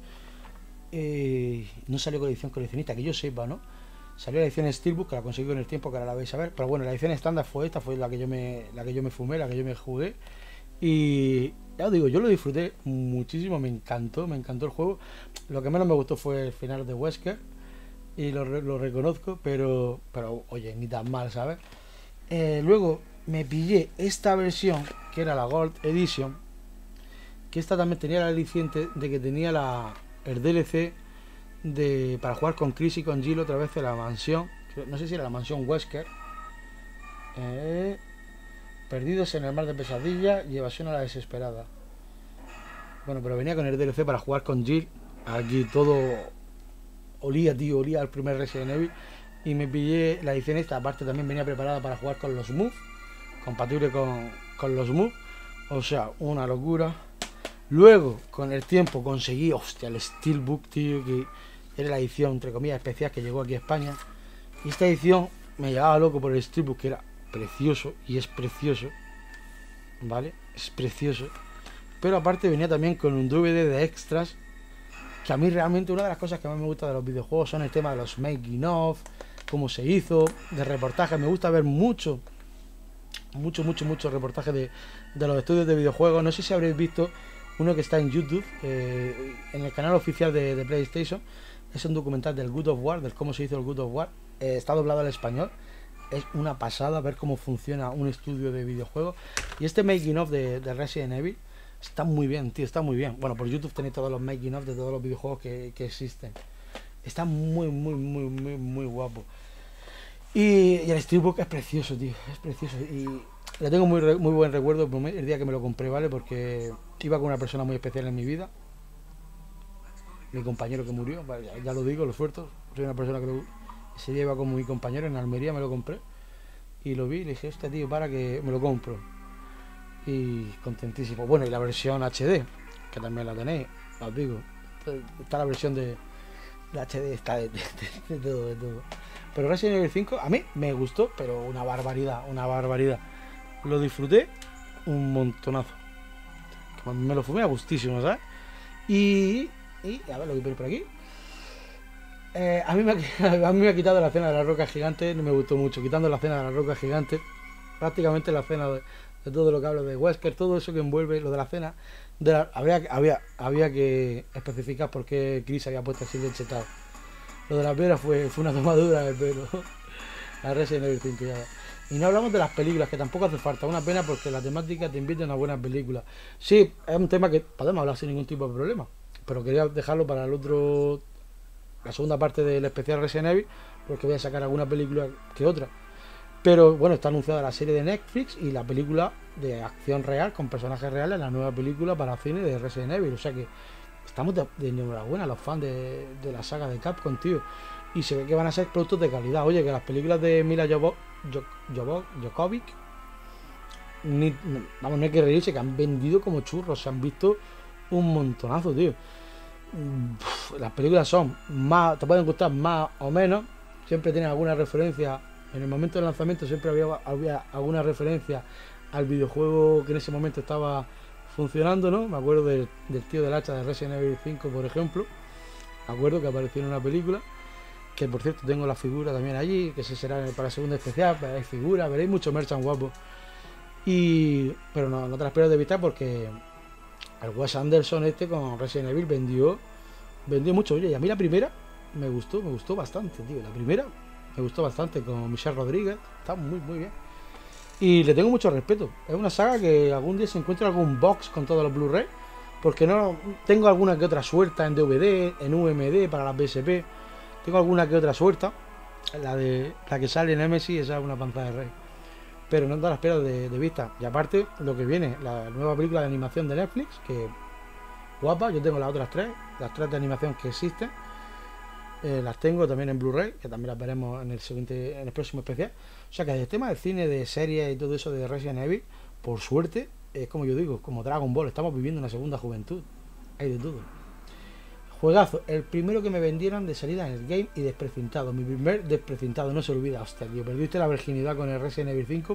eh, no salió con edición coleccionista, que yo sepa, ¿no? Salió la edición Steelbook, que la conseguí con el tiempo, que ahora la vais a ver. Pero bueno, la edición estándar fue esta, fue la que yo me, la que yo me fumé, la que yo me jugué. Y ya os digo, yo lo disfruté muchísimo, me encantó, me encantó el juego. Lo que menos me gustó fue el final de Wesker, y lo, lo reconozco, pero, pero oye, ni tan mal, ¿sabes? Eh, luego me pillé esta versión, que era la Gold Edition, que esta también tenía el aliciente de que tenía la, el D L C de, para jugar con Chris y con Jill otra vez en la mansión, no sé si era la mansión Wesker, eh, perdidos en el mar de pesadilla y evasión a la desesperada. Bueno, pero venía con el D L C para jugar con Jill. Aquí todo olía, tío, olía al primer Resident Evil. Y me pillé la edición esta, aparte también venía preparada para jugar con los moves, compatible con, con los moves, o sea, una locura. Luego, con el tiempo, conseguí, hostia, el Steelbook, tío, que era la edición, entre comillas, especial que llegó aquí a España. Y esta edición me llevaba loco por el Steelbook, que era precioso, y es precioso, ¿vale? Es precioso. Pero aparte venía también con un D V D de extras, que a mí realmente una de las cosas que más me gusta de los videojuegos son el tema de los making of, cómo se hizo, de reportajes. Me gusta ver mucho, mucho, mucho, mucho reportaje de, de los estudios de videojuegos. No sé si habréis visto uno que está en YouTube, eh, en el canal oficial de, de PlayStation. Es un documental del God of War, del cómo se hizo el God of War. Eh, está doblado al español. Es una pasada ver cómo funciona un estudio de videojuegos. Y este making of de, de Resident Evil está muy bien, tío, está muy bien. Bueno, por YouTube tenéis todos los making of de todos los videojuegos que, que existen. Está muy, muy, muy, muy, muy guapo. Y, y el Steelbook es precioso, tío, es precioso. Y le tengo muy, muy buen recuerdo el día que me lo compré, ¿vale? Porque iba con una persona muy especial en mi vida. Mi compañero que murió, vale, ya, ya lo digo, lo suelto. Soy una persona que lo, ese día iba con mi compañero en Almería, me lo compré. Y lo vi y le dije, hostia, tío, para que me lo compro. Y contentísimo. Bueno, y la versión H D, que también la tenéis, os digo. Está la versión de, de H D, está de, de, de, de todo, de todo. Pero Resident Evil cinco a mí me gustó, pero una barbaridad, una barbaridad. Lo disfruté un montonazo. Me lo fumé a gustísimo, ¿sabes? Y, y a ver lo que viene por aquí. Eh, a, mí me ha, a mí me ha quitado la cena de la roca gigante, no me gustó mucho. Quitando la cena de la roca gigante, prácticamente la cena de, de todo lo que hablo de Wesker, todo eso que envuelve lo de la cena, de la, había, había, había que especificar por qué Chris había puesto así de chetado. Lo de la piedra fue, fue una tomadura de pelo. La Resident Evil cinco ya. Y no hablamos de las películas, que tampoco hace falta. Una pena porque la temática te invita a una buena película. Sí, es un tema que podemos hablar sin ningún tipo de problema. Pero quería dejarlo para el otro... La segunda parte del especial Resident Evil, porque voy a sacar alguna película que otra. Pero bueno, está anunciada la serie de Netflix y la película de acción real con personajes reales, la nueva película para cine de Resident Evil. O sea que estamos de, de enhorabuena los fans de, de la saga de Capcom, tío. Y se ve que van a ser productos de calidad. Oye, que las películas de Mila Jovo, Jo, Jovo, Jokovic, ni, no, vamos, no hay que reírse, que han vendido como churros, se han visto un montonazo, tío. Uf, las películas son más, te pueden gustar más o menos, siempre tienen alguna referencia. En el momento del lanzamiento siempre había, había alguna referencia al videojuego que en ese momento estaba funcionando, ¿no? Me acuerdo del, del tío del hacha de Resident Evil cinco, por ejemplo. Me acuerdo que apareció en una película. Que por cierto tengo la figura también allí, que se será para el segundo especial, veréis figuras, veréis mucho merchan guapo. Y pero no, no te las pierdas de vista porque el Wes Anderson este con Resident Evil vendió vendió mucho. Oye, y a mí la primera me gustó, me gustó bastante, tío. La primera me gustó bastante con Michelle Rodríguez, está muy muy bien. Y le tengo mucho respeto. Es una saga que algún día se encuentra algún box con todos los Blu-ray, porque no tengo alguna que otra suelta en D V D, en U M D para la P S P. Tengo alguna que otra suelta, la de la que sale en Nemesis, esa es una panza de rey. Pero no te las pierdas de, de vista. Y aparte, lo que viene, la nueva película de animación de Netflix, que guapa, yo tengo las otras tres, las tres de animación que existen. Eh, las tengo también en Blu-ray, que también las veremos en el siguiente, en el próximo especial. O sea que el tema del cine, de series y todo eso de Resident Evil, por suerte, es como yo digo, como Dragon Ball, estamos viviendo una segunda juventud. Hay de todo. Juegazo, el primero que me vendieron de salida en el game y desprecintado. Mi primer desprecintado, no se olvida. Hostia, tío, perdiste la virginidad con el Resident Evil cinco.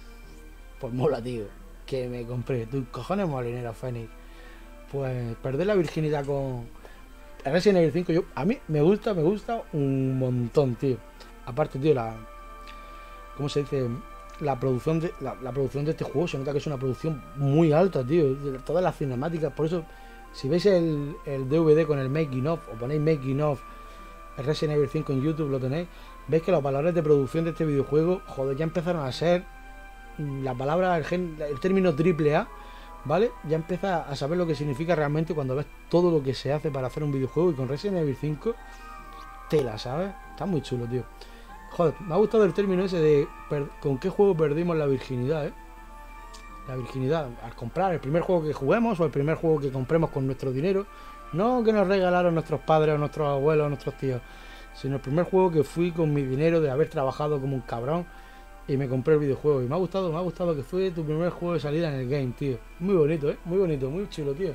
Pues mola, tío. Que me compré. Tus cojones molinero, Fénix. Pues perder la virginidad con el Resident Evil cinco, yo, a mí me gusta, me gusta un montón, tío. Aparte, tío, la... ¿Cómo se dice? La producción de la, la producción de este juego se nota que es una producción muy alta, tío. De todas las cinemáticas, por eso... Si veis el, el D V D con el Making of, o ponéis Making of el Resident Evil cinco en YouTube, lo tenéis, veis que los valores de producción de este videojuego, joder, ya empezaron a ser la palabra, el, gen, el término triple A, ¿vale? Ya empieza a saber lo que significa realmente cuando ves todo lo que se hace para hacer un videojuego. Y con Resident Evil cinco, tela, ¿sabes? Está muy chulo, tío. Joder, me ha gustado el término ese de con qué juego perdimos la virginidad, ¿eh? La virginidad, al comprar el primer juego que juguemos o el primer juego que compremos con nuestro dinero, no que nos regalaron nuestros padres o nuestros abuelos o nuestros tíos, sino el primer juego que fui con mi dinero de haber trabajado como un cabrón y me compré el videojuego. Y me ha gustado, me ha gustado que fue tu primer juego de salida en el game, tío. Muy bonito, ¿eh? Muy bonito, muy chulo, tío.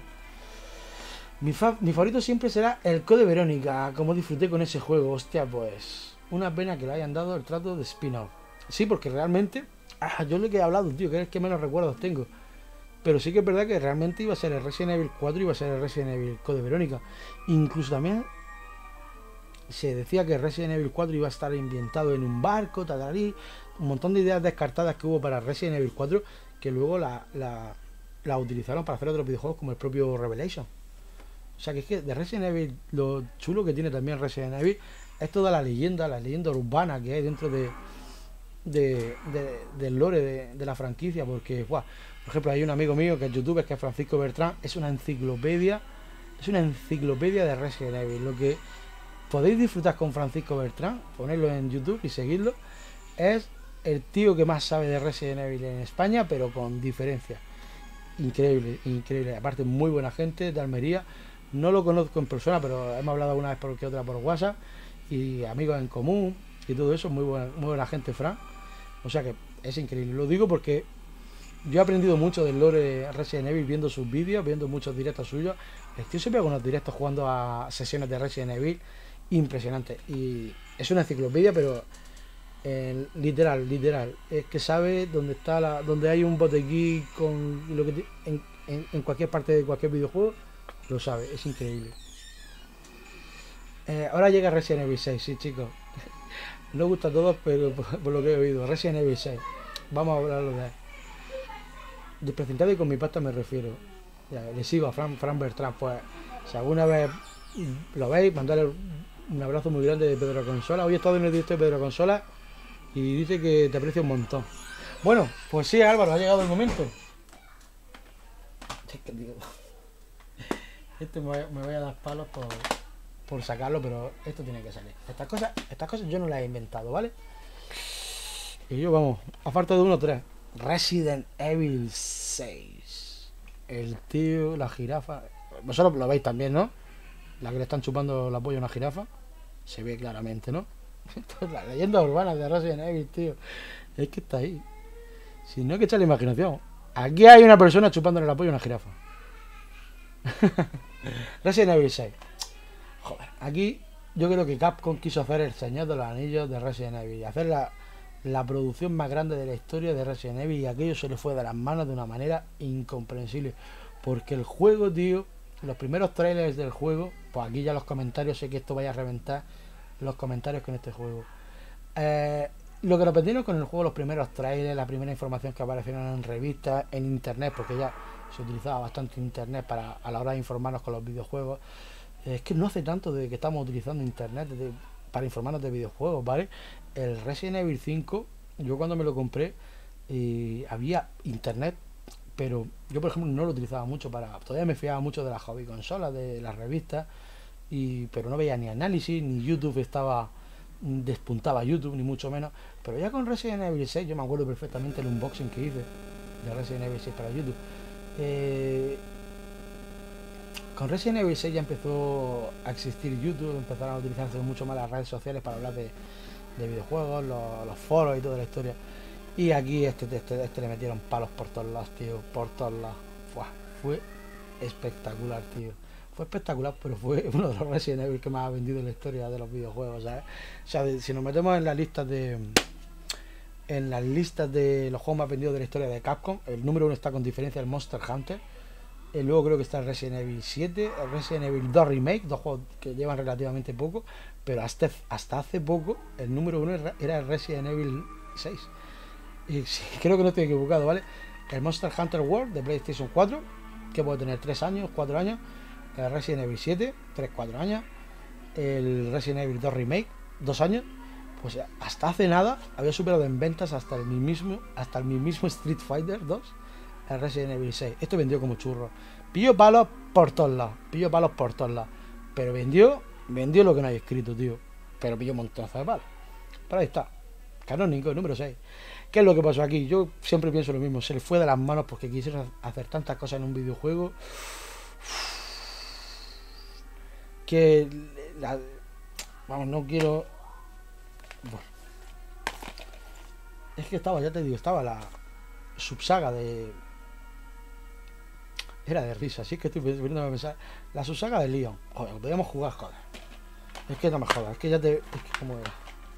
Mi, fa mi favorito siempre será el Code Verónica, como disfruté con ese juego. Hostia, pues una pena que le hayan dado el trato de spin-off. Sí, porque realmente... Ah, yo lo que he hablado, tío, que es que menos recuerdos tengo. Pero sí que es verdad que realmente iba a ser el Resident Evil cuatro y iba a ser el Resident Evil Code Verónica. Incluso también se decía que Resident Evil cuatro iba a estar ambientado en un barco, tatarí, un montón de ideas descartadas que hubo para Resident Evil cuatro que luego la, la, la utilizaron para hacer otros videojuegos como el propio Revelation. O sea que es que de Resident Evil, lo chulo que tiene también Resident Evil es toda la leyenda, la leyenda urbana que hay dentro de... De, de, del lore de, de la franquicia, porque buah, por ejemplo hay un amigo mío que es youtuber, que es Francisco Bertrán, es una enciclopedia es una enciclopedia de Resident Evil. Lo que podéis disfrutar con Francisco Bertrán, ponerlo en YouTube y seguirlo, es el tío que más sabe de Resident Evil en España, pero con diferencia. Increíble, increíble, aparte muy buena gente de Almería. No lo conozco en persona, pero hemos hablado una vez por que otra por WhatsApp y amigos en común y todo eso. Muy buena, muy buena gente, Fran. O sea que es increíble. Lo digo porque yo he aprendido mucho del lore de Resident Evil viendo sus vídeos, viendo muchos directos suyos. El tío se pega unos directos jugando a sesiones de Resident Evil impresionante. Y es una enciclopedia, pero eh, literal, literal. Es que sabe dónde está la, dónde hay un botequín con lo que en, en, en cualquier parte de cualquier videojuego, lo sabe. Es increíble. Eh, ahora llega Resident Evil seis, sí, chicos. No gusta a todos, pero por, por lo que he oído. Resident Evil seis. Vamos a hablarlo de él. Desprecintado y con mi pasta me refiero. Ya, le sigo a Fran, Fran Bertrand. Pues, si alguna vez lo veis, mandarle un abrazo muy grande de Pedro Consola. Hoy he estado en el directo de Pedro Consola y dice que te aprecio un montón. Bueno, pues sí, Álvaro, ha llegado el momento. Es que, tío, este me, me voy a dar palos por, por sacarlo, pero esto tiene que salir. Estas cosas, estas cosas yo no las he inventado, ¿vale? Y yo, vamos, a falta de uno, tres. Resident Evil seis. El tío, la jirafa. Vosotros lo veis también, ¿no? La que le están chupando la polla a una jirafa. Se ve claramente, ¿no? Esto es la leyenda urbana de Resident Evil, tío. Es que está ahí. Si no, hay que echar la imaginación. Aquí hay una persona chupándole la polla a una jirafa. Resident Evil seis. Joder, aquí yo creo que Capcom quiso hacer el Señor de los Anillos de Resident Evil y hacer la, la producción más grande de la historia de Resident Evil, y aquello se le fue de las manos de una manera incomprensible. Porque el juego, tío, los primeros trailers del juego, pues aquí ya los comentarios, sé que esto vaya a reventar los comentarios con este juego. Eh, lo que nos vendieron con el juego, los primeros trailers, la primera información que aparecieron en revistas, en internet, porque ya se utilizaba bastante internet para a la hora de informarnos con los videojuegos. Es que no hace tanto de que estamos utilizando internet de, para informarnos de videojuegos, ¿vale? El Resident Evil cinco, yo cuando me lo compré, eh, había internet, pero yo por ejemplo no lo utilizaba mucho para... Todavía me fiaba mucho de las hobby consolas, de las revistas, y pero no veía ni análisis, ni YouTube estaba... despuntaba YouTube, ni mucho menos. Pero ya con Resident Evil seis, yo me acuerdo perfectamente el unboxing que hice de Resident Evil seis para YouTube. Eh, con Resident Evil seis ya empezó a existir YouTube, empezaron a utilizarse mucho más las redes sociales para hablar de, de videojuegos, los, los foros y toda la historia. Y aquí este, este, este le metieron palos por todos lados, tío, por todos lados. Fue, fue espectacular, tío. Fue espectacular, pero fue uno de los Resident Evil que más ha vendido en la historia de los videojuegos, ¿sabes? O sea, de, si nos metemos en las listas de en las listas de los juegos más vendidos de la historia de Capcom, el número uno está con diferencia el Monster Hunter. Y luego creo que está el Resident Evil siete, el Resident Evil dos Remake, dos juegos que llevan relativamente poco, pero hasta, hasta hace poco el número uno era el Resident Evil seis. Y sí, creo que no estoy equivocado, ¿vale? El Monster Hunter World de PlayStation cuatro, que puede tener tres años, cuatro años. El Resident Evil siete, tres cuatro años. El Resident Evil dos Remake, dos años. Pues hasta hace nada había superado en ventas hasta el mismo, hasta el mismo Street Fighter dos, el Resident Evil seis. Esto vendió como churro. Pilló palos por todos lados. Pilló palos por todos lados. Pero vendió, vendió lo que no hay escrito, tío. Pero pilló un montón de palos. Pero ahí está. Canónico, número seis. ¿Qué es lo que pasó aquí? Yo siempre pienso lo mismo. Se le fue de las manos porque quisieron hacer tantas cosas en un videojuego. Que la, vamos, no quiero. Bueno, es que estaba, ya te digo, estaba la subsaga de. Era de risa, así que estoy poniéndome a pensar. La subsaga de Leon. Joder, podíamos jugar, joder. Es que no me jodas, es que ya te. Es que como era.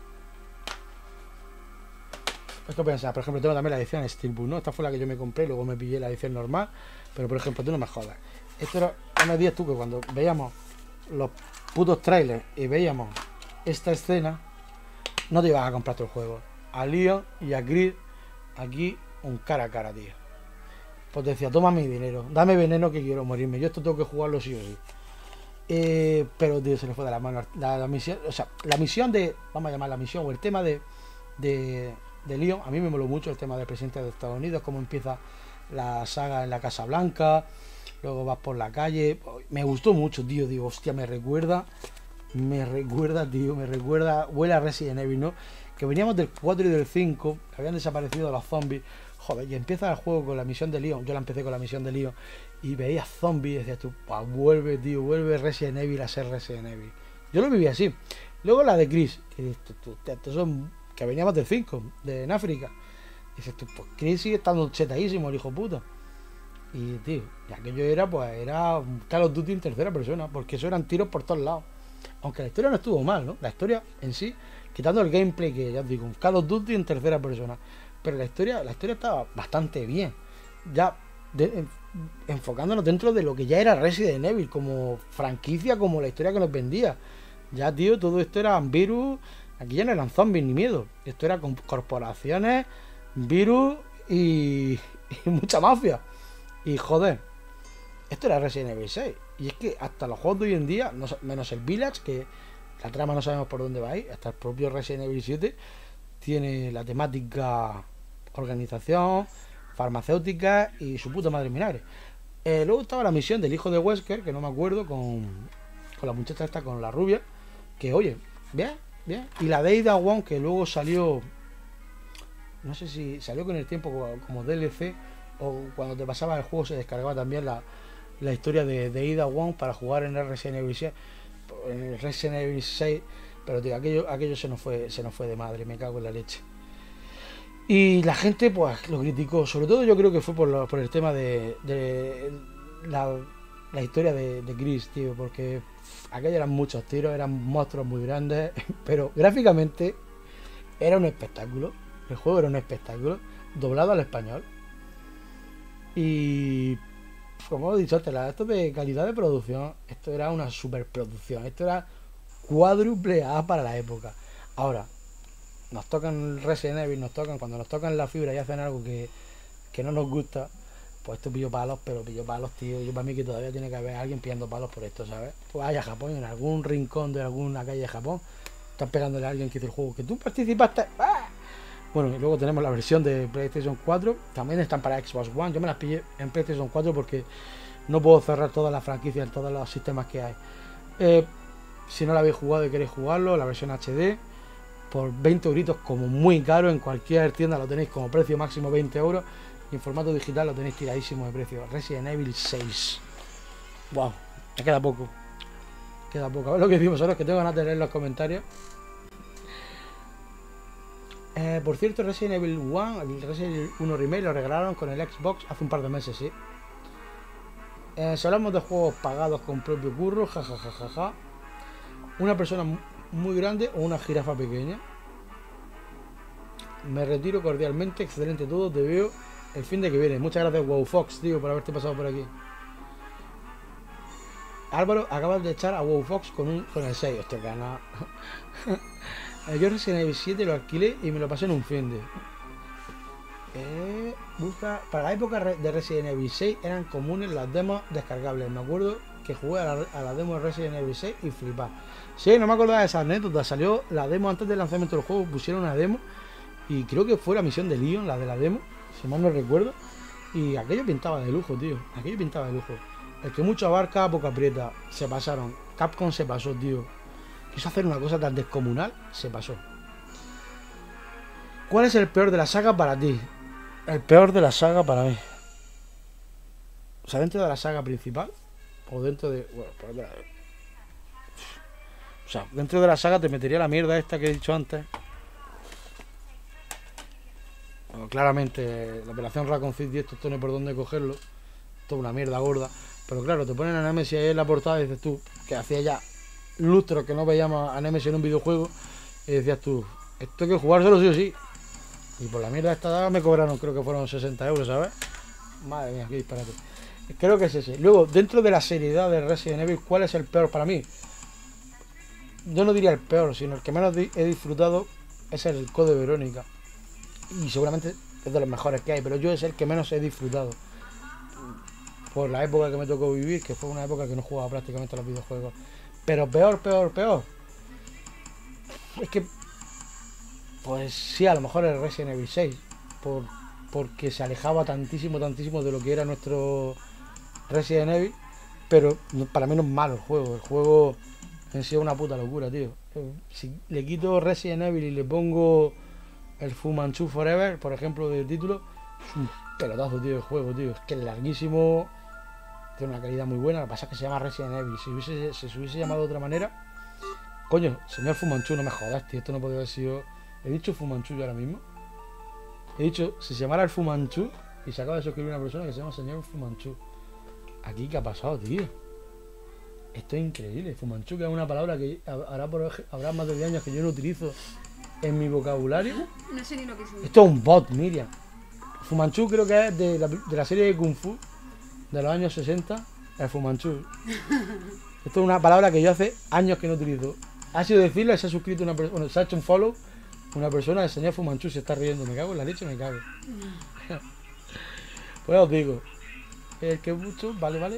Es que pensar, por ejemplo, tengo también la edición Steelbook, ¿no? Esta fue la que yo me compré, luego me pillé la edición normal. Pero por ejemplo, tú no me jodas. Esto era. No me digas tú que cuando veíamos los putos trailers y veíamos esta escena, no te ibas a comprar todo el juego. A Leon y a Creed aquí un cara a cara, tío. Pues te decía, toma mi dinero, dame veneno que quiero morirme, yo esto tengo que jugarlo sí o sí. Eh, pero tío, se le fue de la mano la, la misión, o sea, la misión de, vamos a llamar la misión o el tema de de, de Leon, a mí me moló mucho el tema del presidente de Estados Unidos, cómo empieza la saga en la Casa Blanca. Luego vas por la calle. Me gustó mucho, tío. Digo, hostia, me recuerda. Me recuerda, tío. Me recuerda. Huele a Resident Evil, ¿no? Que veníamos del cuatro y del cinco. Que habían desaparecido los zombies. Joder, y empieza el juego con la misión de Leon. Yo la empecé con la misión de Leon. Y veía zombies. Y decías tú, pues vuelve, tío. Vuelve Resident Evil a ser Resident Evil. Yo lo viví así. Luego la de Chris. Que, esto, esto son, que veníamos del cinco. De en África. Y dices tú, pues Chris sigue estando chetadísimo, el hijo puta. Y tío, y aquello era, pues, era Call of Duty en tercera persona, porque eso eran tiros por todos lados. Aunque la historia no estuvo mal, ¿no? La historia en sí, quitando el gameplay, que ya os digo, Call of Duty en tercera persona. Pero la historia, la historia estaba bastante bien. Ya de, en, enfocándonos dentro de lo que ya era Resident Evil, como franquicia, como la historia que nos vendía. Ya, tío, todo esto era virus. Aquí ya no eran zombies ni miedo. Esto era con corporaciones, virus y, y mucha mafia. Y joder, esto era Resident Evil seis. Y es que hasta los juegos de hoy en día, no, menos el Village, que la trama no sabemos por dónde va a ir, hasta el propio Resident Evil siete tiene la temática organización, farmacéutica y su puta madre vinagre. Eh, luego estaba la misión del hijo de Wesker, que no me acuerdo, con, con la muchacha esta, con la rubia, que oye, bien, bien. Y la de Ada Wong, que luego salió, no sé si salió con el tiempo como, como D L C, o cuando te pasaba el juego se descargaba también la, la historia de, de Ada Wong para jugar en el Resident Evil seis, en el Resident Evil seis, pero tío, aquello, aquello se nos fue, se nos fue de madre, me cago en la leche. Y la gente pues lo criticó, sobre todo yo creo que fue por, lo, por el tema de, de la, la historia de, de Chris, tío, porque aquello eran muchos tiros, eran monstruos muy grandes, pero gráficamente era un espectáculo, el juego era un espectáculo, doblado al español. Y como he dicho antes, esto de calidad de producción, esto era una superproducción, esto era cuádruple A para la época. Ahora, nos tocan Resident Evil, nos tocan, cuando nos tocan la fibra y hacen algo que, que no nos gusta, pues esto pillo palos, pero pillo palos, tío. Yo para mí que todavía tiene que haber alguien pillando palos por esto, ¿sabes? Pues vaya a Japón, en algún rincón de alguna calle de Japón, están pegándole a alguien que hizo el juego, que tú participaste. ¡Ah! Bueno, y luego tenemos la versión de PlayStation cuatro, también están para Xbox One. Yo me las pillé en PlayStation cuatro porque no puedo cerrar todas las franquicias, todos los sistemas que hay. Eh, si no la habéis jugado y queréis jugarlo, la versión H D, por veinte euritos, como muy caro, en cualquier tienda lo tenéis como precio máximo veinte euros, y en formato digital lo tenéis tiradísimo de precio. Resident Evil seis. Wow, me queda poco. Queda poco. A ver lo que decimos ahora, que tengo ganas de leer los comentarios. Eh, por cierto, Resident Evil uno, el Resident Evil uno Remake lo regalaron con el Xbox hace un par de meses, sí. Eh, si hablamos de juegos pagados con propio curro, jajajaja. Ja, ja, ja, ja. Una persona muy grande o una jirafa pequeña. Me retiro cordialmente, excelente todo, te veo el fin de que viene. Muchas gracias, Wow Fox, tío, por haberte pasado por aquí. Álvaro, acabas de echar a Wow Fox con, un, con el seis, hostia, gana. Yo Resident Evil siete lo alquilé y me lo pasé en un fin de. Eh, busca. Para la época de Resident Evil seis eran comunes las demos descargables. Me acuerdo que jugué a la, a la demo de Resident Evil seis y flipá. Sí, no me acordaba de esa anécdota. Salió la demo antes del lanzamiento del juego, pusieron una demo y creo que fue la misión de Leon, la de la demo, si mal no recuerdo. Y aquello pintaba de lujo, tío. Aquello pintaba de lujo. El que mucho abarca, poco aprieta. Se pasaron. Capcom se pasó, tío. Quiso hacer una cosa tan descomunal, se pasó. ¿Cuál es el peor de la saga para ti? El peor de la saga para mí. O sea, dentro de la saga principal. O dentro de... Bueno, pues, o sea, dentro de la saga te metería la mierda esta que he dicho antes. Bueno, claramente, la operación Raccoon City, esto, esto no hay por dónde cogerlo. Esto es una mierda gorda. Pero claro, te ponen a Nemesis ahí en la portada y dices tú, que hacía ya lustros que no veíamos a Nemesis en un videojuego, y decías tú, esto hay que jugárselo sí o sí. Y por la mierda esta me cobraron, creo que fueron sesenta euros, ¿sabes? Madre mía, qué disparate. Creo que es ese. Luego, dentro de la seriedad de Resident Evil, ¿cuál es el peor para mí? Yo no diría el peor, sino el que menos he disfrutado es el Code Verónica. Y seguramente es de los mejores que hay, pero yo es el que menos he disfrutado. Por la época que me tocó vivir, que fue una época que no jugaba prácticamente a los videojuegos. Pero peor, peor, peor. Es que... Pues sí, a lo mejor el Resident Evil seis. Por, porque se alejaba tantísimo, tantísimo de lo que era nuestro Resident Evil. Pero para mí no es malo el juego. El juego en sí es una puta locura, tío. Si le quito Resident Evil y le pongo el Fu Manchu Forever, por ejemplo, del título, es un pelotazo, tío, el juego, tío. Es que es larguísimo. Tiene una calidad muy buena. Lo que pasa es que se llama Resident Evil. Si, hubiese, si se hubiese llamado de otra manera... Coño, señor Fu Manchu, no me jodas, tío. Esto no podría haber sido... He dicho Fu Manchu yo ahora mismo. He dicho, si se llamara el Fu Manchu, y se acaba de suscribir una persona que se llama señor Fu Manchu. Aquí, ¿qué ha pasado, tío? Esto es increíble. Fu Manchu, que es una palabra que habrá, por, habrá más de diez años que yo no utilizo en mi vocabulario. No sé ni lo que es. Esto es un bot, Miriam. Fu Manchu creo que es de la, de la serie de Kung Fu de los años sesenta, el Fu Manchu. Esto es una palabra que yo hace años que no utilizo. Ha sido decirle, se ha suscrito una persona, bueno, se ha hecho un follow, una persona, el señor Fumanchu se está riendo, me cago en la leche, me cago. Pues os digo, el que mucho, vale, vale.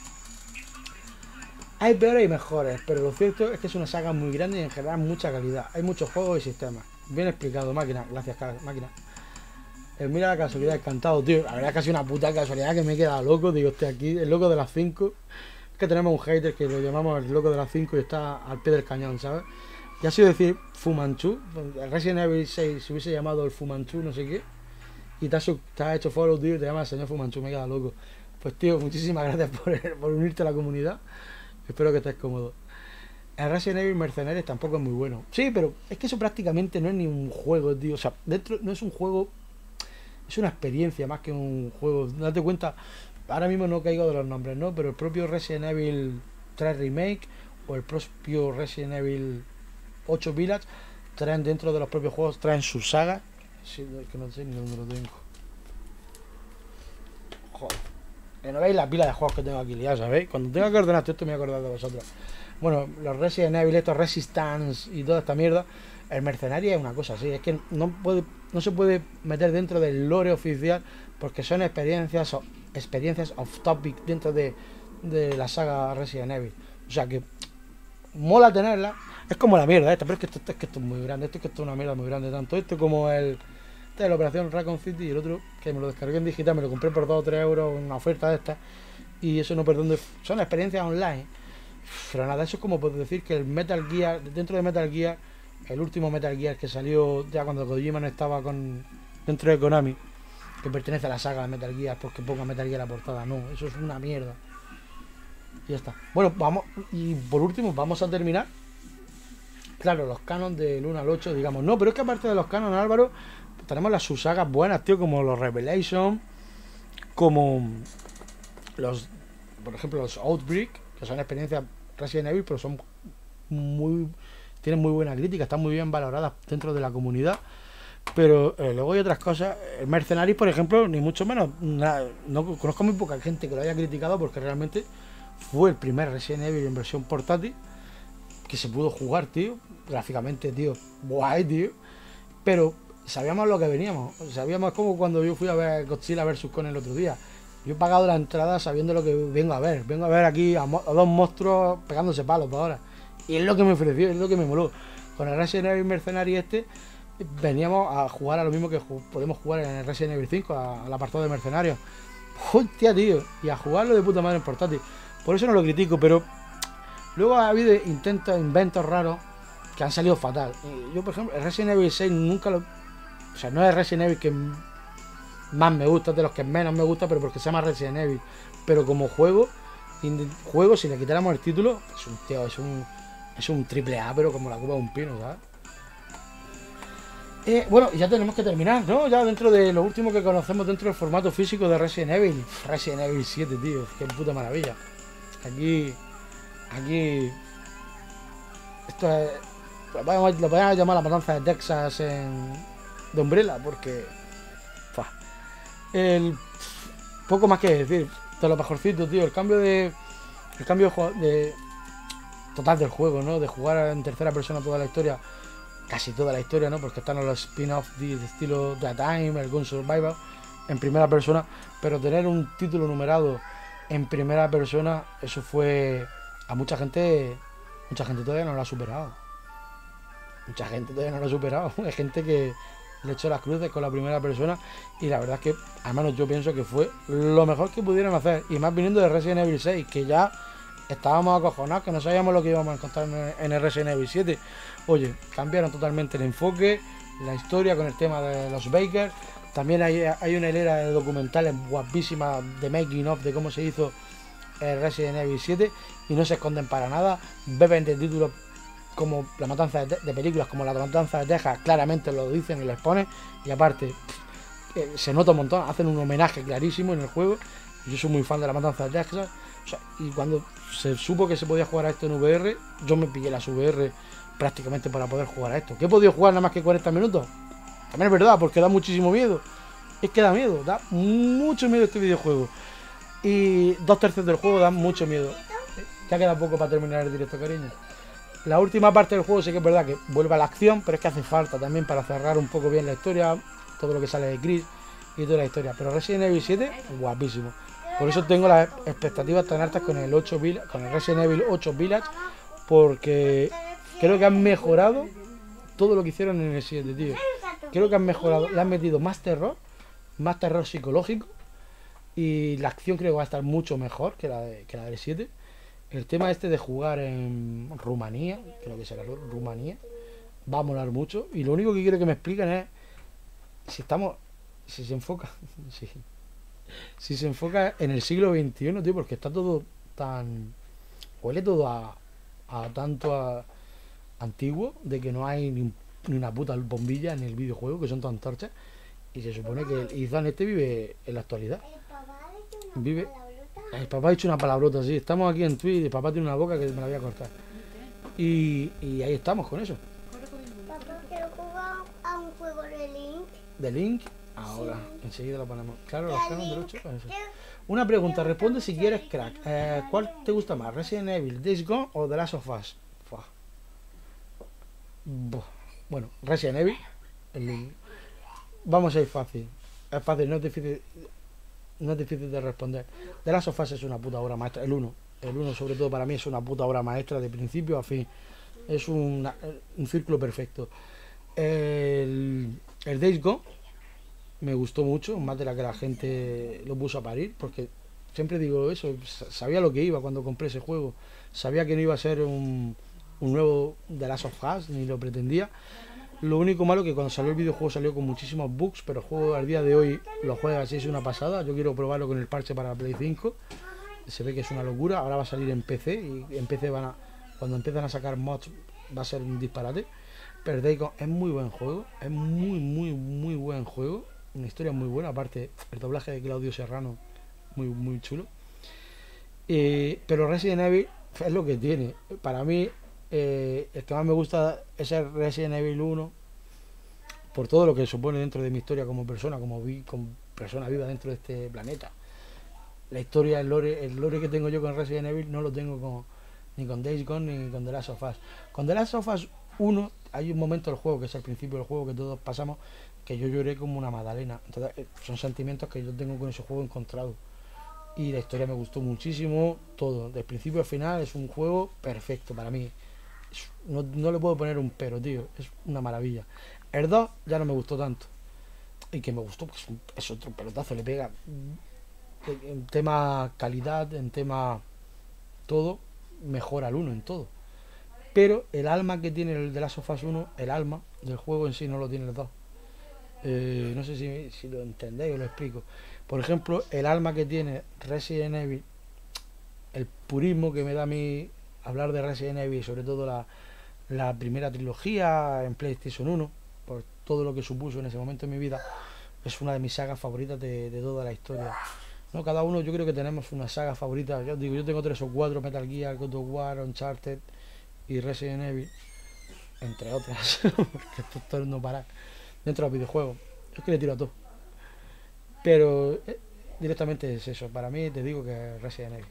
Hay peores y mejores, pero lo cierto es que es una saga muy grande y en general mucha calidad. Hay muchos juegos y sistemas. Bien explicado, máquina, gracias, máquina. Eh, mira la casualidad, encantado, tío. La verdad es que ha sido una puta casualidad que me he quedado loco. Digo, estoy aquí, el loco de las cinco. Es que tenemos un hater que lo llamamos el loco de las cinco y está al pie del cañón, ¿sabes? Y ha sido decir Fumanchu. El Resident Evil seis se hubiese llamado el Fumanchu, no sé qué. Y te has, te has hecho follow, tío, y te llama el señor Fumanchu, me he quedado loco. Pues, tío, muchísimas gracias por, por unirte a la comunidad. Espero que estés cómodo. El Resident Evil Mercenaries tampoco es muy bueno. Sí, pero es que eso prácticamente no es ni un juego, tío. O sea, dentro no es un juego. Es una experiencia más que un juego. Date cuenta, ahora mismo no caigo de los nombres, ¿no? Pero el propio Resident Evil tres Remake o el propio Resident Evil ocho Village traen dentro de los propios juegos, traen sus sagas. Sí, que no sé ni dónde lo tengo. Joder. Que no veis la pila de juegos que tengo aquí liados, ¿sabéis? Cuando tenga que ordenar todo esto me voy a acordar de vosotros. Bueno, los Resident Evil, estos Resistance y toda esta mierda. El Mercenario es una cosa así, es que no puede, no se puede meter dentro del lore oficial porque son experiencias experiencias off topic dentro de, de la saga Resident Evil. O sea que mola tenerla, es como la mierda esta, pero es que esto, esto, es que esto es muy grande, esto es que esto es una mierda muy grande, tanto esto como el este de la operación Raccoon City y el otro que me lo descargué en digital, me lo compré por dos o tres euros en una oferta de esta y eso no perdón de, son experiencias online. Pero nada, eso es como puedo decir que el Metal Gear, dentro de Metal Gear, el último Metal Gear que salió ya cuando Kojima no estaba con dentro de Konami, que pertenece a la saga de Metal Gear, porque ponga Metal Gear a la portada, no, eso es una mierda. Y ya está. Bueno, vamos, y por último vamos a terminar. Claro, los canons del uno al ocho, digamos, no, pero es que aparte de los canons, Álvaro, pues tenemos las subsagas buenas, tío, como los Revelation, como los, por ejemplo, los Outbreak, que son experiencias Resident Evil, pero son muy, tienen muy buena crítica, están muy bien valoradas dentro de la comunidad. Pero eh, luego hay otras cosas. El Mercenaries, por ejemplo, ni mucho menos, na, no conozco muy poca gente que lo haya criticado porque realmente fue el primer Resident Evil en versión portátil que se pudo jugar, tío, gráficamente, tío, guay, tío, pero sabíamos lo que veníamos, sabíamos como cuando yo fui a ver Godzilla versus Kong el otro día. Yo he pagado la entrada sabiendo lo que vengo a ver. Vengo a ver aquí a, mo a dos monstruos pegándose palos para ahora. Y es lo que me ofreció, es lo que me moló. Con el Resident Evil Mercenary este, veníamos a jugar a lo mismo que ju podemos jugar en el Resident Evil cinco, a, al apartado de mercenarios. Hostia, tío. Y a jugarlo de puta madre en portátil. Por eso no lo critico, pero luego ha habido intentos, inventos raros que han salido fatal. Y yo, por ejemplo, el Resident Evil seis nunca lo... O sea, no es el Resident Evil que más me gusta, de los que menos me gusta, pero porque se llama Resident Evil. Pero como juego, juego si le quitáramos el título, es un tío, es un es un triple A, pero como la copa de un pino, ¿sabes? Eh, bueno, ya tenemos que terminar, ¿no? Ya dentro de lo último que conocemos dentro del formato físico de Resident Evil. Resident Evil siete, tío, qué puta maravilla. Aquí, aquí, esto es, lo podemos, lo podemos llamar la matanza de Texas en, de Umbrella, porque fa, el poco más que decir, de lo mejorcito, tío, el cambio de, el cambio de total del juego, ¿no? De jugar en tercera persona toda la historia, casi toda la historia, ¿no? Porque están los spin-offs de, de estilo The Time, el Gun Survivor, en primera persona, pero tener un título numerado en primera persona, eso fue a mucha gente, mucha gente todavía no lo ha superado. Mucha gente todavía no lo ha superado. Hay gente que le echó las cruces con la primera persona y la verdad es que, al menos yo pienso que fue lo mejor que pudieron hacer, y más viniendo de Resident Evil seis, que ya estábamos acojonados, que no sabíamos lo que íbamos a encontrar en el Resident Evil siete. Oye, cambiaron totalmente el enfoque, la historia con el tema de los Baker. También hay, hay una hilera de documentales guapísimas de making of de cómo se hizo el Resident Evil siete y no se esconden para nada. Beben de títulos como La Matanza de, de películas como La Matanza de Texas, claramente lo dicen y lo exponen, y aparte eh, se nota un montón, hacen un homenaje clarísimo en el juego. Yo soy muy fan de La Matanza de Texas, o sea, y cuando se supo que se podía jugar a esto en V R, yo me pillé las V R prácticamente para poder jugar a esto. ¿Que he podido jugar nada más que cuarenta minutos? También es verdad, porque da muchísimo miedo. Es que da miedo, da mucho miedo este videojuego. Y dos tercios del juego dan mucho mieo. Ya queda poco para terminar el directo, cariño. La última parte del juego sí que es verdad que vuelve a la acción, pero es que hace falta también para cerrar un poco bien la historia, todo lo que sale de Chris y toda la historia. Pero Resident Evil siete, guapísimo. Por eso tengo las expectativas tan altas con el ocho Village, con el Resident Evil ocho Village, porque creo que han mejorado todo lo que hicieron en el siete, tío. Creo que han mejorado, le han metido más terror, más terror psicológico, y la acción creo que va a estar mucho mejor que la, de, que la del siete. El tema este de jugar en Rumanía, creo que será Rumanía, va a molar mucho. Y lo único que quiero que me expliquen es si estamos, si se enfoca, si, si se enfoca en el siglo veintiuno, tío, porque está todo tan, huele todo a, a tanto a antiguo, de que no hay ni, ni una puta bombilla en el videojuego, que son tan antorchas. Y se supone que el Ethan este vive en la actualidad. Vive. El papá ha dicho una palabrota, sí. Estamos aquí en Twitch y el papá tiene una boca que me la voy a cortar. Y, y ahí estamos con eso. Papá, quiero jugar a un juego de Link. ¿De Link? Ahora, sí. Enseguida lo ponemos. Claro, los canon del ocho. Eso. Quiero- Una pregunta, responde si quieres, crack. Eh, ¿Cuál te gusta más? ¿Resident Evil, Days Gone o The Last of Us? Fua. Buah. Bueno, Resident Evil. El... Vamos a ir fácil. Es fácil, no es difícil. No es difícil de responder. The Last of Us es una puta obra maestra. El uno. El uno sobre todo para mí es una puta obra maestra de principio a fin. Es una- un círculo perfecto. El, el Days Gone me gustó mucho, más de la que la gente lo puso a parir, porque siempre digo eso, sabía lo que iba cuando compré ese juego. Sabía que no iba a ser un, un nuevo The Last of Us, ni lo pretendía. Lo único malo que cuando salió el videojuego salió con muchísimos bugs, pero el juego al día de hoy lo juegas y es una pasada. Yo quiero probarlo con el parche para Play cinco. Se ve que es una locura. Ahora va a salir en P C y en P C van a, cuando empiezan a sacar mods va a ser un disparate. Pero Days Gone es muy buen juego, es muy muy muy buen juego, una historia muy buena, aparte el doblaje de Claudio Serrano muy muy chulo. Eh, pero Resident Evil es lo que tiene. Para mí eh, el que más me gusta es el Resident Evil uno, por todo lo que supone dentro de mi historia como persona, como, vi, como persona viva dentro de este planeta. La historia, el lore, el lore que tengo yo con Resident Evil no lo tengo con, ni con Days Gone ni con The Last of Us. Con The Last of Us uno hay un momento del juego, que es el principio del juego que todos pasamos, que yo lloré como una magdalena. Entonces eh, son sentimientos que yo tengo con ese juego encontrado. Y la historia me gustó muchísimo, todo, del principio al final es un juego perfecto para mí. Es- no, no le puedo poner un pero, tío, es una maravilla. El dos ya no me gustó tanto. Y que me gustó, pues es otro pelotazo, le pega mm, en tema calidad, en tema todo, mejora al uno en todo. Pero el alma que tiene el de Last of Us uno, el alma del juego en sí no lo tiene el dos. Eh, no sé si, si lo entendéis o lo explico. Por ejemplo, el alma que tiene Resident Evil, el purismo que me da a mí hablar de Resident Evil, sobre todo la, la primera trilogía en PlayStation uno, por todo lo que supuso en ese momento en mi vida, es una de mis sagas favoritas de, de toda la historia. ¿No? Cada uno yo creo que tenemos una saga favorita. Yo digo, yo tengo tres o cuatro: Metal Gear, God of War, Uncharted y Resident Evil, entre otras, porque esto, esto no para dentro de los videojuegos. Yo es que le tiro a todo. Pero eh, directamente es eso. Para mí te digo que Resident Evil.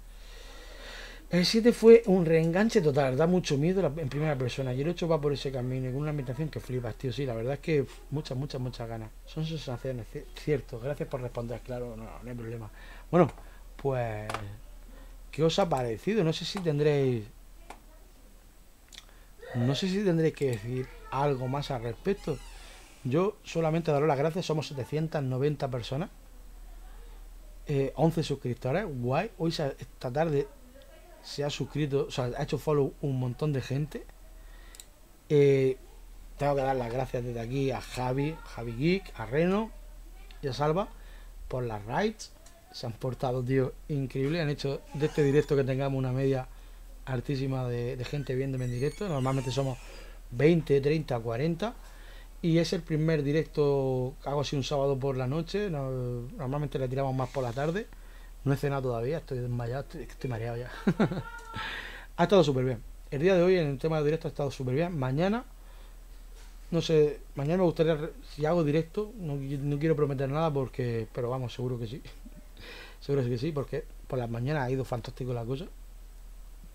El siete fue un reenganche total, da mucho miedo la- en primera persona. Y el ocho va por ese camino, y con una ambientación que flipas, tío. Sí, la verdad es que muchas, muchas, muchas ganas. Son sensaciones, ci- cierto. Gracias por responder, claro, no, no hay problema. Bueno, pues, ¿qué os ha parecido? No sé si tendréis. No sé si tendréis que decir algo más al respecto. Yo solamente daros las gracias, somos setecientas noventa personas. Eh, once suscriptores, guay. Hoy, se- esta tarde, se ha suscrito, o sea, ha hecho follow un montón de gente. Eh, tengo que dar las gracias desde aquí a Javi, Javi Geek, a Reno y a Salva por las raids. Se han portado, tío, increíble. Han hecho de este directo que tengamos una media altísima de, de gente viéndome en directo. Normalmente somos veinte, treinta, cuarenta. Y es el primer directo que hago así un sábado por la noche. No- normalmente le tiramos más por la tarde. No he cenado todavía, estoy desmayado, estoy, estoy mareado ya. Ha estado súper bien. El día de hoy en el tema de directo ha estado súper bien. Mañana, no sé, mañana me gustaría, re- si hago directo, no, qui- no quiero prometer nada porque, pero vamos, seguro que sí. Seguro que sí, porque por las mañanas ha ido fantástico la cosa.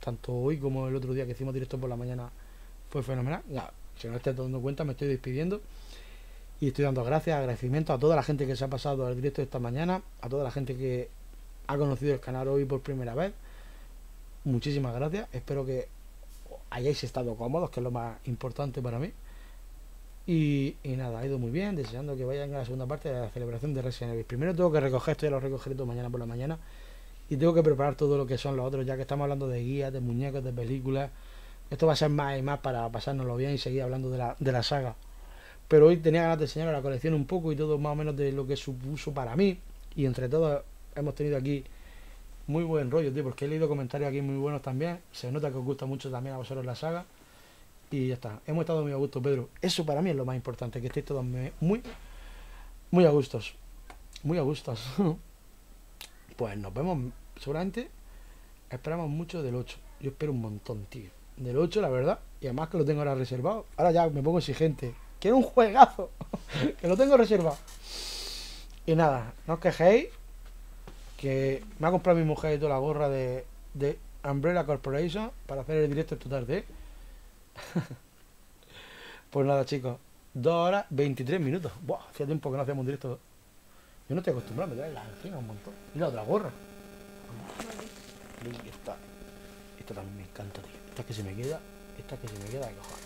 tanto hoy como el otro día que hicimos directo por la mañana fue fenomenal. Ya, si no estés dando cuenta, me estoy despidiendo y estoy dando gracias, agradecimiento a toda la gente que se ha pasado al directo de esta mañana, a toda la gente que ha conocido el canal hoy por primera vez. Muchísimas gracias, espero que hayáis estado cómodos, que es lo más importante para mí. Y, y nada, ha ido muy bien, deseando que vayan a la segunda parte de la celebración de Resident Evil. Primero tengo que recoger, esto ya lo recogeré todo mañana por la mañana, y tengo que preparar todo lo que son los otros, ya que estamos hablando de guías, de muñecos, de películas. Esto va a ser más y más para pasárnoslo bien y seguir hablando de la, de la saga. Pero hoy tenía ganas de enseñaros la colección un poco y todo más o menos de lo que supuso para mí. Y entre todos hemos tenido aquí muy buen rollo, tío, porque he leído comentarios aquí muy buenos también. Se nota que os gusta mucho también a vosotros la saga. Y ya está, hemos estado muy a gusto, Pedro. Eso para mí es lo más importante, que estéis todos muy, muy a gustos. Muy a gustos. Pues nos vemos seguramente. Esperamos mucho del ocho. Yo espero un montón, tío. Del ocho, la verdad. Y además que lo tengo ahora reservado. Ahora ya me pongo exigente. Quiero un juegazo. Que lo tengo reservado. Y nada, no os quejéis. Que me ha comprado mi mujer y toda la gorra de, de Umbrella Corporation para hacer el directo esta tarde. Pues nada, chicos. dos horas veintitrés minutos. Buah, hacía tiempo que no hacíamos un directo. Yo no estoy acostumbrado, me trae la encima un montón. Y la otra gorra. Y esta. Esta también me encanta, tío. Esta que se me queda. Esta que se me queda de cojones.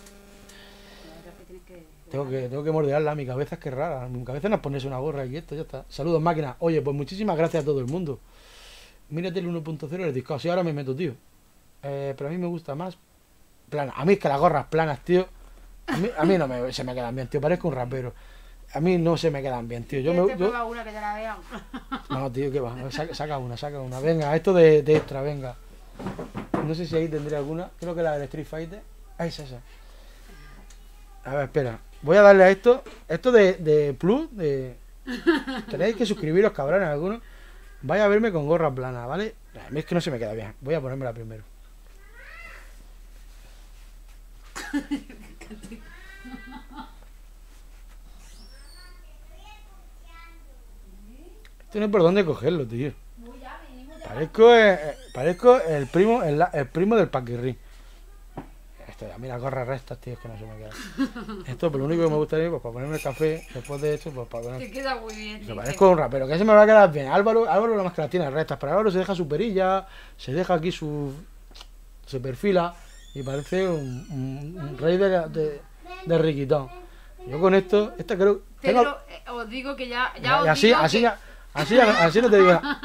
Tengo que, tengo que mordearla. Mi cabeza es que es rara. Mi cabeza no es ponerse una gorra y esto ya está. Saludos, máquina. Oye, pues muchísimas gracias a todo el mundo. Mírate el uno punto cero del Discord. Sí, ahora me meto, tío. Eh, pero a mí me gusta más plana. A mí es que las gorras planas, tío. A mí, a mí no me, se me quedan bien, tío. Parezco un rapero. A mí no se me quedan bien, tío. Yo me, yo... una que te la vean. No, tío, ¿qué va? Saca, saca una, saca una. Venga, esto de, de extra, venga. No sé si ahí tendré alguna. Creo que la del Street Fighter. Ah, es esa. A ver, espera. Voy a darle a esto. Esto de, de Plus. De... Tenéis que suscribiros, cabrones, algunos. Vaya a verme con gorra plana, ¿vale? A mí es que no se me queda bien. Voy a ponérmela primero. Esto no hay por dónde cogerlo, tío. Parezco, eh, parezco el primo el, el primo del paquirrín. Esto, a mí las gorras restas, tío, es que no se me queda. Esto, pero lo único que me gustaría, pues para ponerme el café, después de esto, pues para poner... Te queda muy bien. Se parezco un rapero, que se me va a quedar bien. Álvaro, Álvaro lo más que las tiene rectas, pero Álvaro se deja su perilla, se deja aquí su... se perfila y parece un, un, un rey de, de, de riquitón. Yo con esto, esta creo... Pero tengo... eh, os digo que ya... ya Y os así, digo así, que... así, así, así no te digo nada.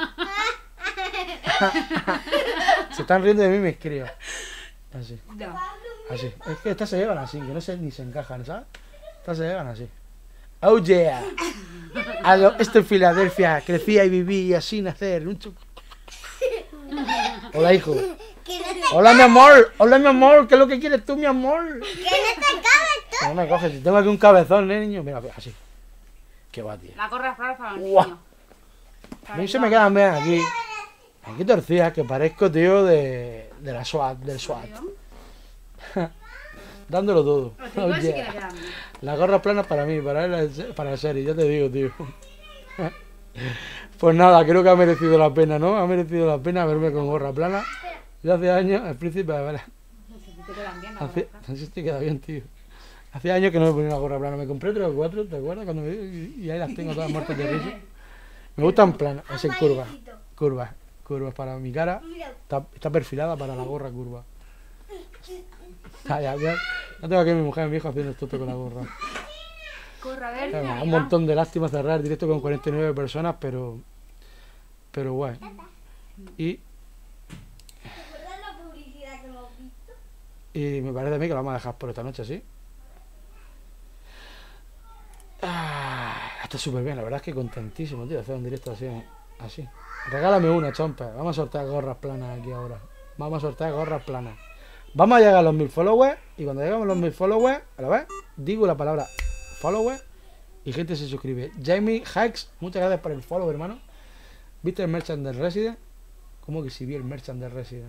Se están riendo de mí mis críos. Así, No. así. Es que estas se llevan así, que no se ni se encajan, ¿sabes? Estas se llevan así. Oh yeah. A lo, esto en Filadelfia crecía y vivía sin hacer un chu- Hola, hijo. Que no te, Hola, mi amor. Hola, mi amor. ¿Qué es lo que quieres tú, mi amor? que no te cabes tú. No me coges. Si tengo aquí un cabezón, ¿eh, niño? Mira, así. Qué va, tío. La corra para para los Guau. niños. A mí se me quedan bien aquí. Aquí torcidas, que parezco, tío, de, de la SWAT, del SWAT. Dándolo todo. Los chicos Oh, sí que yeah. le quedan bien. Las gorras planas para mí, para la, para la serie, ya te digo, tío. Pues nada, creo que ha merecido la pena, ¿no? Ha merecido la pena verme con gorra plana. Yo hace años, al príncipe de Bel-Air. Te quedan bien, la Hace, verdad. sí te queda bien, tío. Hace años que no me ponía una gorra plana. Me compré tres o cuatro, ¿te acuerdas? Cuando me, y, y ahí las tengo todas muertas de risa. Me gustan planas, así curvas. Curvas, curvas para mi cara. Mira, Está, está perfilada para la gorra curva. Ah, ya, ya, ya tengo aquí a mi mujer y mi hijo haciendo esto con la gorra. Corra, a ver, Claro, mira, un montón de lástima cerrar el directo con cuarenta y nueve personas, pero pero guay. Y, ¿te acuerdas la publicidad que hemos visto? y me parece a mí que lo vamos a dejar por esta noche, ¿sí? Ah, está súper bien, la verdad es que contentísimo, tío, hacer un directo así, así. Regálame una, chompa. Vamos a sortear gorras planas aquí ahora. Vamos a sortear gorras planas. Vamos a llegar a los mil followers. Y cuando llegamos a los mil followers, a la vez, digo la palabra followers y gente se suscribe. Jamie Hikes, muchas gracias por el follow, hermano. ¿Viste el merchant del Resident? ¿Cómo que si vi el merchant del Resident?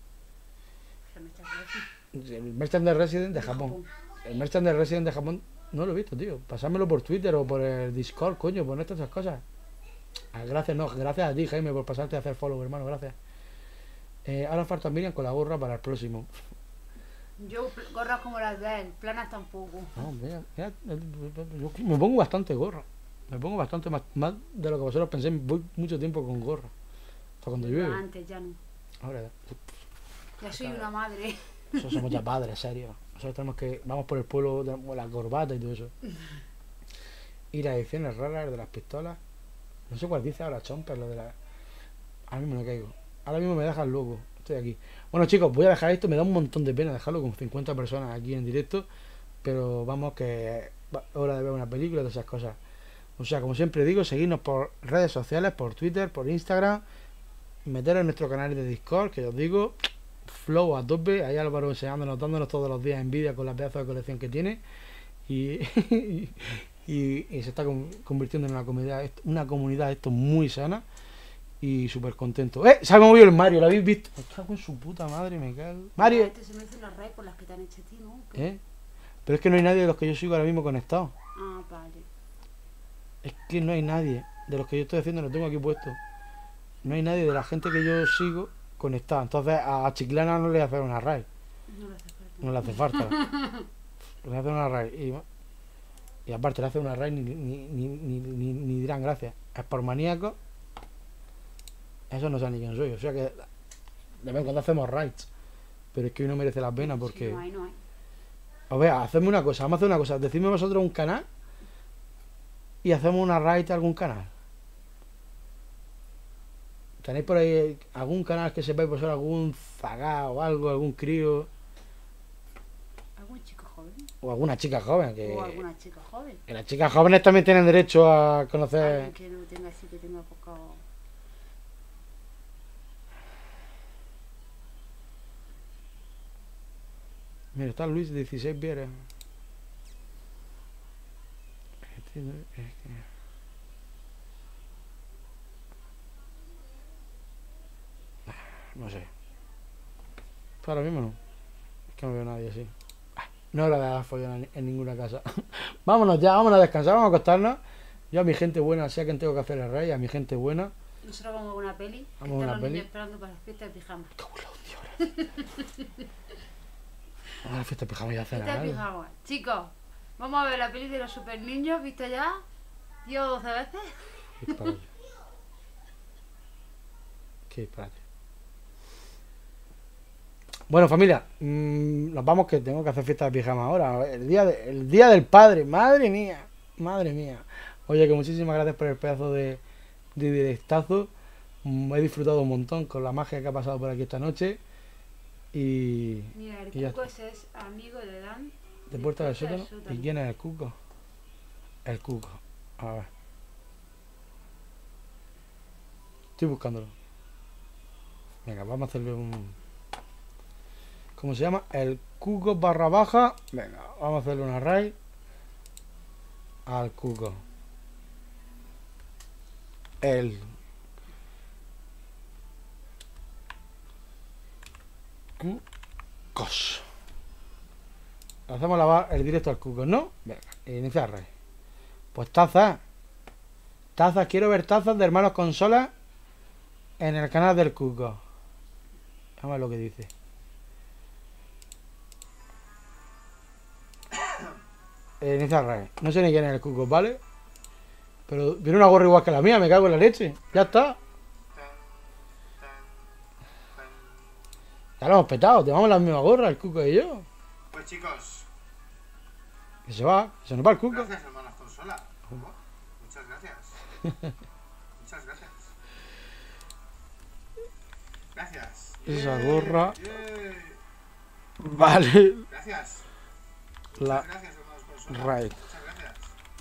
El merchant del Resident de Japón. El merchant del Resident de Japón no lo he visto, tío. Pasármelo por Twitter o por el Discord, coño, por estas esas cosas. Ah, gracias, no, gracias a ti, Jaime, por pasarte a hacer follow, hermano, gracias. Eh, ahora falta Miriam con la gorra para el próximo. Yo pl- gorras como las de él, planas tampoco. No, mira, mira, yo me pongo bastante gorra. Me pongo bastante más, más de lo que vosotros penséis. Voy mucho tiempo con gorra. Hasta cuando Yo llueve. antes ya no. Ahora, Ya soy una madre. nosotros somos ya padres, serio. Nosotros tenemos que. Vamos por el pueblo con la corbata y todo eso. Y las ediciones raras de las pistolas. No sé cuál dice ahora, Chomper, lo de la. Ahora mismo no caigo. Ahora mismo me dejan loco. Estoy aquí. Bueno, chicos, voy a dejar esto. Me da un montón de pena dejarlo con cincuenta personas aquí en directo. Pero vamos, que es hora de ver una película y todas esas cosas. O sea, como siempre digo, seguidnos por redes sociales, por Twitter, por Instagram. Meteros en nuestro canal de Discord, que os digo, flow a tope. Ahí Álvaro enseñándonos, dándonos todos los días envidia con la pedazo de colección que tiene. Y, y, y- y se está con- convirtiendo en una comunidad, una comunidad esto muy sana. Y súper contento. ¡Eh! Se ha movido el Mario, ¿lo habéis visto? Me cago en su puta madre, me cago. ¡Mario! Este se me hizo una red por las que te han hecho a ti, ¿no? ¿Qué? ¿Eh? Pero es que no hay nadie de los que yo sigo ahora mismo conectado. Ah, vale. Es que no hay nadie de los que yo estoy haciendo, lo tengo aquí puesto. No hay nadie de la gente que yo sigo conectado. Entonces a Chiclana no le voy a hacer una raid. No le hace falta. No le hace falta. Le voy a hacer una raid. Y, y aparte le hace una raid ni, ni, ni, ni, ni, ni dirán gracias. Es por maníaco. Eso no sé ni quién soy. O sea que de vez en cuando hacemos raids. Pero es que hoy no merece la pena porque... Sí, no hay, no hay. A ver, hacedme una cosa, vamos a hacer una cosa. Decidme vosotros un canal y hacemos una raid de algún canal. ¿Tenéis por ahí algún canal que sepáis vosotros, algún zagá o algo, algún crío ¿Algún chico joven? o alguna chica joven? Que, O alguna chica joven. que las chicas jóvenes también tienen derecho a conocer. Alguien que no tenga así, que tenga poco... Mira, está Luis dieciséis Vieres. No sé. Ahora mismo no. Es que no veo a nadie así. Ah, no es hora de dar follón en, en ninguna casa. Vámonos ya, vámonos a descansar, vamos a acostarnos. Yo a mi gente buena, sé a quién tengo que hacer el rey, a mi gente buena. Nosotros vamos a ver una peli. Vamos a que ver están una los peli. niños esperando para las fiestas de pijama. Cago en la hostia, ahora. Ahora la fiesta de pijama ya Fiesta cenar. de pijama. Chicos, vamos a ver la peli de los super niños, ¿viste ya? Yo doce veces. Qué disparate. Qué disparate. Bueno, familia, mmm, nos vamos que tengo que hacer fiesta de pijama ahora. El día, de- el día del padre, madre mía, madre mía. Oye, que muchísimas gracias por el pedazo de, de directazo. Mm, He disfrutado un montón con la magia que ha pasado por aquí esta noche. Y Mira, el Y ya Cuco ese es amigo de Dan. de Puerta del Sótano. ¿Y quién es el Cuco? El Cuco. A ver. Estoy buscándolo. Venga, vamos a hacerle un... ¿Cómo se llama? El Cuco barra baja. Venga, vamos a hacerle una raid al Cuco. El Cucos. Hacemos la ba- el directo al Cuco, ¿no? Venga, iniciar raid. Pues tazas. Tazas, quiero ver tazas de hermanos consolas en el canal del Cuco. Vamos a ver lo que dice. Eh, iniciar raid. No sé ni quién es el Cuco, ¿vale? Pero tiene una gorra igual que la mía, me cago en la leche. Ya está. Ya lo hemos petado, tenemos la misma gorra, el Cuco y yo. Pues chicos, Que se va, que se nos va el Cuco. gracias hermanos consola. Oh, muchas gracias. Muchas gracias. Gracias. Esa Yay, gorra. yay. Vale. Gracias. La Muchas gracias hermanos consola. raid. Muchas gracias.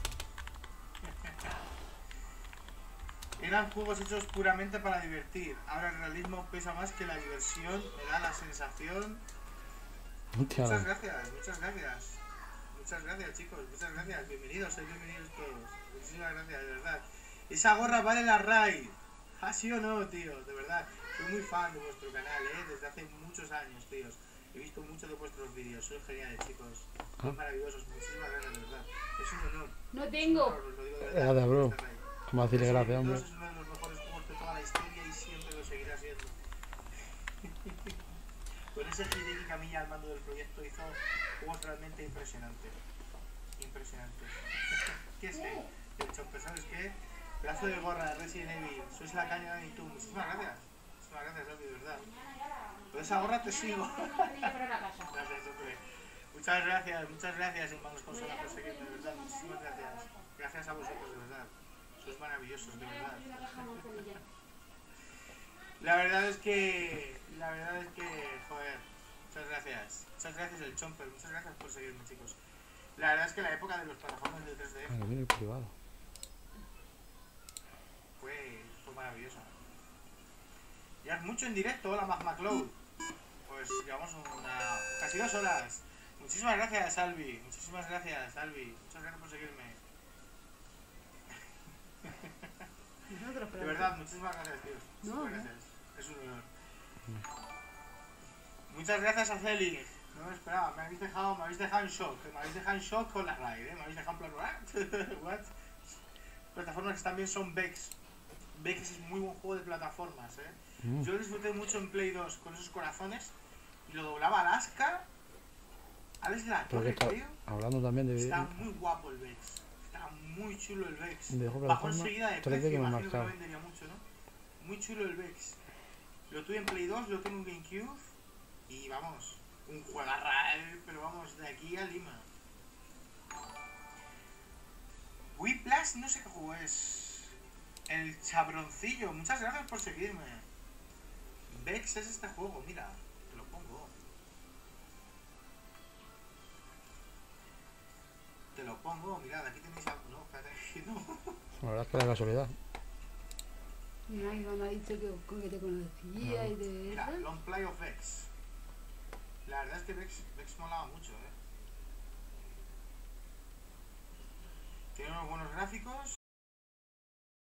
Eran juegos hechos puramente para divertir. Ahora el realismo pesa más que la diversión. Me da la sensación. Hostia, Muchas gracias, muchas gracias. Muchas gracias, chicos. Muchas gracias. Bienvenidos, sois bienvenidos todos. Muchísimas gracias, de verdad. Esa gorra vale la raid. ¿Ah, sí o no, tío? De verdad. Soy muy fan de vuestro canal, ¿eh? Desde hace muchos años, tíos. He visto muchos de vuestros vídeos. Sois geniales, chicos. Sois maravillosos. Muchísimas gracias, de verdad. Es un honor. No Es un tengo. honor, os lo digo de Ya, verdad. de bro. esta raid. Vamos a decirle gracias, hombre. Es uno de los mejores juegos de toda la historia y siempre lo seguirá siendo. Con ese Hideki Kamiya al mando del proyecto hizo juegos realmente impresionantes. Impresionantes. ¿Qué es que? El Chomper, ¿sabes qué? Pedazo de gorra de Resident Evil. Sois la caña de tú. Muchísimas gracias. Muchísimas gracias, Albi, de verdad. Con esa gorra te sigo. Gracias, hombre. Muchas gracias, muchas gracias, hermanos Consola, por seguirme, de verdad. Muchísimas gracias. Gracias a vosotros, de verdad. Sois maravillosos, de verdad. La verdad es que... La verdad es que... Joder. Muchas gracias. Muchas gracias, el Chomper. Muchas gracias por seguirme, chicos. La verdad es que la época de los plataformas de tres D Ah, que viene el privado. fue, fue maravillosa. Ya es mucho en directo, hola Magma Cloud. Pues llevamos una... casi dos horas. Muchísimas gracias, Albi. Muchísimas gracias, Albi. Muchas gracias por seguirme. Nosotros, De pero... verdad, muchísimas gracias, tíos. No, Muchísimas no. gracias. Es un honor. Muchas gracias a Celi. No me esperaba, me habéis dejado, me habéis dejado en shock. Me habéis dejado en shock con la raid, ¿eh? Me habéis dejado en plan, ¿what? ¿What? Plataformas que también son Vex. Vex es muy buen juego de plataformas, ¿eh? Mm. Yo disfruté mucho en Play dos con esos corazones y lo doblaba Alaska. Alex de la Pero que Torre, está tío. hablando también de, Está muy guapo el Vex. Está muy chulo el Vex. de juego Bajó plataforma. enseguida de tres D precio, que me imagino que no marcaba. vendería mucho, ¿no? Muy chulo el Vex. Lo tuve en Play dos, lo tengo en GameCube y vamos, un juegarra, ¿eh? Pero vamos, de aquí a Lima. Whiplash, no sé qué juego es. El Chabroncillo, muchas gracias por seguirme. Vex es este juego, mira, te lo pongo. Te lo pongo, mirad, aquí tenéis algo, no, espérate, no. La verdad es que la casualidad. Mira, Iván ha dicho que, con que te conocía y de Mira, eso. Long Play of Vex. La verdad es que Vex, Vex molaba mucho, eh. Tiene unos buenos gráficos